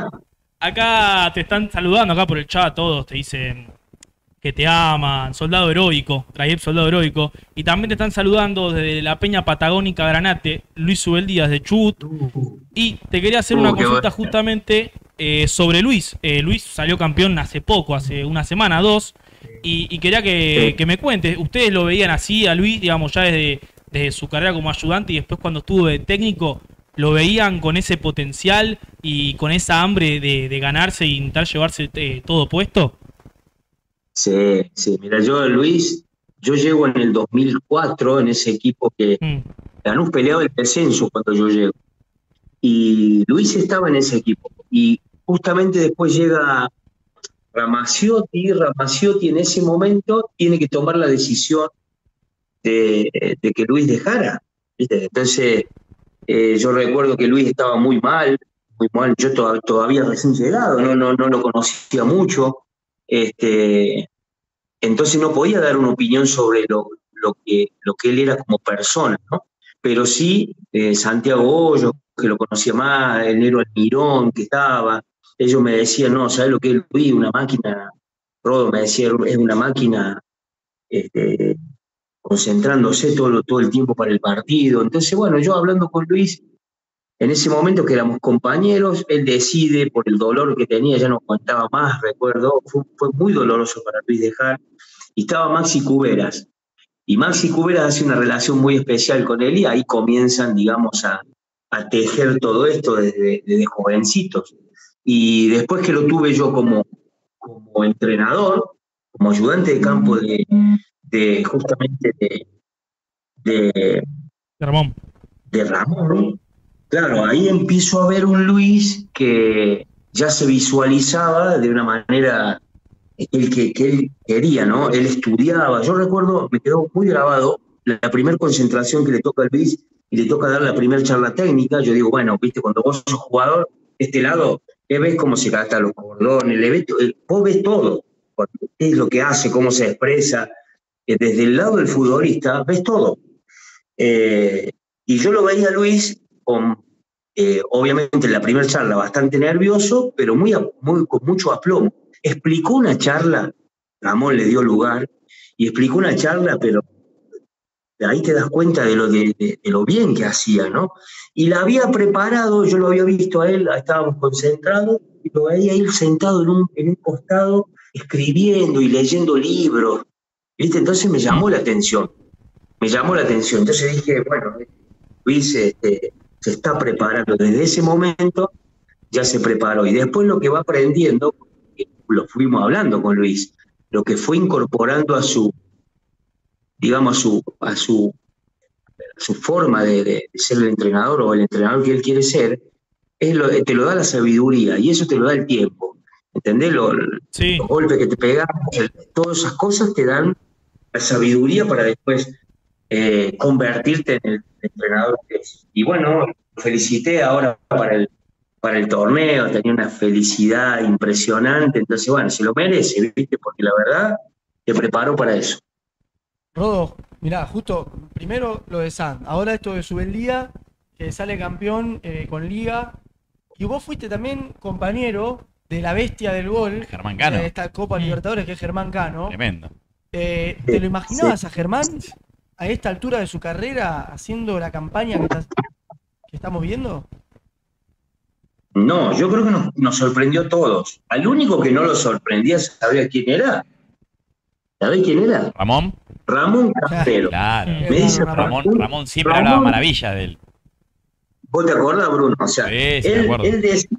C: acá te están saludando, acá por el chat, todos te dicen que te aman, soldado heroico, Traib soldado heroico, y también te están saludando desde la Peña Patagónica Granate, Luis Subel Díaz de Chubut, y te quería hacer
E: Uh,
C: una
E: qué
C: consulta
E: bueno.
C: justamente eh, sobre Luis. Eh, Luis salió campeón hace poco, hace una semana, dos, y, y quería que,
E: Sí.
C: que me cuentes, ¿ustedes lo veían así a Luis, digamos, ya desde, desde su carrera como ayudante y después cuando estuvo de técnico, lo veían con ese potencial y con esa hambre de, de ganarse y intentar llevarse eh, todo puesto?
E: Sí, sí, mira, yo, Luis, yo llego en el dos mil cuatro en ese equipo que
C: Mm,
E: Lanús peleaba el descenso cuando yo llego. Y Luis estaba en ese equipo. Y justamente después llega Ramaciotti. Ramaciotti en ese momento tiene que tomar la decisión de, de que Luis dejara, ¿viste? Entonces, eh, yo recuerdo que Luis estaba muy mal, muy mal. Yo to- todavía recién llegado, no, no, no lo conocía mucho. Este, entonces no podía dar una opinión sobre lo, lo, que, lo que él era como persona, ¿no? Pero sí, eh, Santiago Hoyos, que lo conocía más, el Nero Almirón, que estaba, ellos me decían, no, ¿sabes lo que es Luis? Una máquina, Rodo me decía, es una máquina este, concentrándose todo, lo- todo el tiempo para el partido. Entonces, bueno, yo hablando con Luis, en ese momento que éramos compañeros, él decide, por el dolor que tenía, ya no aguantaba más, recuerdo, fue, fue muy doloroso para Luis dejar, y estaba Maxi Cuberas. Y Maxi Cuberas hace una relación muy especial con él y ahí comienzan, digamos, a, a tejer todo esto desde, desde jovencitos. Y después que lo tuve yo como, como entrenador, como ayudante de campo de, de justamente de, de,
C: Ramón.
E: de Ramón, claro, ahí empiezo a ver un Luis que ya se visualizaba de una manera el que, que él quería, ¿no? Él estudiaba. Yo recuerdo, me quedó muy grabado, la, la primera concentración que le toca a Luis y le toca dar la primera charla técnica. Yo digo, bueno, viste, cuando vos sos jugador, de este lado, le ves cómo se gastan los cordones, le ves, eh, vos ves todo, qué es lo que hace, cómo se expresa. Eh, desde el lado del futbolista, ves todo. Eh, y yo lo veía a Luis con, eh, obviamente, en la primera charla bastante nervioso, pero muy, muy, con mucho aplomo. Explicó una charla, Ramón le dio lugar, y explicó una charla, pero de ahí te das cuenta de lo, de, de, de lo bien que hacía, ¿no? Y la había preparado, yo lo había visto a él, estábamos concentrados, y lo veía ir sentado en un, en un costado, escribiendo y leyendo libros, ¿viste? Entonces me llamó la atención, me llamó la atención. Entonces dije, bueno, Luis este, se está preparando, desde ese momento ya se preparó, y después lo que va aprendiendo, lo fuimos hablando con Luis, lo que fue incorporando a su, digamos, a su, a su, a su forma de, de ser el entrenador o el entrenador que él quiere ser, es lo, te lo da la sabiduría y eso te lo da el tiempo. ¿entendés? Los,
C: Sí.
E: los golpes que te pegan, todas esas cosas te dan la sabiduría para después eh, convertirte en el entrenador que es. Y bueno, lo felicité ahora para el, para el torneo, tenía una felicidad impresionante, entonces bueno, se lo merece, ¿viste? Porque la verdad te preparó para eso.
D: Rodo, mirá, justo primero lo de San, ahora esto de Subeldía, que sale campeón eh, con Liga, y vos fuiste también compañero de la bestia del gol
A: Germán Cano.
D: de esta Copa Libertadores, que es Germán Cano.
A: Tremendo.
D: Eh, ¿Te lo imaginabas a Germán a esta altura de su carrera haciendo la campaña que, estás- que estamos viendo?
E: No, yo creo que nos, nos sorprendió a todos. Al único que no lo sorprendía, ¿sabía quién era? ¿Sabés quién era?
A: Ramón.
E: Ramón Campero.
A: Claro.
E: Me dice
A: Ramón, Ramón siempre
E: Ramón,
A: hablaba maravilla de él.
E: ¿Vos te acordás, Bruno? O sea,
A: Sí, sí, me
E: él,
A: acuerdo.
E: él decía,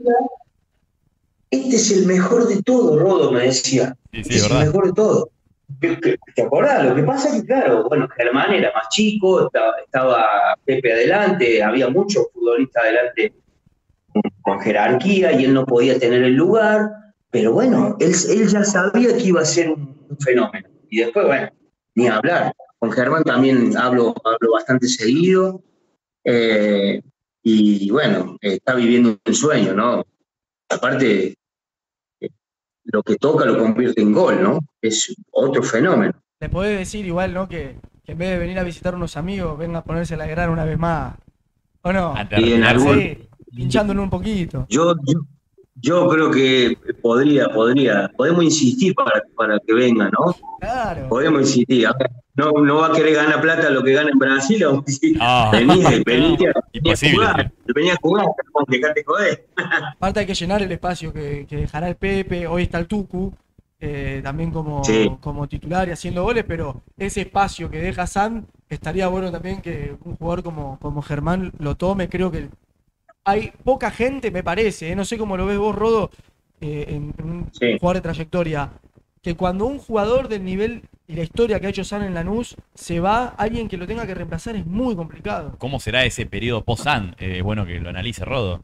E: este es el mejor de todo, Rodo, me decía.
A: Sí, sí,
E: Este es
A: verdad.
E: el mejor de todo. ¿Te, te- te acordás? Lo que pasa es que, claro, bueno, Germán era más chico, estaba, estaba Pepe adelante, había muchos futbolistas adelante con, con jerarquía y él no podía tener el lugar, pero bueno, él, él ya sabía que iba a ser un, un fenómeno. Y después, bueno, ni hablar. Con Germán también hablo, hablo bastante seguido. eh, y bueno, está viviendo un sueño, ¿no? Aparte, eh, lo que toca lo convierte en gol, ¿no? Es otro fenómeno.
D: Le podés decir igual, ¿no? Que, que en vez de venir a visitar unos amigos, venga a ponerse la gran una vez más. ¿O no?
A: Antes de
E: Y en
A: retirarse.
E: algún-
D: Sí, pinchándole un poquito.
E: Yo, yo, yo creo que podría, podría, podemos insistir para, para que venga, ¿no?
D: Claro.
E: Podemos insistir. A ver, no, no va a querer ganar plata lo que gana en Brasil, vamos a decir,
A: No.
E: vení, vení, vení a
A: Imposible.
E: jugar, vení a jugar, con que te jodés.
D: Aparte hay que llenar el espacio que, que dejará el Pepe, hoy está el Tucu, eh, también como,
E: Sí.
D: como titular y haciendo goles, pero ese espacio que deja San, estaría bueno también que un jugador como, como Germán lo tome. Creo que hay poca gente, me parece, eh, no sé cómo lo ves vos, Rodo, eh, en, en un
E: Sí.
D: jugador de trayectoria, que cuando un jugador del nivel y la historia que ha hecho San en Lanús se va, alguien que lo tenga que reemplazar es muy complicado.
A: ¿Cómo será ese periodo post-San? Eh, bueno que lo analice Rodo.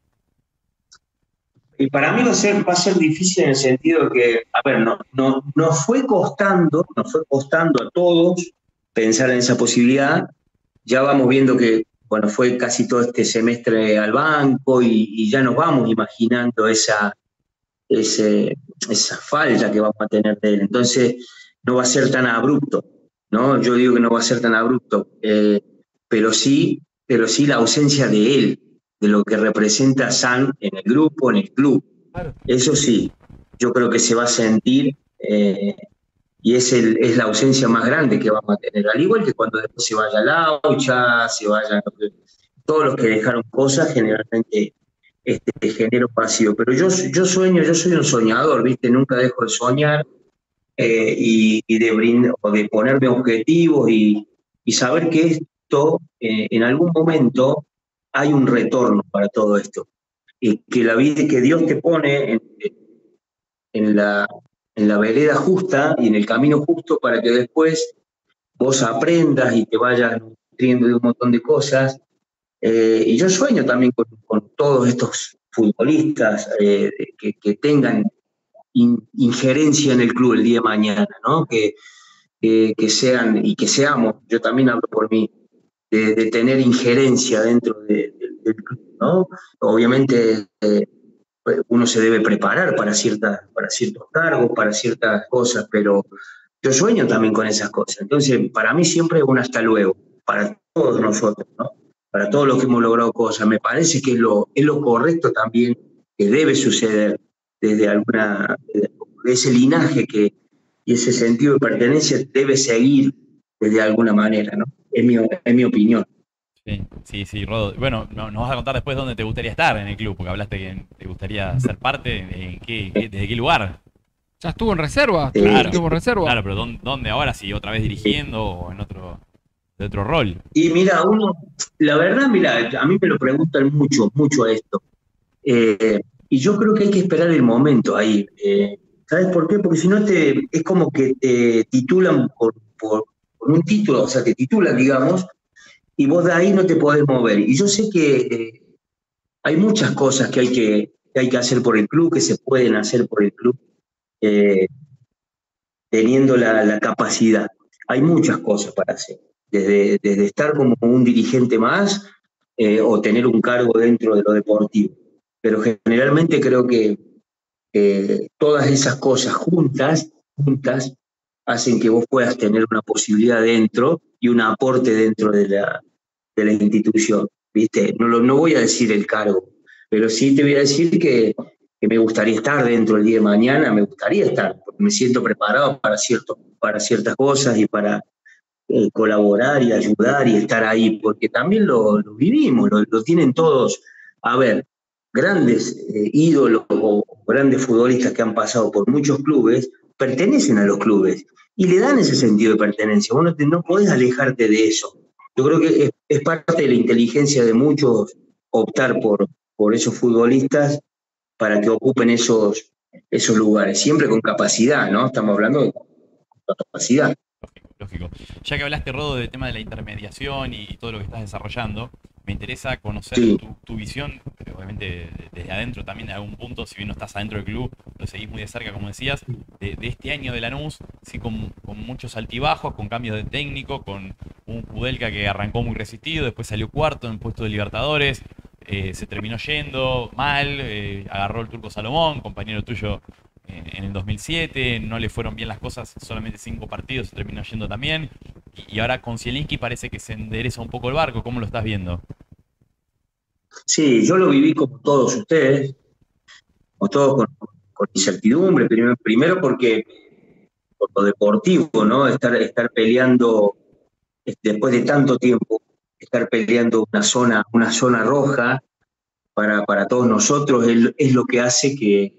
E: Y para mí va a ser, va a ser difícil en el sentido de que, a ver, no, no, nos fue costando, nos fue costando a todos pensar en esa posibilidad. Ya vamos viendo que, bueno, fue casi todo este semestre al banco y, y ya nos vamos imaginando esa, ese, esa falla que vamos a tener de él. Entonces, no va a ser tan abrupto, ¿no? Yo digo que no va a ser tan abrupto, eh, pero sí, pero sí la ausencia de él, de lo que representa San en el grupo, en el club.
D: Claro.
E: Eso sí, yo creo que se va a sentir eh, y es, el, es la ausencia más grande que vamos a tener. Al igual que cuando después se vaya Laucha, se vayan todos los que dejaron cosas, generalmente este, genera un vacío. Pero yo, yo sueño, yo soy un soñador, ¿viste? Nunca dejo de soñar eh, y, y de brindar, o de ponerme objetivos y, y saber que esto eh, en algún momento hay un retorno para todo esto. Y que la vida que Dios te pone en, en, la, en la vereda justa y en el camino justo para que después vos aprendas y te vayas nutriendo de un montón de cosas. Eh, y yo sueño también con, con todos estos futbolistas eh, que, que tengan in, injerencia en el club el día de mañana, ¿no? Que, que, que sean y que seamos, yo también hablo por mí, de, de tener injerencia dentro de, de, del club, ¿no? Obviamente eh, uno se debe preparar para, ciertas, para ciertos cargos, para ciertas cosas, pero yo sueño también con esas cosas. Entonces, para mí siempre es un hasta luego, para todos nosotros, ¿no? Para todos los que hemos logrado cosas. Me parece que es lo, es lo correcto también que debe suceder desde alguna, desde ese linaje que, y ese sentido de pertenencia debe seguir de alguna manera, ¿no? Es mi, es mi opinión.
A: Sí, sí, sí, Rodo. Bueno, no- nos vas a contar después dónde te gustaría estar en el club, porque hablaste que te gustaría ser parte, ¿de qué, qué- desde qué lugar?
B: ¿Ya estuvo en reserva?
E: Claro.
B: ¿Estuvo en reserva?
A: Claro, pero ¿dónde, dónde ahora? Si otra vez dirigiendo o en otro, de otro rol.
E: Y mira, uno, la verdad, mira, a mí me lo preguntan mucho, mucho a esto. Eh, y yo creo que hay que esperar el momento ahí. Eh, ¿Sabes por qué? Porque si no te, es como que te titulan por, por, por un título, o sea, te titulan, digamos, y vos de ahí no te podés mover. Y yo sé que eh, hay muchas cosas que hay que, que hay que hacer por el club, que se pueden hacer por el club, eh, teniendo la, la capacidad. Hay muchas cosas para hacer, desde, desde estar como un dirigente más eh, o tener un cargo dentro de lo deportivo. Pero generalmente creo que eh, todas esas cosas juntas, juntas hacen que vos puedas tener una posibilidad dentro y un aporte dentro de la, de la institución, ¿viste? No, lo, no voy a decir el cargo, pero sí te voy a decir que, que me gustaría estar dentro el día de mañana, me gustaría estar, porque me siento preparado para, cierto, para ciertas cosas y para eh, colaborar y ayudar y estar ahí, porque también lo, lo vivimos, lo, lo tienen todos. A ver, grandes eh, ídolos o grandes futbolistas que han pasado por muchos clubes pertenecen a los clubes y le dan ese sentido de pertenencia. Vos no, te, no podés alejarte de eso. Yo creo que es, es parte de la inteligencia de muchos optar por, por esos futbolistas para que ocupen esos, esos lugares, siempre con capacidad, ¿no? Estamos hablando de capacidad.
A: Lógico. Ya que hablaste, Rodo, del tema de la intermediación y todo lo que estás desarrollando, me interesa conocer
E: Sí.
A: tu, tu visión, pero obviamente desde adentro también de algún punto, si bien no estás adentro del club, lo seguís muy de cerca, como decías, de, de este año de Lanús, sí, con, con muchos altibajos, con cambios de técnico, con un Kudelka que arrancó muy resistido, después salió cuarto en puesto de Libertadores, eh, se terminó yendo mal, eh, agarró el Turco Salomón, compañero tuyo en el dos mil siete, no le fueron bien las cosas, solamente cinco partidos, se terminó yendo también, y, y ahora con Zielinski parece que se endereza un poco el barco. ¿Cómo lo estás viendo?
E: Sí, yo lo viví como todos ustedes, como todos con, con incertidumbre, primero, primero porque por lo deportivo, ¿no? Estar, estar peleando, después de tanto tiempo, estar peleando una zona, una zona roja para, para todos nosotros es, es lo que hace que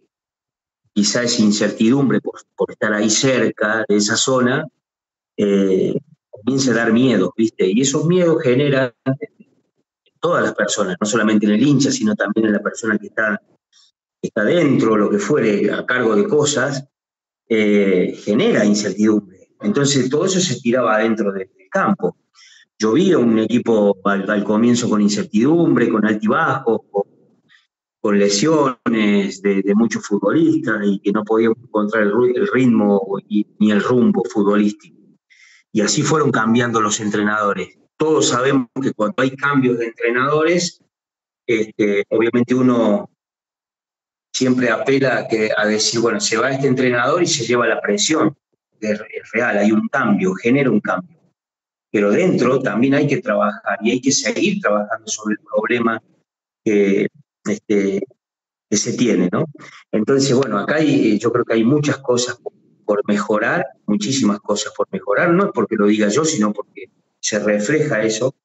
E: quizá esa incertidumbre por, por estar ahí cerca de esa zona, eh, comienza a dar miedo, ¿viste? Y esos miedos generan en todas las personas, no solamente en el hincha, sino también en la persona que está, que está dentro, lo que fuere, a cargo de cosas, eh, genera incertidumbre. Entonces todo eso se tiraba adentro del campo. Yo vi a un equipo al, al comienzo con incertidumbre, con altibajos, con con lesiones de, de muchos futbolistas y que no podían encontrar el, el ritmo y, ni el rumbo futbolístico. Y así fueron cambiando los entrenadores. Todos sabemos que cuando hay cambios de entrenadores, este, obviamente uno siempre apela a, que, a decir, bueno, se va este entrenador y se lleva la presión. Es, es real, hay un cambio, genera un cambio. Pero dentro también hay que trabajar y hay que seguir trabajando sobre el problema que Este, que se tiene, ¿no? Entonces, bueno, acá hay, yo creo que hay muchas cosas por mejorar, muchísimas cosas por mejorar, no es porque lo diga yo, sino porque se refleja eso.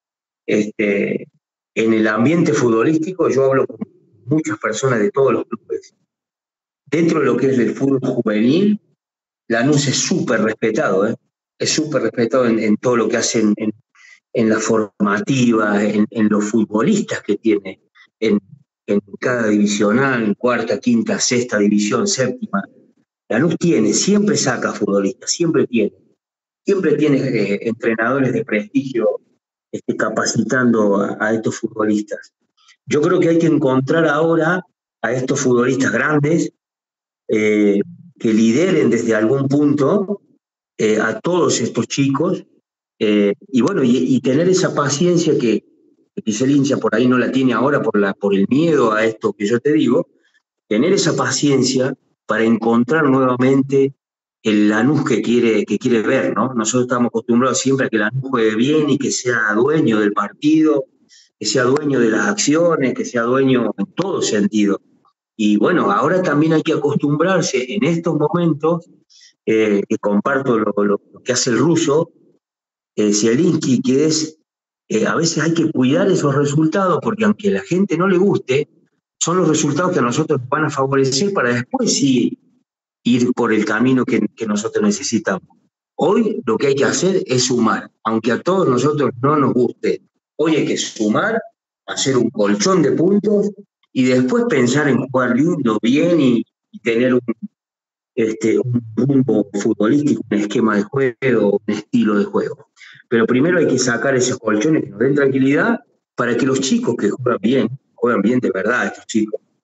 E: Este, en el ambiente futbolístico yo hablo con muchas personas de todos los clubes. Dentro de lo que es el fútbol juvenil, Lanús es súper respetado, ¿eh? Es súper respetado en, en todo lo que hacen en, en la formativa, en, en los futbolistas que tiene. En, en cada divisional, cuarta, quinta, sexta división, séptima. Lanús tiene, siempre saca futbolistas, siempre tiene. Siempre tiene eh, entrenadores de prestigio este, capacitando a, a estos futbolistas. Yo creo que hay que encontrar ahora a estos futbolistas grandes eh, que lideren desde algún punto eh, a todos estos chicos eh, y bueno, y, y tener esa paciencia que quizá el hincha por ahí no la tiene ahora por, la, por el miedo a esto que yo te digo, tener esa paciencia para encontrar nuevamente el Lanús que quiere, que quiere ver, ¿no? Nosotros estamos acostumbrados siempre a que Lanús juegue bien y que sea dueño del partido, que sea dueño de las acciones, que sea dueño en todo sentido. Y bueno, ahora también hay que acostumbrarse en estos momentos, eh, que comparto lo, lo, lo que hace el ruso, eh, Zielinski, que es Eh, a veces hay que cuidar esos resultados porque aunque a la gente no le guste, son los resultados que a nosotros van a favorecer para después sí ir por el camino que, que nosotros necesitamos. Hoy lo que hay que hacer es sumar, aunque a todos nosotros no nos guste. Hoy hay que sumar, hacer un colchón de puntos y después pensar en jugar lindo, bien y, y tener un, este, un rumbo futbolístico, un esquema de juego, un estilo de juego. Pero primero hay que sacar esos colchones que nos den tranquilidad para que los chicos que juegan bien, juegan bien de verdad estos chicos,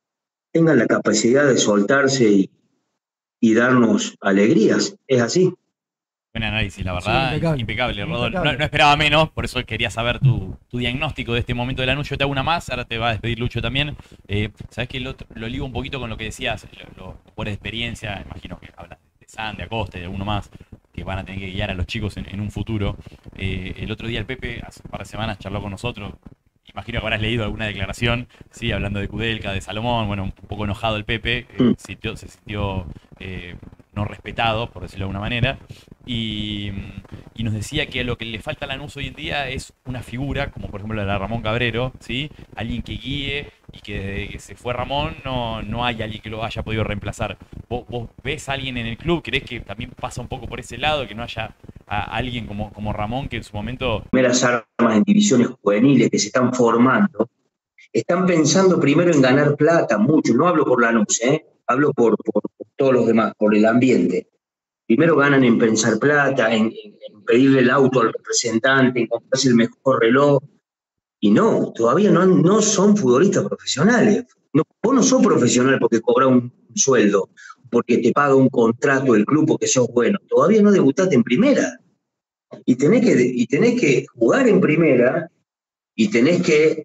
E: tengan la capacidad de soltarse y, y darnos alegrías. Es así.
A: Buen análisis, la verdad.
D: Sí, impecable.
A: impecable, Rodolfo.
D: Impecable.
A: No, no esperaba menos, por eso quería saber tu, tu diagnóstico de este momento de Lanús. Yo te hago una más, ahora te va a despedir Lucho también. Eh, Sabes que lo, lo ligo un poquito con lo que decías, lo, lo, por experiencia, imagino que hablas de San, de Acosta, de alguno más, que van a tener que guiar a los chicos en, en un futuro. Eh, el otro día el Pepe, hace un par de semanas, charló con nosotros. Imagino que habrás leído alguna declaración, sí, hablando de Kudelka, de Salomón, bueno, un poco enojado el Pepe, eh, sintió, se sintió eh, no respetado, por decirlo de alguna manera, y, y nos decía que lo que le falta a Lanús hoy en día es una figura, como por ejemplo la de Ramón Cabrero, ¿sí? Alguien que guíe, y que desde que se fue Ramón no, no hay alguien que lo haya podido reemplazar. ¿Vos, vos ves a alguien en el club? ¿Creés que también pasa un poco por ese lado, que no haya a alguien como, como Ramón, que en su momento...
E: Primeras armas en divisiones juveniles que se están formando, están pensando primero en ganar plata, mucho. No hablo por Lanús, ¿eh? Hablo por, por, por todos los demás, por el ambiente. Primero ganan en pensar plata, en, en, en pedirle el auto al representante, en comprarse el mejor reloj. Y no, todavía no, no son futbolistas profesionales. No, vos no sos profesional porque cobras un, un sueldo, porque te paga un contrato el club porque sos bueno. Todavía no debutaste en primera. Y tenés que, y tenés que jugar en primera y tenés que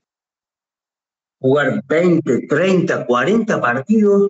E: jugar veinte, treinta, cuarenta partidos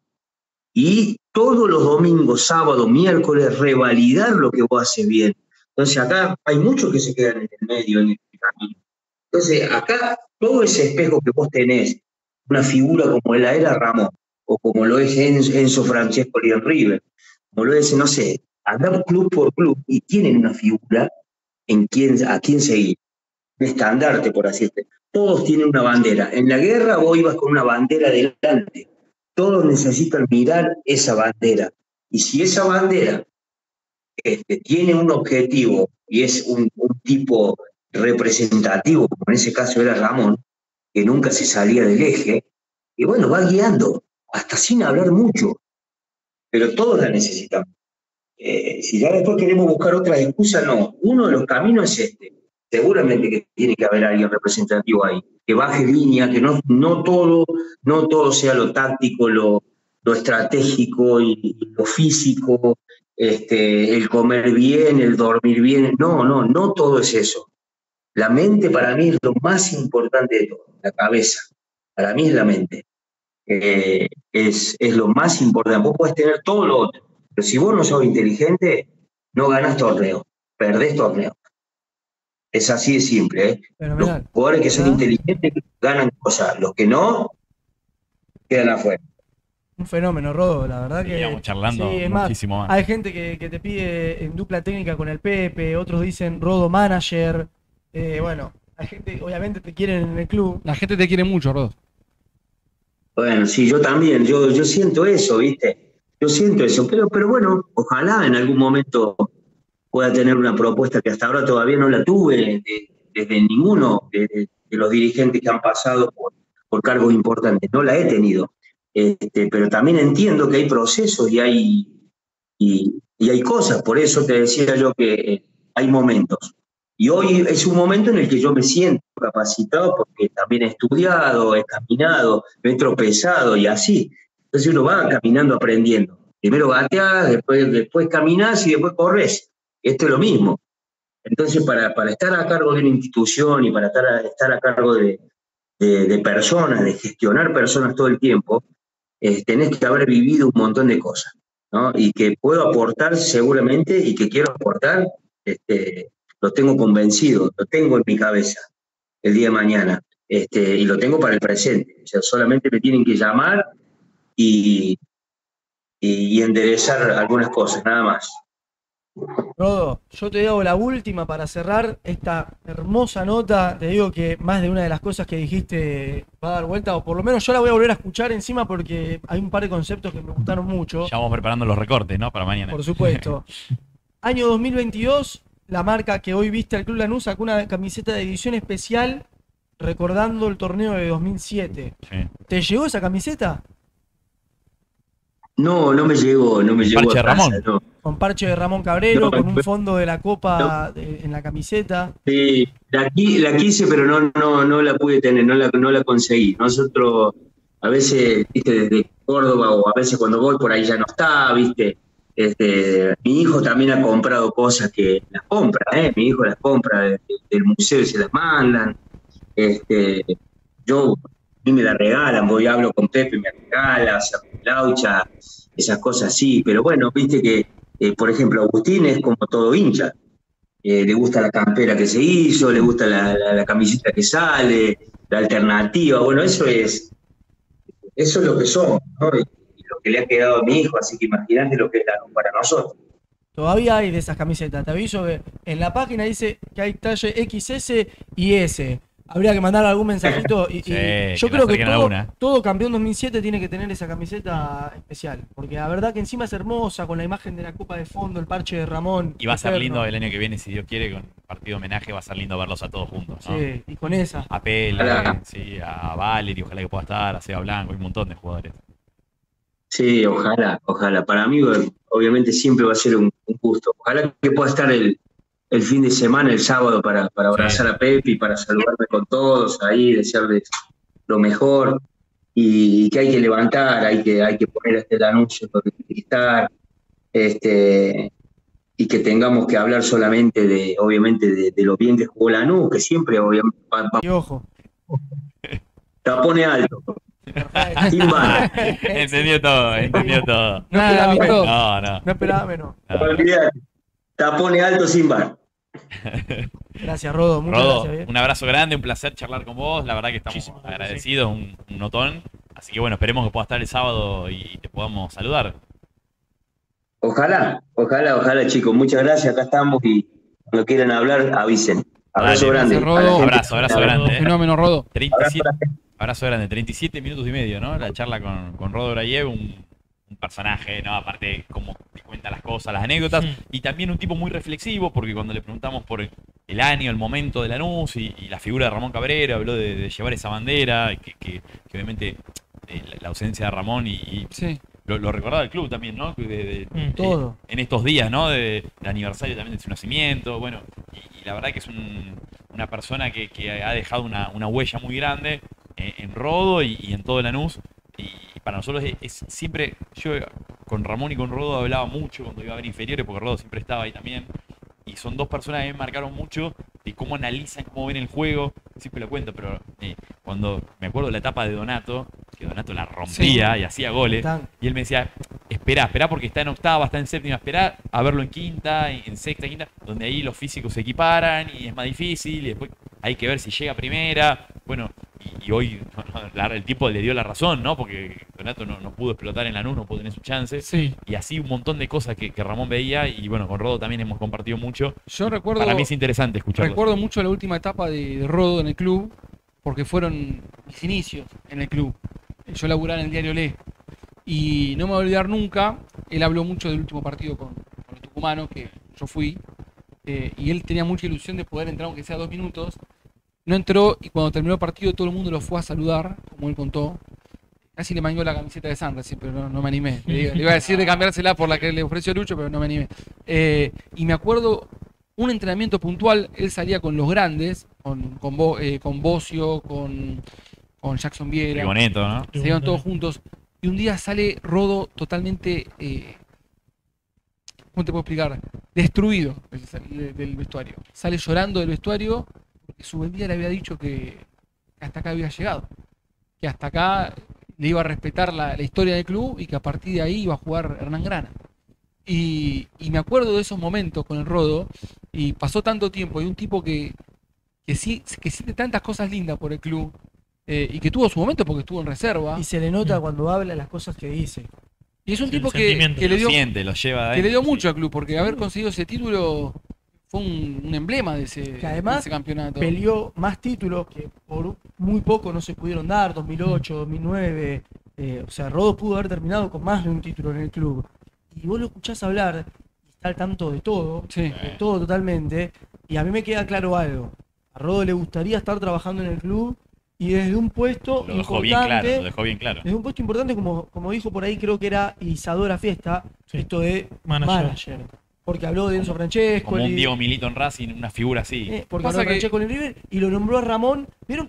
E: y todos los domingos, sábado, miércoles, revalidar lo que vos haces bien. Entonces acá hay muchos que se quedan en el medio, en el camino. Entonces acá todo ese espejo que vos tenés, una figura como la era Ramón, o como lo es Enzo Francesco y en River, como lo es, no sé, andar club por club y tienen una figura en quien, a quien seguir, un estandarte, por así decirlo. Todos tienen una bandera. En la guerra vos ibas con una bandera delante. Todos necesitan mirar esa bandera. Y si esa bandera este, tiene un objetivo y es un, un tipo representativo, como en ese caso era Ramón, que nunca se salía del eje, y bueno, va guiando, hasta sin hablar mucho. Pero todos la necesitamos. Eh, si ya después queremos buscar otra excusa, no. Uno de los caminos es este. Seguramente que tiene que haber alguien representativo ahí, que baje línea, que no, no, todo, no todo sea lo táctico, lo, lo estratégico y, y lo físico, este, el comer bien, el dormir bien. No, no, no todo es eso. La mente para mí es lo más importante de todo, la cabeza. Para mí es la mente. Eh, es, es lo más importante. Vos podés tener todo lo otro, pero si vos no sos inteligente, no ganás torneo, perdés torneo. Es así de simple, ¿eh? Los jugadores que son
D: ¿Ah?
E: inteligentes ganan cosas, los que no, quedan afuera.
D: Un fenómeno, Rodo, la verdad que...
A: Seguíamos charlando
D: sí, es
A: muchísimo más.
D: Hay gente que, que te pide en dupla técnica con el Pepe, otros dicen Rodo manager. Eh, bueno, hay gente, obviamente te quieren en el club.
B: La gente te quiere mucho, Rodo.
E: Bueno, sí, yo también, yo, yo siento eso, ¿viste? Yo siento eso, pero, pero bueno, ojalá en algún momento pueda tener una propuesta que hasta ahora todavía no la tuve de, desde ninguno de, de, de los dirigentes que han pasado por, por cargos importantes. No la he tenido. Este, pero también entiendo que hay procesos y hay, y, y hay cosas. Por eso te decía yo que eh, hay momentos. Y hoy es un momento en el que yo me siento capacitado porque también he estudiado, he caminado, me he tropezado y así. Entonces uno va caminando aprendiendo. Primero gateás, después, después caminás y después corres. Esto es lo mismo. Entonces, para, para estar a cargo de una institución y para estar a, estar a cargo de, de, de personas, de gestionar personas todo el tiempo, eh, tenés que haber vivido un montón de cosas, ¿no? Y que puedo aportar seguramente y que quiero aportar, este, lo tengo convencido, lo tengo en mi cabeza el día de mañana, este, y lo tengo para el presente. O sea, solamente me tienen que llamar y, y, y enderezar algunas cosas, nada más.
D: Rodo, yo te hago la última para cerrar esta hermosa nota. Te digo que más de una de las cosas que dijiste va a dar vuelta, o por lo menos yo la voy a volver a escuchar encima porque hay un par de conceptos que me gustaron mucho.
A: Ya vamos preparando los recortes, ¿no? Para mañana.
D: Por supuesto. Año dos mil veintidós, la marca que hoy viste al Club Lanús sacó una camiseta de edición especial recordando el torneo de dos mil siete.
A: Sí.
D: ¿Te llegó esa camiseta?
E: No, no me llegó, no me llegó
A: Parche
E: a casa,
A: Ramón.
E: no.
D: Con parche de Ramón Cabrero,
E: No,
D: con un
E: fue-
D: fondo de la Copa de- en la camiseta.
E: Sí, la, qui- la quise, pero no, no, no la pude tener, no la, no la conseguí. Nosotros a veces, viste, desde Córdoba o a veces cuando voy por ahí ya no está, viste. Este, mi hijo también ha comprado cosas que las compra, ¿eh? Mi hijo las compra de- de- del museo y se las mandan. Este, yo, a mí me la regalan, voy, hablo con Pepe, me regala, saco laucha, esas cosas así. Pero bueno, viste que, eh, por ejemplo, Agustín es como todo hincha. Eh, le gusta la campera que se hizo, le gusta la, la- la camiseta que sale, la alternativa. Bueno, eso es, eso es lo que somos, ¿no? Y, y lo que le ha quedado a mi hijo, así que imagínate lo que es la luz para nosotros.
D: Todavía hay de esas camisetas. Te aviso que en la página dice que hay talle X S y S. Habría que mandar algún mensajito. Y, y
A: Sí,
D: yo
A: que
D: creo
A: le
D: que
A: acerquen
D: todo,
A: alguna.
D: todo campeón dos mil siete tiene que tener esa camiseta especial. Porque la verdad que encima es hermosa, con la imagen de la Copa de fondo, el parche de Ramón.
A: Y va a ser
D: eterno.
A: lindo el año que viene, si Dios quiere, con partido homenaje, va a ser lindo verlos a todos juntos, ¿no?
D: Sí, y con esa.
A: A Pele,
E: Ojalá.
A: sí, a Valery, ojalá que pueda estar, a Seba Blanco, hay un montón de jugadores.
E: Sí, ojalá, ojalá. Para mí, obviamente, siempre va a ser un, un gusto. Ojalá que pueda estar el, el fin de semana, el sábado, para, para abrazar
A: Sí.
E: a Pepe y para saludarme con todos ahí, desearles lo mejor. Y, y que hay que levantar, hay que, hay que poner este el anuncio donde tiene que estar. Este, y que tengamos que hablar solamente de, obviamente, de, de lo bien que jugó Lanús, que siempre, obviamente, va, va-
D: Y ojo.
E: tapone alto. Sin bar.
A: Entendió todo, entendió todo.
D: No
B: Nada,
D: esperaba
B: amigo.
D: menos.
A: No, no.
D: No esperaba menos.
A: no, no.
E: Olvídate. Tapone alto sin bar.
D: Gracias, Rodo. Muchas
A: Rodo,
D: gracias. bien.
A: un abrazo grande, un placer charlar con vos. La verdad que estamos
C: Muchísimas gracias,
A: agradecidos, un, un notón. Así que bueno, esperemos que pueda estar el sábado y te podamos saludar.
E: Ojalá, ojalá, ojalá, chicos. Muchas gracias. Acá estamos y cuando quieran hablar, avisen. Abrazo
A: Dale,
E: grande.
B: gracias, Rodo.
E: a la gente.
A: Abrazo, abrazo grande. eh.
B: Fenómeno, Rodo.
A: treinta y siete,
E: Abrazo a la gente.
A: abrazo grande, treinta y siete minutos y medio, ¿no? La charla con, con Rodo Brayev, un, un personaje, ¿no? Aparte, cómo te cuenta las cosas, las anécdotas,
C: Sí.
A: y también un tipo muy reflexivo, porque cuando le preguntamos por el año, el momento de Lanús y, y la figura de Ramón Cabrera, habló de, de llevar esa bandera, que, que, que obviamente eh, la, la ausencia de Ramón y, y
B: Sí.
A: lo, lo recordaba el club también, ¿no? De- de-
C: Mm.
A: eh,
D: Todo.
A: en estos días, ¿no? De, del aniversario también de su nacimiento, bueno, y, y la verdad que es un- una persona que, que ha dejado una, una huella muy grande en, en Rodo y, y en todo Lanús. Y para nosotros es, es siempre, yo con Ramón y con Rodo hablaba mucho cuando iba a ver inferiores, porque Rodo siempre estaba ahí también. Y son dos personas que me marcaron mucho de cómo analizan, cómo ven el juego. Siempre lo cuento, pero eh, cuando me acuerdo de la etapa de Donato, que Donato la rompía y hacía goles.
D: Tan-
A: Y él me decía, espera, espera porque está en octava, está en séptima, espera a verlo en quinta, en sexta, quinta, donde ahí los físicos se equiparan y es más difícil y después hay que ver si llega a primera. Bueno, y, y hoy la- el tipo le dio la razón, ¿no? Porque Donato no, no pudo explotar en Lanús, no pudo tener su chance.
B: Sí.
A: Y así un montón de cosas que, que Ramón veía y bueno, con Rodo también hemos compartido mucho.
B: Yo recuerdo,
A: Para mí es interesante escucharlo.
B: recuerdo mucho la última etapa de, de Rodo en el club, porque fueron mis inicios en el club. Yo laburaba en el diario Le. Y no me voy a olvidar nunca, él habló mucho del último partido con, con los tucumanos, que yo fui, eh, y él tenía mucha ilusión de poder entrar aunque sea dos minutos. No entró y cuando terminó el partido todo el mundo lo fue a saludar, como él contó. Casi le mangué la camiseta de San recién, pero no, no me animé. Le, iba- le iba a decir de cambiársela por la que le ofreció Lucho, pero no me animé. Eh, y me acuerdo un entrenamiento puntual, él salía con los grandes, con, con, Bo- eh, con Bocio, con, con Jackson Viera.
A: Rigoneto, ¿no?
B: Se iban todos juntos. Y un día sale Rodo totalmente, eh, ¿cómo te puedo explicar? Destruido del, del vestuario. Sale llorando del vestuario porque su vendida le había dicho que hasta acá había llegado. Que hasta acá le iba a respetar la, la historia del club y que a partir de ahí iba a jugar Hernán Grana. Y, y me acuerdo de esos momentos con el Rodo y pasó tanto tiempo y un tipo que, que, sí, que siente tantas cosas lindas por el club. Eh, y que tuvo su momento porque estuvo en reserva.
D: Y se le nota cuando habla las cosas que dice.
B: Y es un
C: Sí,
B: tipo
C: el
B: que,
C: sentimiento.
B: que le
A: Lo
B: dio,
A: siente, lo lleva
B: que le dio
A: adentro,
B: mucho
A: sí.
B: al club, porque haber conseguido ese título fue un, un emblema de ese,
D: Que además
B: de ese campeonato.
D: Peleó más títulos que por muy poco no se pudieron dar, dos mil ocho, dos mil nueve. eh, o sea, Rodo pudo haber terminado con más de un título en el club. Y vos lo escuchás hablar y está al tanto de todo,
B: Sí.
D: de todo totalmente. Y a mí me queda claro algo. A Rodo le gustaría estar trabajando en el club y desde un puesto
A: Lo dejó bien claro,
D: importante,
A: lo dejó bien claro.
D: desde un puesto importante como, como dijo por ahí, creo que era Isadora Fiesta,
C: Sí.
D: esto de
C: Manager.
D: manager. Porque habló de Enzo Francesco.
A: Como un Diego Milito en Racing, una figura así.
D: Eh, porque
B: Pasa
D: habló de
B: que-
D: Francesco en el River y lo nombró a Ramón. Vieron que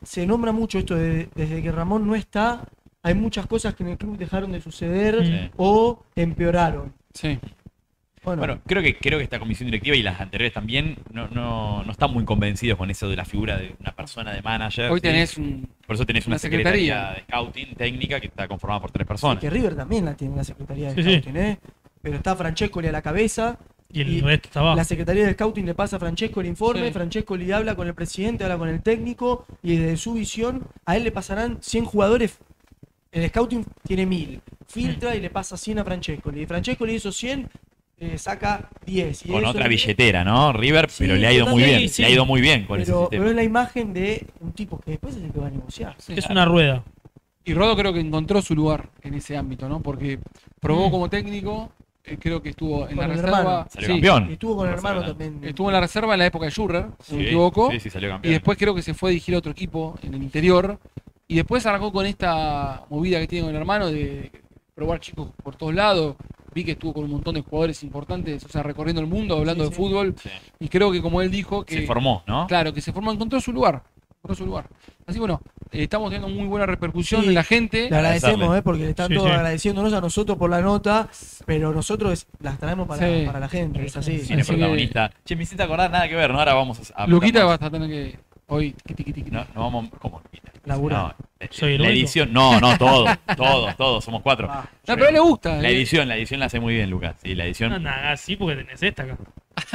D: se nombra mucho esto de, desde que Ramón no está, hay muchas cosas que en el club dejaron de suceder
A: Sí.
D: o empeoraron.
B: Sí.
D: Bueno,
A: Bueno, creo que, creo que esta comisión directiva y las anteriores también no, no, no están muy convencidos con eso de la figura de una persona de manager.
B: Hoy
A: ¿sí?
B: tenés un.
A: Por eso tenés una,
B: una
A: secretaría.
B: secretaría.
A: de scouting técnica que está conformada por tres
D: sí,
A: personas.
D: que River también la tiene la Secretaría de
C: Sí, sí.
D: Scouting, ¿eh? Pero está Francescoli a la cabeza.
C: Y el
D: Y
C: resto está abajo.
D: La Secretaría de Scouting le pasa a Francesco el informe,
B: Sí.
D: Francesco le habla con el presidente, habla con el técnico, y desde su visión a él le pasarán cien jugadores. El Scouting tiene mil, filtra y le pasa cien a Francesco. Y Francesco le hizo cien, eh, saca diez. Y
A: Con
D: eso-
A: otra billetera, ¿no? River,
D: Sí,
A: pero le ha ido muy
D: totalmente,
A: bien.
C: sí.
A: Le ha ido muy bien con ese
D: Pero,
A: sistema.
D: pero es la imagen de un tipo que después es el que va a negociar.
B: Sí.
C: Es una rueda.
B: Y Rodo creo que encontró su lugar en ese ámbito, ¿no? Porque probó
C: Mm.
B: como técnico, eh, creo que estuvo en
D: Con
B: la
D: el
B: reserva.
D: hermano.
A: Salió
B: sí,
A: campeón.
D: Y estuvo con el hermano
A: Barcelona.
D: también.
B: estuvo en la reserva en la época de Schurrer, si no me
A: Sí,
B: equivoco.
A: Sí, sí, salió
B: Y
A: campeón.
B: después creo que se fue a dirigir a otro equipo en el interior. Y después arrancó con esta movida que tiene con el hermano de probar chicos por todos lados. Vi que estuvo con un montón de jugadores importantes, o sea, recorriendo el mundo, hablando
D: Sí,
B: de
D: sí.
B: fútbol.
A: Sí.
B: Y creo que como él dijo, que
A: Se formó, ¿no?
B: claro, que se formó, encontró su lugar. Encontró su lugar. Así bueno, eh, estamos teniendo muy buena repercusión
D: Sí,
B: en la gente.
D: Le agradecemos,
A: Agradecerle.
D: ¿eh? Porque le están
C: Sí,
D: todos
C: sí.
D: agradeciéndonos a nosotros por la nota, pero nosotros es- las traemos para,
B: Sí.
D: para la gente, es así.
A: Cine
B: Así que-
A: protagonista. Che, me hiciste acordar, nada que ver, ¿no? Ahora vamos a. a-
B: Luquita va
A: vamos-
B: a tener que. Hoy, tiqui, tiqui, tiqui.
A: No, no vamos. ¿Cómo, Luquita?
D: Laburar.
A: No, eh,
C: Soy el
A: la
C: único.
A: edición. No, no, todos, todos, todos, somos cuatro.
D: Ah,
B: No, pero a él le gusta.
A: La
B: eh.
A: edición, la edición la hace muy bien, Lucas. Sí, la edición.
C: No, nada, sí, porque tenés esta acá.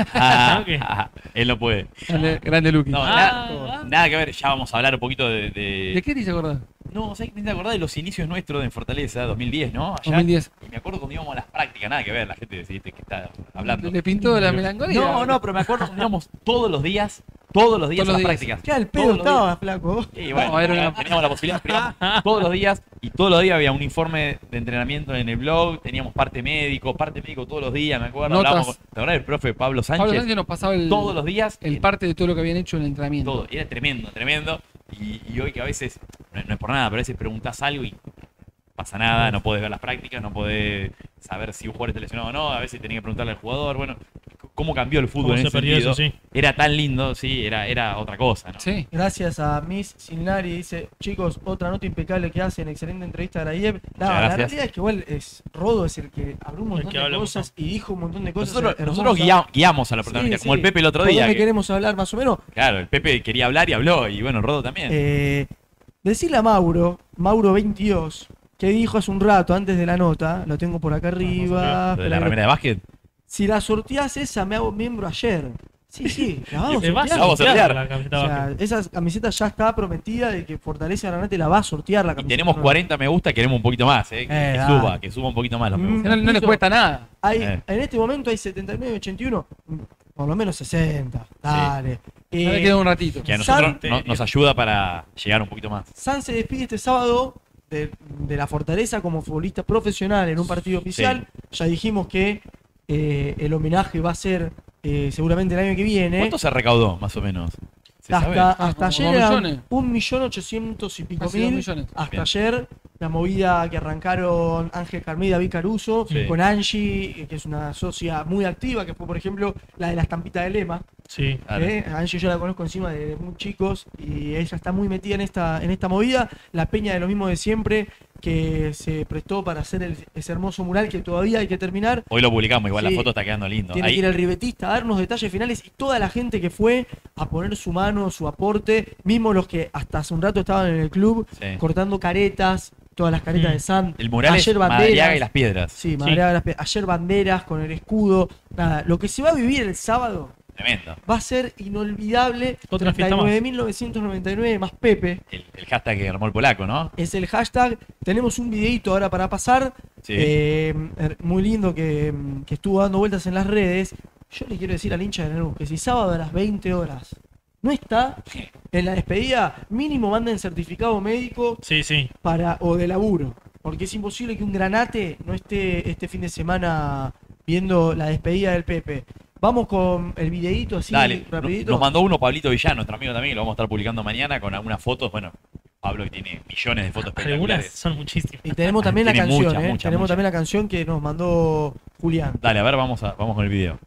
A: Ah,
C: ¿No? ¿Qué?
A: ah, él no puede.
B: Grande, grande Luqui.
A: No,
C: Ah,
A: nada,
C: ah.
A: nada que ver, ya vamos a hablar un poquito de. de-
B: ¿De qué te hice acordar?
A: No, ¿sabes qué me acordar de los inicios nuestros en Fortaleza, dos mil diez, ¿no? Allá.
B: dos mil diez.
A: Y me acuerdo cuando íbamos a las prácticas, nada que ver, la gente decide que está hablando.
B: Le pintó la melancolía.
A: No, no, pero me acuerdo cuando íbamos todos los días, todos los días
B: Todos
A: a las
B: los días.
A: prácticas.
D: Ya el
A: Todos
D: pedo
A: los
D: estaba, flaco.
A: Y bueno,
B: No, era una-
A: teníamos la posibilidad, pero todos los días, y todos los días había un informe de entrenamiento en el blog, teníamos parte médico, parte médico todos los días, me acuerdo.
B: Notas.
A: Hablábamos con, ¿te acordás del profe Pablo Sánchez?
B: Pablo Sánchez nos pasaba el,
A: Todos los días.
B: el
A: eh,
B: parte de todo lo que habían hecho en el entrenamiento.
A: todo. Era tremendo, tremendo. Y, y hoy que a veces, no, no es por nada, pero a veces preguntás algo y no pasa nada, no podés ver las prácticas, no podés saber si un jugador está lesionado o no, a veces tenés que preguntarle al jugador, bueno, c- cómo cambió el fútbol
C: ¿Cómo
A: en
C: se
A: ese
C: perdió
A: sentido.
C: eso, sí?
A: Era tan lindo, sí, era, era otra cosa, ¿no?
B: Sí.
D: Gracias a Miss Silnari, dice, chicos, otra nota impecable que hacen, excelente entrevista a Grayev. No, la
A: gracias.
D: realidad es que igual es Rodo es el que habló un
C: El
D: montón
C: que
D: de
C: habla un
D: cosas y dijo un montón de cosas.
A: Nosotros,
D: hermosas.
A: nosotros guia- guiamos a la protagonista,
D: Sí,
A: como
D: sí.
A: el Pepe el otro
D: ¿Por
A: día.
D: dónde
A: que-
D: queremos hablar más o menos?
A: claro, el Pepe quería hablar y habló, y bueno, el Rodo también.
D: Eh, decirle a Mauro, Mauro veintidós, que dijo hace un rato antes de la nota, lo tengo por acá arriba.
A: Lo de la
D: espera,
A: remera de básquet.
D: si la sorteás esa, me hago miembro ayer. Sí, sí, la vamos a
C: Te vas
D: sortear.
A: La vamos a sortear.
C: la camiseta
D: O
C: baja.
D: sea, esa camiseta ya está prometida de que Fortaleza Granate la va a sortear la
A: Y
D: camiseta.
A: tenemos
D: nueva.
A: cuarenta me gusta, queremos un poquito más, eh, que,
D: Eh,
A: que
D: dale.
A: suba, que suba un poquito más los me
D: Mm.
A: gusta.
B: No, no les cuesta nada.
D: Hay,
A: Eh.
D: En este momento hay setenta y nueve, ochenta y uno, mm, por lo menos sesenta. Dale. Eh,
B: Ya le queda un ratito.
A: Que a nosotros
D: San-
A: no- nos ayuda para llegar un poquito más.
D: San se despide este sábado de, de la Fortaleza como futbolista profesional en un partido oficial. Ya dijimos que eh, el homenaje va a ser eh, seguramente el año que viene.
A: ¿Cuánto se recaudó, más o menos? ¿Se sabe?
D: Hasta,
B: Ah,
D: hasta
B: como
D: ayer
B: dos
D: eran
B: millones.
D: un millón ochocientos y pico
B: Casi dos
D: mil.
B: millones.
D: Hasta
A: Bien.
D: ayer, la movida que arrancaron Ángel Carmé y David Caruso,
A: Sí.
D: con Angie, que es una socia muy activa, que fue, por ejemplo, la de la estampita de lema.
C: Sí.
A: Dale.
D: ¿eh? Angie yo la conozco encima de muy chicos y ella está muy metida en esta, en esta movida. La Peña de lo mismo de siempre, que se prestó para hacer el- ese hermoso mural que todavía hay que terminar.
A: Hoy lo publicamos, igual
D: Sí.
A: la foto está quedando lindo.
D: Tiene
A: Ahí-
D: que ir el ribetista a dar unos detalles finales y toda la gente que fue a poner su mano, su aporte, mismo los que hasta hace un rato estaban en el club
A: Sí.
D: cortando caretas, todas las caretas
C: Mm.
D: de San.
A: El mural
D: Ayer
A: es
D: banderas.
A: Madariaga y las piedras.
D: Sí, Madariaga y las pe- ayer banderas con el escudo. Nada, lo que se va a vivir el sábado
A: Tremendo.
D: va a ser inolvidable.
C: Otra fiesta
D: treinta y
C: más.
D: nueve mil novecientos noventa y nueve más Pepe.
A: El, el hashtag que armó el polaco, ¿no?
D: Es el hashtag. Tenemos un videito ahora para pasar.
A: Sí.
D: Eh, er- muy lindo que, que estuvo dando vueltas en las redes. Yo le quiero decir al hincha de Lanús que si sábado a las veinte horas no está en la despedida, mínimo manden certificado médico
C: Sí, sí.
D: para, o de laburo. Porque es imposible que un granate no esté este fin de semana viendo la despedida del Pepe. Vamos con el videíto así
A: Dale, no-
D: rapidito.
A: nos mandó uno Pablito Villano, nuestro amigo también, que lo vamos a estar publicando mañana con algunas fotos. Bueno, Pablo que tiene millones de fotos
C: Algunas
A: espectaculares.
C: son muchísimas.
D: Y tenemos también la
A: Tiene
D: canción,
A: muchas,
D: ¿eh?
A: muchas,
D: tenemos
A: muchas.
D: también la canción que nos mandó Julián.
A: Dale, a ver, vamos, a, vamos con el video.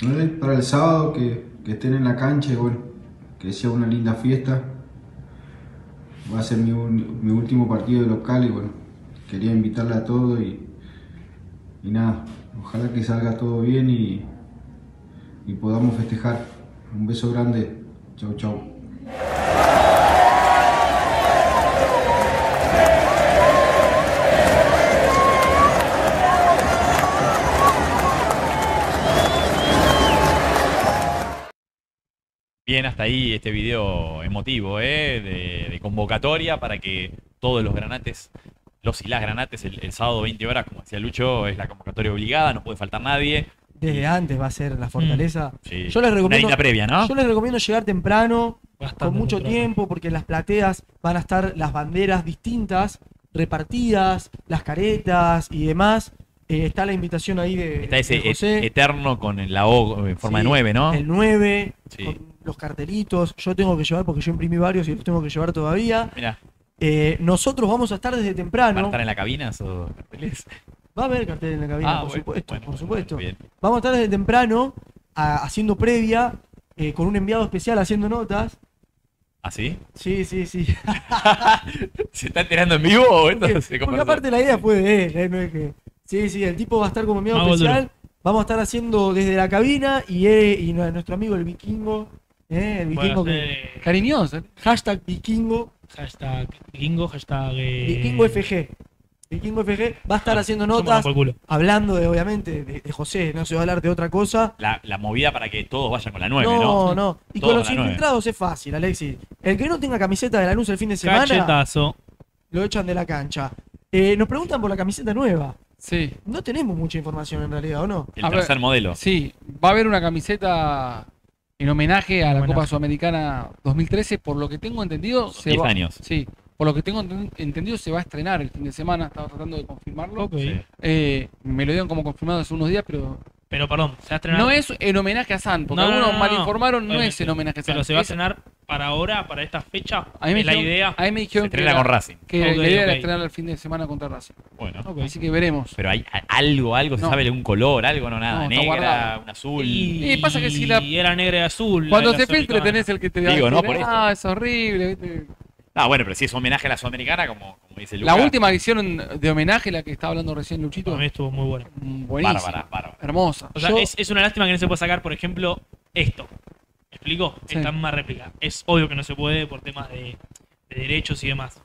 F: Eh, Para el sábado que, que estén en la cancha y bueno, que sea una linda fiesta. Va a ser mi, un- mi último partido de local y bueno, quería invitarle a todos y, y nada, ojalá que salga todo bien y, y podamos festejar. Un beso grande, chau chau.
A: Bien, hasta ahí este video emotivo, ¿eh? de, de convocatoria para que todos los granates, los y las granates, el, el sábado veinte horas, como decía Lucho, es la convocatoria obligada, no puede faltar nadie.
D: Desde antes va a ser la fortaleza.
A: Sí.
D: Yo les
A: Una
D: recomiendo,
A: linda previa, ¿no?
D: yo les recomiendo llegar temprano,
C: Bastante
D: con mucho
C: temprano.
D: tiempo, porque en las plateas van a estar las banderas distintas, repartidas, las caretas y demás. Eh, está la invitación ahí de,
A: Está ese
D: de José.
A: et- eterno con la O en forma
D: Sí,
A: de nueve, ¿no?
D: El nueve,
A: Sí.
D: con los cartelitos. Yo tengo que llevar porque yo imprimí varios y los tengo que llevar todavía.
A: Mira,
D: Eh, nosotros vamos a estar desde
A: ¿van a
D: temprano.
A: estar en la cabina esos carteles?
D: Va a haber cartel en la cabina,
A: Ah,
D: por
A: bueno,
D: supuesto,
A: bueno,
D: por
A: bueno,
D: supuesto.
A: bien.
D: Vamos a estar desde temprano a- haciendo previa, eh, con un enviado especial haciendo notas.
A: ¿Ah, sí?
D: Sí, sí, sí.
A: ¿Se está enterando en vivo o esto
D: Porque,
A: se
D: porque
A: conversó?
D: aparte la idea fue de él, ¿eh? No es que... Sí, sí, el tipo va a estar como enviado
C: Mago
D: especial.
C: duro.
D: Vamos a estar haciendo desde la cabina y, eh, y nuestro amigo el vikingo, ¿eh? El vikingo
C: Bueno,
D: que...
C: eh,
B: Cariñoso. ¿eh?
D: Hashtag vikingo,
C: hashtag vikingo, hashtag. eh,
D: vikingo F G. Vikingo F G va a estar haciendo
C: somos
D: notas,
C: por el culo.
D: hablando de, obviamente, de, de José, no se va a hablar de otra cosa.
A: La, la movida para que todos vayan con la nueve, ¿no?
D: No, no. Y
A: Todos
D: con los
A: la nueve.
D: infiltrados es fácil, Alexis. El que no tenga camiseta de Lanús el fin de semana,
C: Cachetazo.
D: lo echan de la cancha. Eh, nos preguntan por la camiseta nueva.
B: Sí.
D: No tenemos mucha información en realidad, ¿o no?
A: El
B: A ver,
A: tercer modelo.
B: Sí, va a haber una camiseta en homenaje a la
C: Homenaje.
B: Copa Sudamericana dos mil trece, por lo que tengo entendido. Se
A: diez
B: va,
A: años.
B: Sí, por lo que tengo enten- entendido se va a estrenar el fin de semana, estaba tratando de confirmarlo.
C: Ok.
A: Sí.
B: Eh, me lo dieron como confirmado hace unos días, pero
C: Pero perdón, se va a estrenar.
B: no es en homenaje a San, porque
C: No, no,
B: algunos
C: no,
B: mal
C: no,
B: informaron, no es
C: obviamente.
B: en homenaje a San.
C: Pero se va a
B: Es-
C: estrenar para ahora, para esta fecha.
B: a mí me
C: es la
B: dijeron-
C: idea.
B: A mí me
A: Se
B: dijeron que,
A: estrena
B: era-
A: con Racing.
B: que
C: Ok,
B: la idea era
C: ok.
B: estrenar el fin de semana contra Racing.
A: Bueno.
C: Ok.
B: Así que veremos.
A: Pero hay a- algo, algo, se
B: No.
A: sabe algún color, algo, no nada.
B: No, está
A: Negra,
B: guardado.
A: un azul.
C: Y,
B: Y pasa que si la-
C: y era negra y azul. la
B: Cuando
C: de
B: se
C: la
B: filtre
C: Sudamericana.
B: tenés el que te
A: Digo, ¿no?
B: decir,
A: Por eso.
B: ah, es horrible. ¿viste?
A: Ah, bueno, pero si es homenaje a la Sudamericana, como, como dice
B: La
A: Lucas.
B: última que hicieron de homenaje, la que estaba hablando recién Luchito,
C: Para mí estuvo muy bueno.
B: mm, buenísima.
A: Bárbara, bárbara.
B: Hermosa.
C: O sea,
D: Yo-
C: es, es una lástima que no se pueda sacar, por ejemplo, esto. ¿Me explico?
B: Sí.
C: Esta misma réplica. Es obvio que no se puede por temas de, de derechos y demás.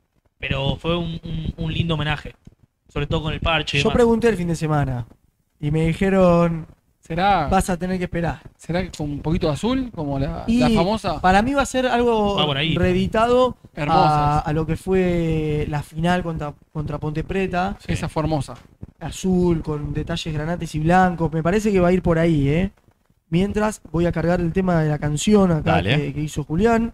C: Pero fue un, un- un lindo homenaje. Sobre todo con el parche. y
D: Yo
C: demás.
D: pregunté el fin de semana y me dijeron,
B: ¿Será,
D: vas a tener que esperar.
B: ¿Será que con un poquito de azul, como la,
D: Y
B: la famosa?
D: para mí va a ser algo
C: Va por ahí.
D: reeditado
B: Hermosa
D: a,
B: esa.
D: a lo que fue la final contra, contra Ponte Preta.
B: Esa fue hermosa.
D: Azul, con detalles granates y blancos. Me parece que va a ir por ahí, ¿eh? Mientras voy a cargar el tema de la canción acá
A: Dale.
D: que, que hizo Julián.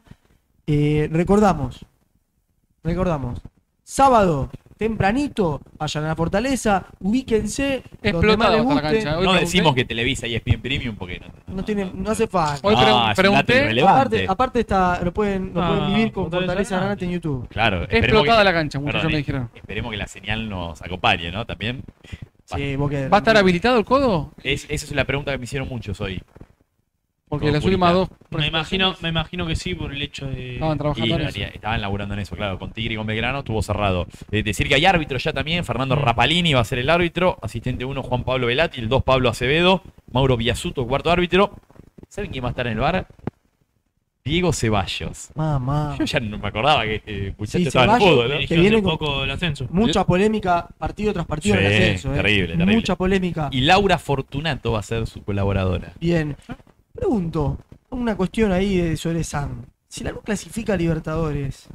D: Eh, recordamos, recordamos, sábado, tempranito, vayan a la Fortaleza, ubíquense. donde más
B: Explotada
D: les
B: está la
D: guste.
B: cancha. Hoy
A: No
B: pregunté-
A: decimos que Televisa y E S P N Premium porque no,
D: No, tiene, no hace falta.
B: Hoy
A: Ah,
B: pre-
A: es un dato
B: pregunté,
A: irrelevante.
D: Aparte, aparte está, lo pueden, lo
C: Ah,
D: pueden vivir con
C: Fortaleza
D: Fortaleza
C: Granate.
D: Granate en YouTube.
A: Claro, esperemos
B: explotada
A: que-
B: la cancha, muchachos
A: perdón,
B: me
A: eh,
B: dijeron.
A: Esperemos que la señal nos acompañe, ¿no? También.
D: Sí, vos quedás-
B: ¿Va a estar habilitado el codo?
A: Es, esa es la pregunta que me hicieron muchos hoy.
B: Porque
A: Con
B: las últimas dos
C: Me imagino,
B: presentaciones
C: me imagino que sí, por el hecho de.
B: estaban
A: Y
B: trabajando en eso.
A: estaría- estaban laburando en eso, claro. Con Tigre y con Belgrano estuvo cerrado. Eh, decir que hay árbitros ya también. Fernando
C: Mm.
A: Rapalini va a ser el árbitro. Asistente uno, Juan Pablo Velati. El dos, Pablo Acevedo. Mauro Villasuto, cuarto árbitro. ¿Saben quién va a estar en el bar? Diego Ceballos.
D: Mamá.
A: Yo ya no me acordaba que este muchacho
D: Sí,
A: estaba en el
D: Ceballos,
A: fútbol, ¿no?
D: que
C: Dirigió
D: viene
C: hace
D: con-
C: poco el ascenso.
D: Mucha polémica, partido tras partido en el
A: Sí,
D: ascenso. ¿eh?
A: terrible, terrible.
D: Mucha polémica.
A: Y Laura Fortunato va a ser su colaboradora.
D: Bien. Pregunto, una cuestión ahí de, sobre San. Si la no clasifica a Libertadores,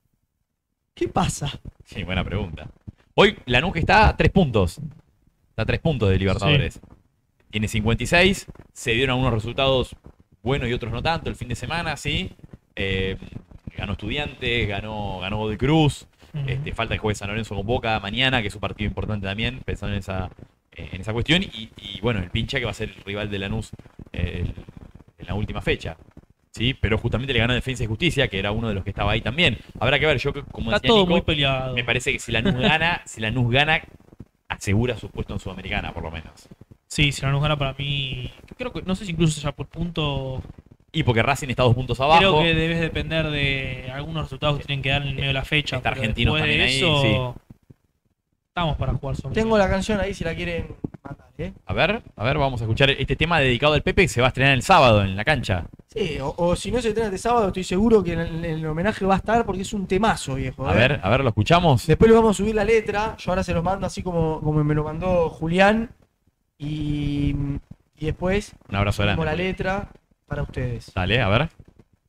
D: ¿qué pasa?
A: Sí, buena pregunta. Hoy Lanús que está a tres puntos. Está a tres puntos de Libertadores. Tiene cincuenta y seis. Se dieron algunos resultados buenos y otros no tanto el fin de semana, sí. Eh, ganó Estudiantes, ganó, ganó Godoy Cruz.
C: Ujú.
A: Este, falta que juegue San Lorenzo con Boca mañana, que es un partido importante también, pensando en esa, eh, en esa cuestión. Y, y, bueno, el Pincha que va a ser el rival de Lanús eh, el- en la última fecha. Sí, pero justamente le ganó Defensa y Justicia, que era uno de los que estaba ahí también. Habrá que ver, yo que- como
C: Está
A: decía
C: todo
A: Nico,
C: muy peleado.
A: me parece que si Lanús gana, si Lanús gana, asegura su puesto en Sudamericana, por lo menos.
C: Sí, si Lanús gana para mí. Creo que, no sé si incluso ya por punto.
A: Y porque Racing está dos puntos abajo.
C: Creo que debes depender de algunos resultados que tienen que dar en el medio de la fecha.
A: Está
C: pero
A: Argentinos
C: después de
A: también ahí,
C: eso, estamos para jugar sobre.
D: Tengo la canción ahí si la quieren mandar, ¿eh?
A: A ver, a ver, vamos a escuchar este tema dedicado al Pepe que se va a estrenar el sábado en la cancha.
D: Sí, o, o si no se estrena este sábado, estoy seguro que en el, en el homenaje va a estar porque es un temazo, viejo.
A: A
D: ¿eh?
A: ver, a ver, ¿lo escuchamos?
D: Después le vamos a subir la letra. Yo ahora se los mando así como, como me lo mandó Julián. Y, y después
A: Un abrazo
D: subimos
A: grande.
D: la letra para ustedes.
A: Dale, a ver.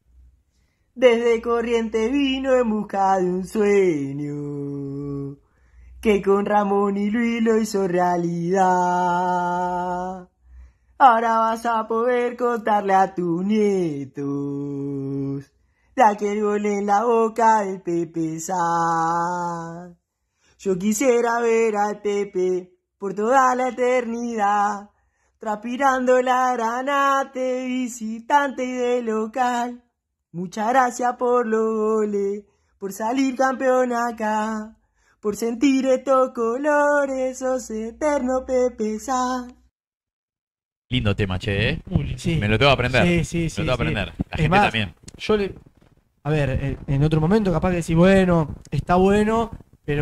G: Desde Corrientes vino en busca de un sueño que con Ramón y Luis lo hizo realidad. Ahora vas a poder contarle a tus nietos de aquel gol en la boca del Pepe San. Yo quisiera ver al Pepe por toda la eternidad, transpirando la granate, visitante y de local. Muchas gracias por los goles, por salir campeón acá, por sentir estos colores, sos eterno Pepe San.
A: Lindo tema, che, ¿eh?
C: Muy lindo.
D: Sí.
A: Me lo tengo que aprender.
D: Sí, sí,
A: Me
D: sí,
A: lo tengo que
D: sí.
A: aprender. La
D: Es
A: gente
D: más,
A: también.
D: Yo le. A ver, eh, en otro momento capaz que decís, bueno, está bueno,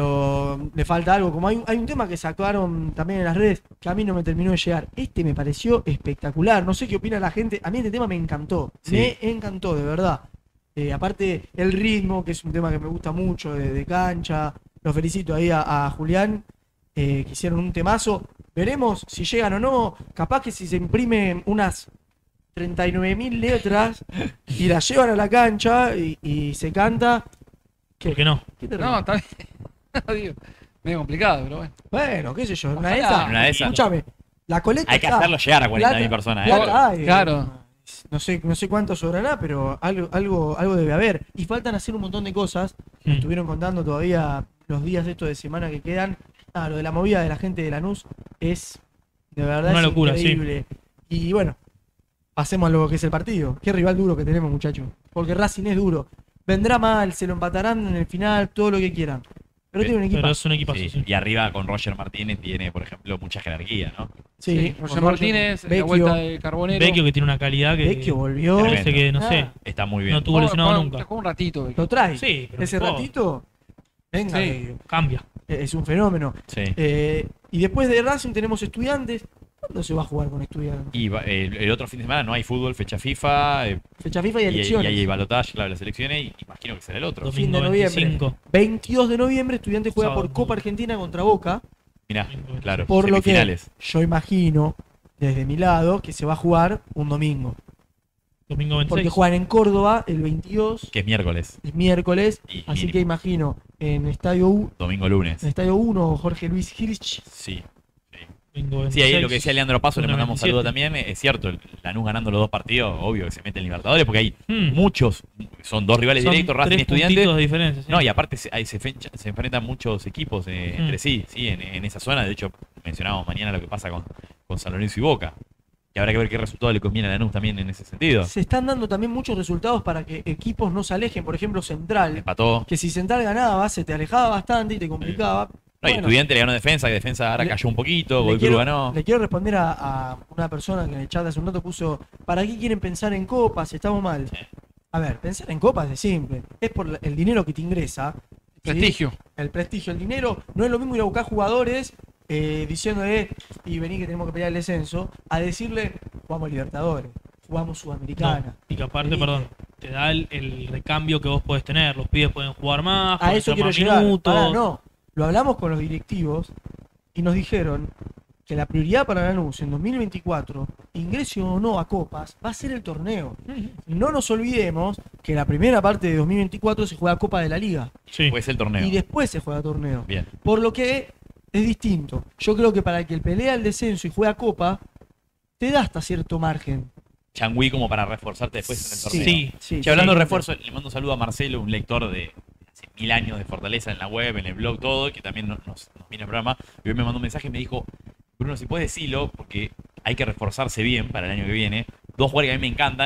D: pero le falta algo. Como hay, hay un tema que sacaron también en las redes que a mí no me terminó de llegar. Este me pareció espectacular. No sé qué opina la gente. A mí este tema me encantó.
A: Sí.
D: Me encantó, de verdad. Eh, aparte, el ritmo, que es un tema que me gusta mucho, de, de cancha. Los felicito ahí a, a Julián, eh, que hicieron un temazo. Veremos si llegan o no. Capaz que si se imprimen unas treinta y nueve mil letras y las llevan a la cancha y, y se canta. ¿Qué?
C: ¿Por qué no?
D: ¿Qué te
B: No,
D: ríes?
B: está bien. Digo, medio complicado, pero bueno.
D: Bueno, qué sé yo, una de
B: Ojalá.
D: esas.
A: Una de esas.
D: Escúchame, la colecta.
A: Hay que
D: está.
A: hacerlo llegar a cuarenta mil
D: Plata-
A: personas, ¿eh?
D: plata hay,
B: Claro.
D: No sé, no sé cuánto sobrará, pero algo, algo, algo debe haber. Y faltan hacer un montón de cosas. Me
C: Mm.
D: estuvieron contando todavía los días de estos de semana que quedan. Ah, lo de la movida de la gente de Lanús es de verdad
C: Una
D: es
C: locura, sí.
D: increíble. Y bueno, pasemos a lo que es el partido. Qué rival duro que tenemos, muchachos. Porque Racing es duro. Vendrá mal, se lo empatarán en el final, todo lo que quieran. Pero tiene un equipo.
C: Pero es un equipazo,
A: Sí,
C: sí.
A: Y arriba con Roger Martínez tiene, por ejemplo, mucha jerarquía, ¿no?
B: Sí,
D: con
B: Roger Martínez, la
D: Vecchio.
B: vuelta de Carbonero.
C: Vecchio que tiene una calidad que.
D: Vecchio volvió.
C: Parece que, no
D: Ah,
C: sé.
A: Está muy bien.
C: No tuvo lesionado
B: Jugó-
C: nunca.
B: jugó un ratito. Vecchio.
D: Lo trae.
C: Sí, pero
D: Ese
C: no puedo.
D: ratito. Venga,
B: Sí.
D: Vecchio.
C: Cambia.
D: es un fenómeno.
A: Sí.
D: Eh, y después de Racing tenemos Estudiantes. ¿Cuándo se va a jugar con Estudiantes?
A: Y va- el, el otro fin de semana no hay fútbol, fecha FIFA. eh,
D: Fecha FIFA y
A: y, y
D: elecciones.
A: hay balotaje, claro, las elecciones. Y imagino que será el otro.
D: Fin
C: Domingo
D: de noviembre.
C: veinticinco.
D: veintidós de noviembre, Estudiantes juega
C: Sábado.
D: por Copa Argentina contra Boca.
A: Mirá, claro.
D: Por lo que
A: semifinales.
D: yo imagino, desde mi lado, que se va a jugar un domingo.
C: Domingo
D: Porque
C: veintiséis.
D: juegan en Córdoba el veintidós,
A: Que es miércoles.
D: es miércoles.
A: Y-
D: Así
A: mínimo.
D: que imagino en Estadio U,
A: Domingo lunes.
D: en Estadio uno, Jorge Luis Hirsch.
A: Sí.
C: Domingo
A: Sí, ahí
C: veintiséis.
A: lo que decía Leandro Paso, le
C: Lunes
A: mandamos un saludo
C: veintisiete.
A: también. Es cierto, el Lanús ganando los dos partidos, obvio que se mete en Libertadores, porque hay
C: Hmm.
A: muchos, son dos rivales
C: Son
A: directos, Racing y
C: tres
A: Estudiantes.
C: puntitos de diferencia, sí.
A: No, y aparte se, ahí se, fecha- se enfrentan muchos equipos eh,
C: Hmm.
A: entre sí, sí, en, en esa zona. De hecho, mencionábamos mañana lo que pasa con, con San Lorenzo y Boca. Y habrá que ver qué resultado le conviene a Lanús también en ese sentido.
D: Se están dando también muchos resultados para que equipos no se alejen. Por ejemplo, Central,
A: Empató.
D: que si Central ganaba, se te alejaba bastante y te complicaba.
A: No, y
D: Bueno,
A: Estudiante le ganó defensa, que defensa ahora
D: Le-
A: cayó un poquito,
D: le
A: Godoy Cruz
D: quiero,
A: ganó.
D: le quiero responder a, a una persona que en el chat hace un rato puso: ¿para qué quieren pensar en copas? Estamos mal.
A: Sí.
D: A ver, pensar en copas es simple. Es por la- el dinero que te ingresa. ¿sí?
B: Prestigio.
D: El prestigio, el dinero. No es lo mismo ir a buscar jugadores eh, diciéndole, y vení que tenemos que pelear el descenso, a decirle, jugamos Libertadores, jugamos Sudamericana.
C: No, y que aparte,
D: Vení.
C: perdón, te da el, el recambio que vos podés tener. Los pibes pueden jugar más,
D: A
C: pueden
D: eso
C: hacer
D: quiero
C: más
D: llegar.
C: minutos.
D: Pará, no. Lo hablamos con los directivos y nos dijeron que la prioridad para Lanús en dos mil veinticuatro, ingreso o no a copas, va a ser el torneo. No nos olvidemos que la primera parte de dos mil veinticuatro se juega Copa de la Liga
C: Sí.
A: Puede ser el torneo.
D: y después se juega torneo.
A: Bien.
D: Por lo que es distinto. Yo creo que para el que pelea el descenso y juega Copa, te da hasta cierto margen.
A: Changui como para reforzarte después en el torneo.
C: Sí.
D: Sí,
A: Che, hablando
D: sí.
A: de refuerzo, le mando un saludo a Marcelo, un lector de hace mil años de Fortaleza en la web, en el blog, todo, que también nos, nos, nos viene al programa. Y hoy me mandó un mensaje y me dijo, Bruno, si puedes decirlo, porque hay que reforzarse bien para el año que viene. Dos jugadores que a mí me encantan y que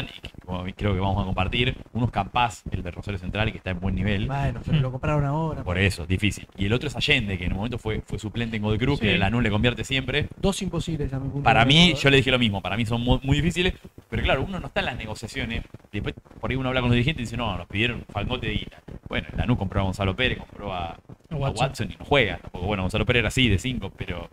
A: como creo que vamos a compartir. Uno es Campás, el de Rosario Central, que está en buen nivel.
D: Bueno, pero lo compraron ahora.
A: Por eso, difícil. Y el otro es Allende, que en un momento fue, fue suplente en Godoy Cruz,
C: Sí.
A: que Lanús le convierte siempre.
D: Dos imposibles a mi punto
A: Para
D: de
A: mí,
D: vista.
A: yo le dije lo mismo, para mí son muy, muy difíciles, pero claro, uno no está en las negociaciones. Después, por ahí uno habla con los dirigentes y dice, no, nos pidieron falgote de guita. Bueno, Lanús compró a Gonzalo Pérez, compró a, a
C: Watson.
A: Watson y no juega. Tampoco, bueno, Gonzalo Pérez era así, de cinco, pero...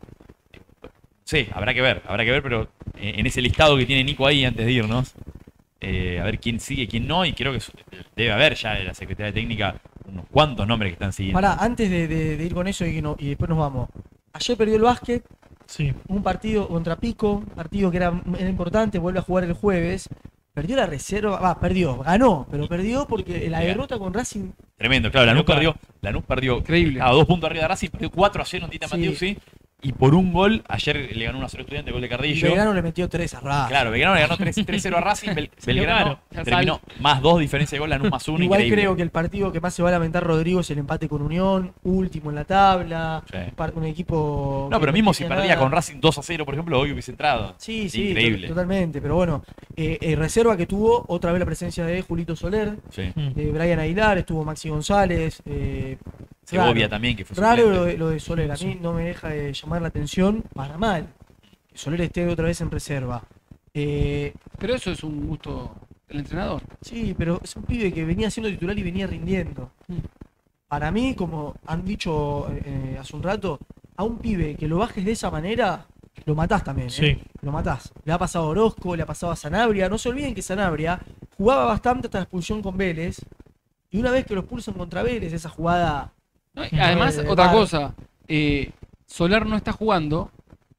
A: Sí, habrá que ver, habrá que ver, pero eh, en ese listado que tiene Nico ahí antes de irnos, eh, a ver quién sigue, quién no, y creo que debe haber ya en la Secretaría Técnica unos cuantos nombres que están siguiendo.
D: Pará, antes de, de- de ir con eso y, que no- y después nos vamos. Ayer perdió el básquet,
C: Sí.
D: un partido contra Pico, partido que era, era importante, vuelve a jugar el jueves. Perdió la reserva, va, perdió, ganó, pero perdió porque la
A: Bien.
D: derrota con Racing.
A: Tremendo, claro, Lanús
C: Local.
A: perdió, Lanús perdió
B: Increíble.
A: a dos puntos arriba de Racing, perdió cuatro a cero en Tita
D: Sí.
A: Matiusi, y por un gol, ayer le ganó uno a cero Estudiante, gol de
D: Y
A: Cardillo.
D: Belgrano le metió tres a Racing.
A: Claro, Belgrano le ganó tres cero a Racing, Bel- Belgrano
B: claro.
A: terminó más dos diferencia de gol, Lanús más uno,
D: Igual
A: increíble.
D: creo que el partido que más se va a lamentar Rodrigo es el empate con Unión, último en la tabla,
A: Sí.
D: un par- un equipo...
A: No,
D: que
A: pero mismo si
D: tenía
A: perdía
D: nada.
A: con Racing dos a cero, por ejemplo, hoy hubiese entrado.
D: Sí, sí,
A: Increíble.
D: to- totalmente, pero bueno, eh, eh, reserva que tuvo otra vez la presencia de Julito Soler,
A: Sí.
C: Mm.
D: de Brian Aguilar, estuvo Maxi González, eh,
A: Segovia
D: raro.
A: también, que fue
D: Raro
A: suplente.
D: lo de, lo de Soler, a mí no me deja de llamar la atención para mal. Que Soler esté otra vez en reserva. Eh,
B: Pero eso es un gusto del entrenador.
D: sí, pero es un pibe que venía siendo titular y venía rindiendo.
B: Mm.
D: Para mí, como han dicho eh, hace un rato, a un pibe que lo bajes de esa manera, lo matás también.
C: Sí.
D: ¿eh? Lo matás. Le ha pasado a Orozco, le ha pasado a Sanabria. No se olviden que Sanabria jugaba bastante hasta la expulsión con Vélez. Y una vez que lo expulsan contra Vélez, esa jugada.
B: ¿No? Y además,
D: de
B: otra
D: Bar.
B: cosa, eh, Soler no está jugando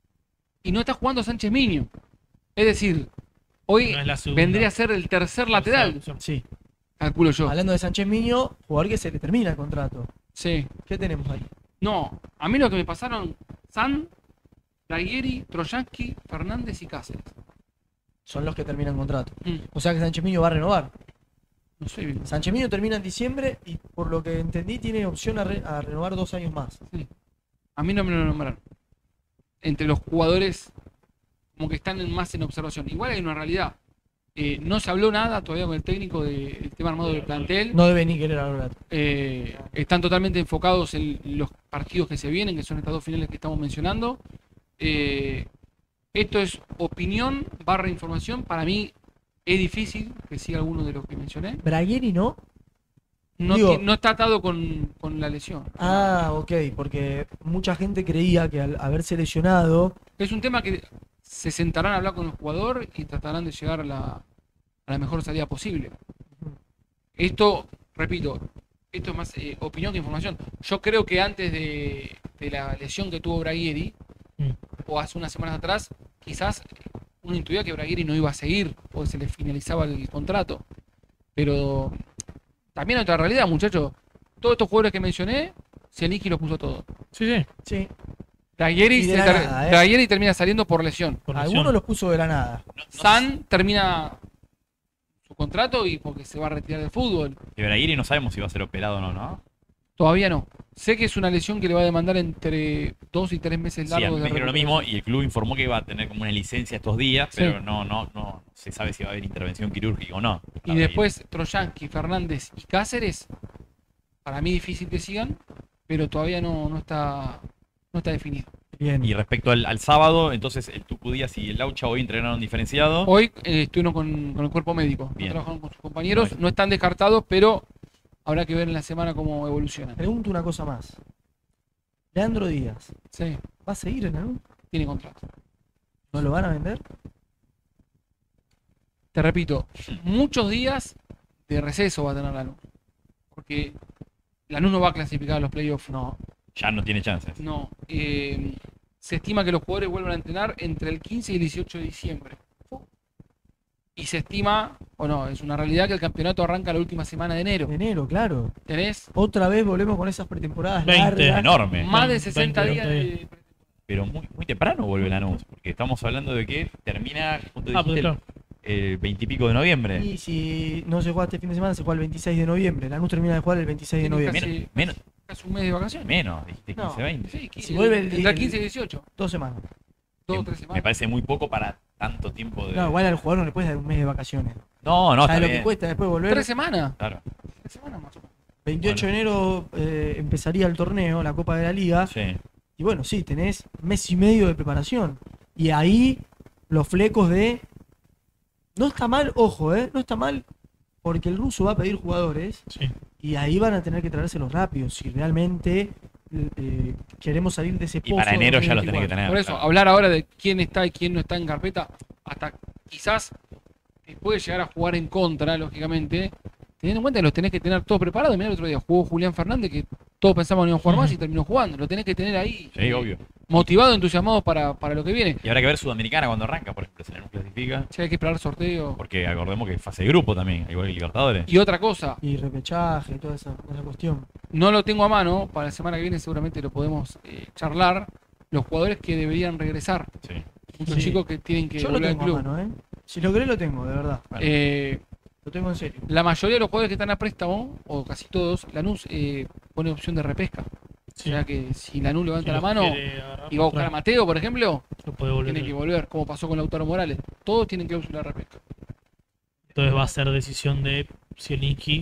B: y no está jugando Sánchez Miño. Es decir, hoy
C: No es la segunda.
B: vendría a ser el tercer lateral,
D: Sí.
B: calculo yo.
D: Hablando de Sánchez Miño, jugador que se le termina el contrato.
B: Sí.
D: ¿Qué tenemos ahí?
B: No, a mí lo que me pasaron, San, Dragieri, Trojansky, Fernández y Cáceres.
D: Son los que terminan contrato.
B: Mm,
D: O sea que Sánchez Miño va a renovar.
B: no sé bien.
D: Sánchez Miño termina en diciembre y por lo que entendí tiene opción a, re- a renovar dos años más.
B: A mí no me lo nombraron. Entre los jugadores como que están en- más en observación. Igual hay una realidad. Eh, no se habló nada todavía con el técnico de- del tema armado del plantel.
D: No debe ni querer hablar.
B: Eh, están totalmente enfocados en los partidos que se vienen, que son estas dos finales que estamos mencionando. Eh, esto es opinión barra información. Para mí es difícil que siga alguno de los que mencioné.
D: Bragueri no.
B: No,
D: Digo-
B: ti- no está atado con, con la lesión.
D: Ah, ok, porque mucha gente creía que al haberse lesionado.
B: Es un tema que se sentarán a hablar con el jugador y tratarán de llegar a la, a la mejor salida posible. Esto, repito, esto es más eh, opinión que información. Yo creo que antes de, de la lesión que tuvo Braguieri,
C: Mm.
B: o hace unas semanas atrás, quizás uno intuía que Braguieri no iba a seguir o se le finalizaba el contrato. Pero también hay otra realidad, muchachos. Todos estos jugadores que mencioné, Zelensky los puso todos.
C: Sí, sí.
D: Sí,
B: Braguieri,
D: Y de
B: se
D: la
B: ter-
D: nada, ¿eh?
B: Braguieri termina saliendo por lesión.
C: Por lesión.
D: algunos los puso de la nada.
A: No- no sé
B: San termina su contrato y porque se va a retirar del fútbol.
A: si- de Braguiri no sabemos si va a ser operado o no, ¿no?
B: Todavía no. Sé que es una lesión que le va a demandar entre dos y tres meses
A: Sí, a mí
B: largos
A: me
B: de
A: dijeron lo
B: recuperación.
A: mismo y el club informó que iba a tener como una licencia estos días,
B: Sí.
A: pero no, no, no se sabe si va a haber intervención quirúrgica o no.
B: Y después Trojansky, Fernández y Cáceres, para mí difícil que sigan, pero todavía no, no está no está definido.
D: Bien.
A: Y respecto al, al sábado, entonces el Tucu Díaz y el Laucha hoy entrenaron diferenciado.
B: Hoy eh, estuvieron con, con el cuerpo médico,
A: Bien.
B: trabajaron con sus compañeros,
A: Bueno.
B: no están descartados, pero habrá que ver en la semana cómo evolucionan.
D: Pregunto una cosa más. Leandro Díaz,
B: Sí,
D: ¿va a seguir en algún?
B: tiene contrato.
D: ¿No lo van a vender?
B: Te repito, muchos días de receso va a tener Lanús. Porque Lanús no va a clasificar a los playoffs.
D: No.
A: Ya no tiene chances.
B: No. eh, se estima que los jugadores vuelvan a entrenar entre el quince y el dieciocho de diciembre. Y se estima, o no, es una realidad que el campeonato arranca la última semana de enero.
D: De enero, claro.
B: ¿Tenés?
D: Otra vez volvemos con esas pretemporadas
C: veinte,
D: largas.
A: Enorme.
B: Más de
C: veinte,
B: sesenta días
C: veinte,
B: de...
A: Pero muy, muy temprano vuelve Lanús, porque estamos hablando de que termina, ¿cuánto
C: Ah, pues
A: dijiste?
C: claro.
A: El veintipico de noviembre.
D: Y si no se juega este fin de semana, se juega el veintiséis de noviembre. Lanús termina de jugar el veintiséis de
B: Tiene
D: noviembre.
B: casi-
A: Menos, menos,
B: Casi un mes de vacaciones.
A: menos, dijiste
D: No,
A: quince, veinte.
B: Sí, qui-
D: Si vuelve el-
B: entre
D: el-
B: quince y dieciocho.
D: Dos semanas.
B: Dos o
A: Me-
B: tres
A: Me
B: semanas.
A: parece muy poco para tanto tiempo de.
D: No, igual al jugador no le puedes dar un mes de vacaciones.
A: No, no, está
D: ¿Sabes lo
A: bien.
D: que cuesta después volver?
B: ¿Tres semanas?
A: Claro.
B: Tres semanas más o menos.
D: veintiocho de enero eh, empezaría el torneo, la Copa de la Liga.
A: Sí.
D: Y bueno, sí, tenés mes y medio de preparación. Y ahí los flecos de... No está mal, ojo, ¿eh? No está mal porque el ruso va a pedir jugadores
C: Sí.
D: y ahí van a tener que traérselos rápidos. Si realmente eh, queremos salir de ese
A: Y
D: pozo.
A: para enero ya los tenés que
D: dos mil veinticuatro.
A: tener.
B: Por eso,
A: claro.
B: hablar ahora de quién está y quién no está en carpeta, hasta quizás te puede llegar a jugar en contra, lógicamente, teniendo en cuenta que los tenés que tener todos preparados. Mirá, el otro día jugó Julián Fernández, que todos pensábamos que iba a jugar más y terminó jugando. Lo tenés que tener ahí,
A: Sí, obvio.
B: motivado, entusiasmado para, para lo que viene.
A: Y habrá que ver Sudamericana cuando arranca, por ejemplo, si la NUS clasifica.
B: Si hay que esperar sorteo.
A: Porque acordemos que es fase de grupo también, igual que Libertadores.
B: Y otra cosa,
D: Y repechaje, toda esa, esa cuestión.
B: no lo tengo a mano, para la semana que viene seguramente lo podemos eh, charlar, los jugadores que deberían regresar.
A: Sí.
B: Muchos
D: Sí.
B: chicos que tienen que
D: Yo lo
B: volver al
D: tengo a
B: club.
D: mano, ¿eh? Si lo querés, lo tengo, de verdad.
A: Bueno.
B: Eh,
D: Lo tengo en serio.
B: la mayoría de los jugadores que están a préstamo, o casi todos, Lanús eh, pone opción de repesca.
C: Sí.
B: O sea que si Lanús levanta
C: Si
B: la
C: los
B: mano
C: quiere agarrar
B: y va a buscar a
C: otra,
B: Mateo, por ejemplo,
C: lo puede volver.
B: tiene que volver, como pasó con Lautaro Morales. Todos tienen cláusula de repesca.
C: Entonces va a ser decisión de Zielinski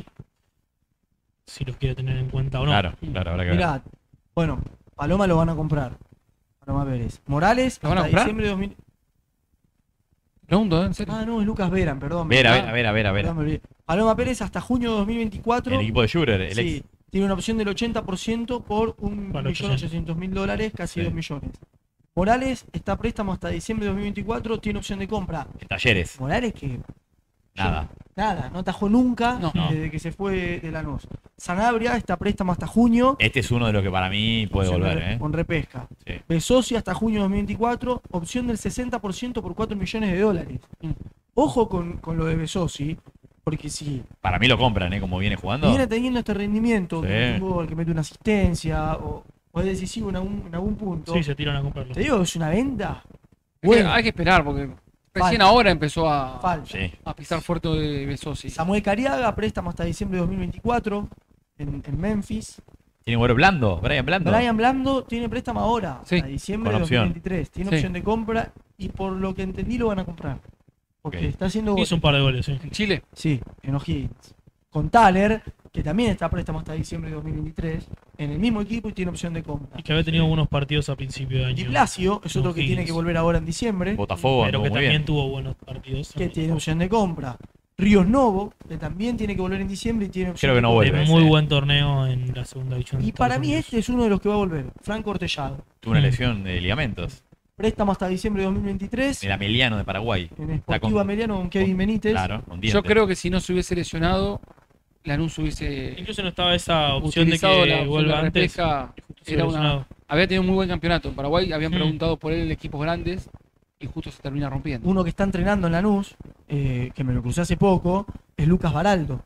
C: si los quiere tener en cuenta o no.
A: Claro, claro, habrá que ver.
D: Mirá, bueno, Paloma lo van a comprar. Paloma Pérez. Morales,
B: ¿Lo van a
D: hasta
B: comprar?
D: diciembre de dos mil...
B: Pregunto, ¿eh? ¿En serio?
D: Ah, no, es Lucas Veran, perdón.
A: Ver, a
D: Ah,
A: ver, a ver, a ver, a ver.
D: perdón, me olvidé. Paloma Pérez hasta junio de dos mil veinticuatro.
A: El equipo de Schurer, el
D: Sí,
A: ex.
D: tiene una opción del ochenta por ciento por un
C: Para
D: millón ochocientos mil dólares, casi
A: Sí.
D: dos millones. Morales está a préstamo hasta diciembre de dos mil veinticuatro, tiene opción de compra.
A: En Talleres.
D: Morales que
A: Nada.
D: nada, no atajó nunca
B: No.
D: desde que se fue de Lanús. Sanabria está a préstamo hasta junio.
A: Este es uno de los que para mí puede
D: opción de
A: volver,
D: re-
A: ¿eh?
D: Con repesca.
A: Sí.
D: Besosi hasta junio de dos mil veinticuatro, opción del sesenta por ciento por cuatro millones de dólares.
B: Mm.
D: Ojo con, con lo de Besosi, porque si
A: Para mí lo compran, ¿eh? Como viene jugando.
D: viene teniendo este rendimiento,
A: Sí.
D: que mete un gol, que mete una asistencia, o, o es decisivo en algún, en algún punto,
C: Sí, se tiran a comprarlo.
D: te digo, es una venta.
B: Es que
D: Bueno,
B: hay que esperar porque recién
D: Falta.
B: ahora empezó a,
D: falta.
A: Sí.
B: a pisar fuerte de Besosi.
D: Samuel Cariaga, préstamo hasta diciembre de dos mil veinticuatro en, en Memphis.
A: Tiene güero Blando, Brian Blando.
D: Brian Blando tiene préstamo ahora,
B: Sí,
D: hasta diciembre
A: con
D: de
A: opción.
D: dos mil veintitrés. Tiene
B: Sí.
D: opción de compra y por lo que entendí lo van a comprar. Porque
A: Ok.
D: está haciendo
C: Hizo un par de goles, sí.
B: En Chile,
D: sí, en O'Higgins. Con Thaler, que también está a préstamo hasta diciembre de dos mil veintitrés, en el mismo equipo y tiene opción de compra.
C: Y que había tenido buenos partidos a principio de año.
D: Di Blasio es otro que
C: O'Higgins.
D: tiene que volver ahora en diciembre,
A: Botafogo,
C: Pero
A: anduvo
C: que
A: muy
C: también
A: bien.
C: tuvo buenos partidos.
D: que tiene opción de compra. Ríos Novo, que también tiene que volver en diciembre y tiene opción
A: Creo que
D: de
A: no
D: compra.
A: vuelve.
C: De muy
A: ese.
C: buen torneo en la segunda división. de
D: Y para
C: Estados
D: mí
C: Unidos.
D: este es uno de los que va a volver, Franco Ortellado.
A: Tuvo una
C: Mm.
A: lesión de ligamentos.
D: Préstamo hasta diciembre de dos mil veintitrés,
A: El Ameliano de Paraguay.
D: en
A: Está
D: Sportivo
A: con-
D: Ameliano con Kevin Benítez.
A: Claro, con
B: yo
A: dientes.
B: creo que si no se hubiese lesionado, Lanús hubiese
C: Incluso no estaba esa opción de
B: utilizado
C: que
B: la opción
C: vuelva
B: de
C: antes.
B: repesca.
C: y justo se
B: Era
C: lesionado.
B: una, había tenido un muy buen campeonato. En Paraguay habían
C: Mm.
B: preguntado por él en equipos grandes y justo se termina rompiendo.
D: Uno que está entrenando en Lanús, eh, que me lo crucé hace poco, es Lucas Baraldo.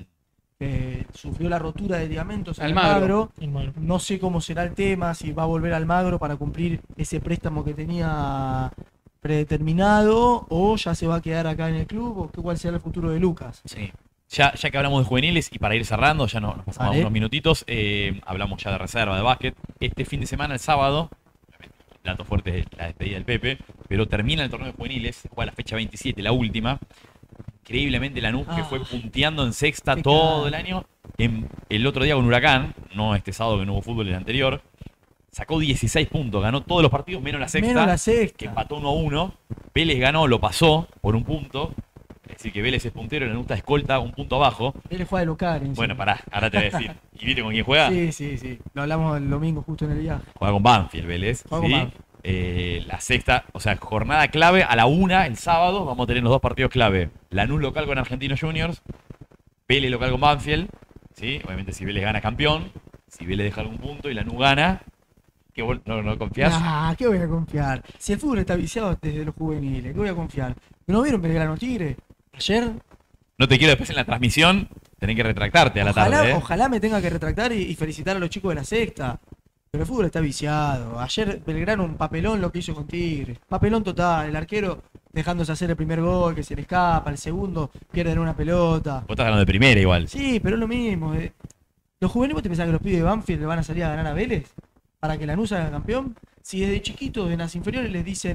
D: Que sufrió la rotura de ligamentos en
B: Almagro.
D: Almagro.
C: Hermano.
D: No sé cómo será el tema, si va a volver al Almagro para cumplir ese préstamo que tenía predeterminado o ya se va a quedar acá en el club o qué, cuál será el futuro de Lucas.
A: Sí. Ya, ya que hablamos de juveniles y para ir cerrando, ya no- nos pasamos
D: Vale.
A: unos minutitos, eh, hablamos ya de reserva de básquet. Este fin de semana, el sábado, el plato fuerte es la despedida del Pepe, pero termina el torneo de juveniles, se juega la fecha veintisiete, la última. Increíblemente Lanús, que
D: Ah.
A: fue punteando en sexta
D: Qué
A: todo
D: crack.
A: el año. En, el otro día con Huracán, no este sábado que no hubo fútbol, el anterior, sacó dieciséis puntos, ganó todos los partidos menos la sexta.
D: Menos la
A: que
D: sexta.
A: empató uno a uno. Vélez ganó, lo pasó por un punto. Es decir, que Vélez es puntero, Lanús está escolta, un punto abajo.
D: Él juega de local. encima.
A: Bueno, pará, ahora te voy a decir. ¿Y viste con quién juega?
D: Sí, sí, sí. Lo hablamos el domingo justo en el viaje.
A: Juega con Banfield, Vélez.
D: Juega con
A: ¿sí?
D: Banfield.
A: Eh, la sexta, o sea, jornada clave a la una, el sábado, vamos a tener los dos partidos clave. Lanús local con Argentinos Juniors, Vélez local con Banfield. ¿Sí? Obviamente si Vélez gana campeón, si Vélez deja algún punto y Lanús gana, ¿qué vos no, no confías?
D: Nah, ¿qué voy a confiar? Si el fútbol está viciado desde los juveniles, ¿qué voy a confiar? ¿No vieron Belgrano Tigre? Ayer,
A: No te quiero después en la transmisión, tenés que retractarte a la
D: ojalá,
A: tarde. ¿eh?
D: ojalá me tenga que retractar y, y felicitar a los chicos de la sexta. Pero el fútbol está viciado. Ayer Belgrano un papelón lo que hizo con Tigre. Papelón total. El arquero dejándose hacer el primer gol, que se le escapa. El segundo pierden una pelota.
A: Vos estás hablando de primera igual.
D: Sí, pero es lo mismo. eh. Los juveniles, ¿vos te pensás que los pibes de Banfield le van a salir a ganar a Vélez? ¿Para que Lanús haga campeón? Si desde chiquitos, en las inferiores, les dicen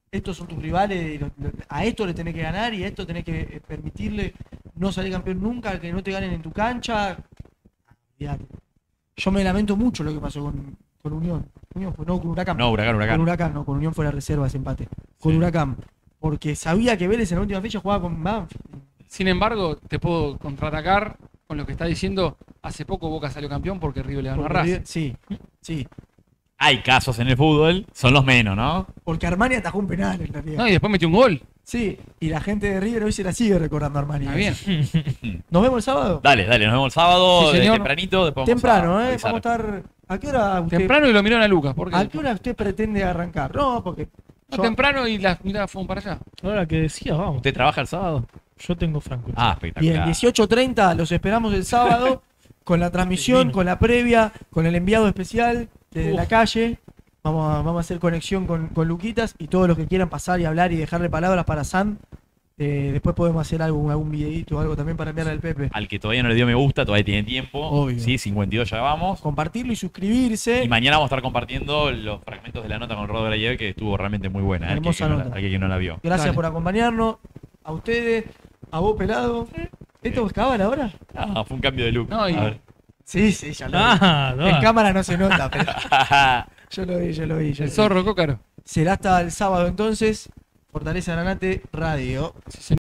D: estos son tus rivales, lo- lo- a esto le tenés que ganar y a esto tenés que eh, permitirle no salir campeón nunca, que no te ganen en tu cancha. Olvidate. Yo me lamento mucho lo que pasó con, con Unión. Unión fue, no, con Huracán.
A: No, Huracán, Huracán.
D: Con Huracán, no, con Unión fue la reserva ese empate. Con
A: Sí.
D: Huracán. Porque sabía que Vélez en la última fecha jugaba con Banfield.
B: Sin embargo, te puedo contraatacar con lo que está diciendo. Hace poco Boca salió campeón porque River le ganó a
D: Porque
B: Racing.
D: River- Sí, sí.
A: Hay casos en el fútbol, son los menos, ¿no?
D: Porque Armani atajó un penal en realidad.
B: No, y después metió un gol.
D: Sí, y la gente de River hoy se la sigue recordando a Armani.
B: Está bien.
D: ¿Nos vemos el sábado?
A: Dale, dale, nos vemos el sábado,
B: Sí,
A: de
B: señor.
A: tempranito. Después vamos
D: Temprano,
A: a
D: ¿eh?
A: revisar.
D: Vamos a estar. ¿A qué hora usted,
B: Temprano y lo miraron a Lucas. ¿Por qué?
D: ¿A qué hora usted pretende arrancar? No, porque.
B: No,
D: yo-
B: temprano y las miradas fueron para allá.
C: Ahora que decía, vamos.
A: ¿Usted trabaja el sábado?
C: Yo tengo Franco.
A: Ah,
D: Bien,
A: espectacular.
D: dieciocho treinta, los esperamos el sábado con la transmisión,
C: Divino.
D: con la previa, con el enviado especial de
C: Uf.
D: la calle. Vamos a, vamos a hacer conexión con, con Luquitas y todos los que quieran pasar y hablar y dejarle palabras para Sam. Eh, después podemos hacer algo, algún videito o algo también para enviarle al Pepe.
A: Al que todavía no le dio me gusta, todavía tiene tiempo.
D: Obvio.
A: Sí, cincuenta y dos ya vamos.
D: Compartirlo y suscribirse.
A: Y mañana vamos a estar compartiendo los fragmentos de la nota con Rodo Grayev, que estuvo realmente muy buena. ¿eh? Al que-
D: Hermosa
A: que no la-
D: nota.
A: al que no la vio.
D: Gracias
B: Dale.
D: por acompañarnos. A ustedes, a vos pelado. ¿Esto es cábala ahora?
A: Ah, fue un cambio de look.
B: No, y-
A: A ver.
D: Sí, sí, ya lo vi.
C: Ah, no.
D: En cámara no se nota, pero yo lo vi, yo lo vi. yo
B: El
D: lo vi.
B: zorro, Cócaro.
D: Será hasta el sábado entonces. Fortaleza Granate Radio.
B: Sí, señor.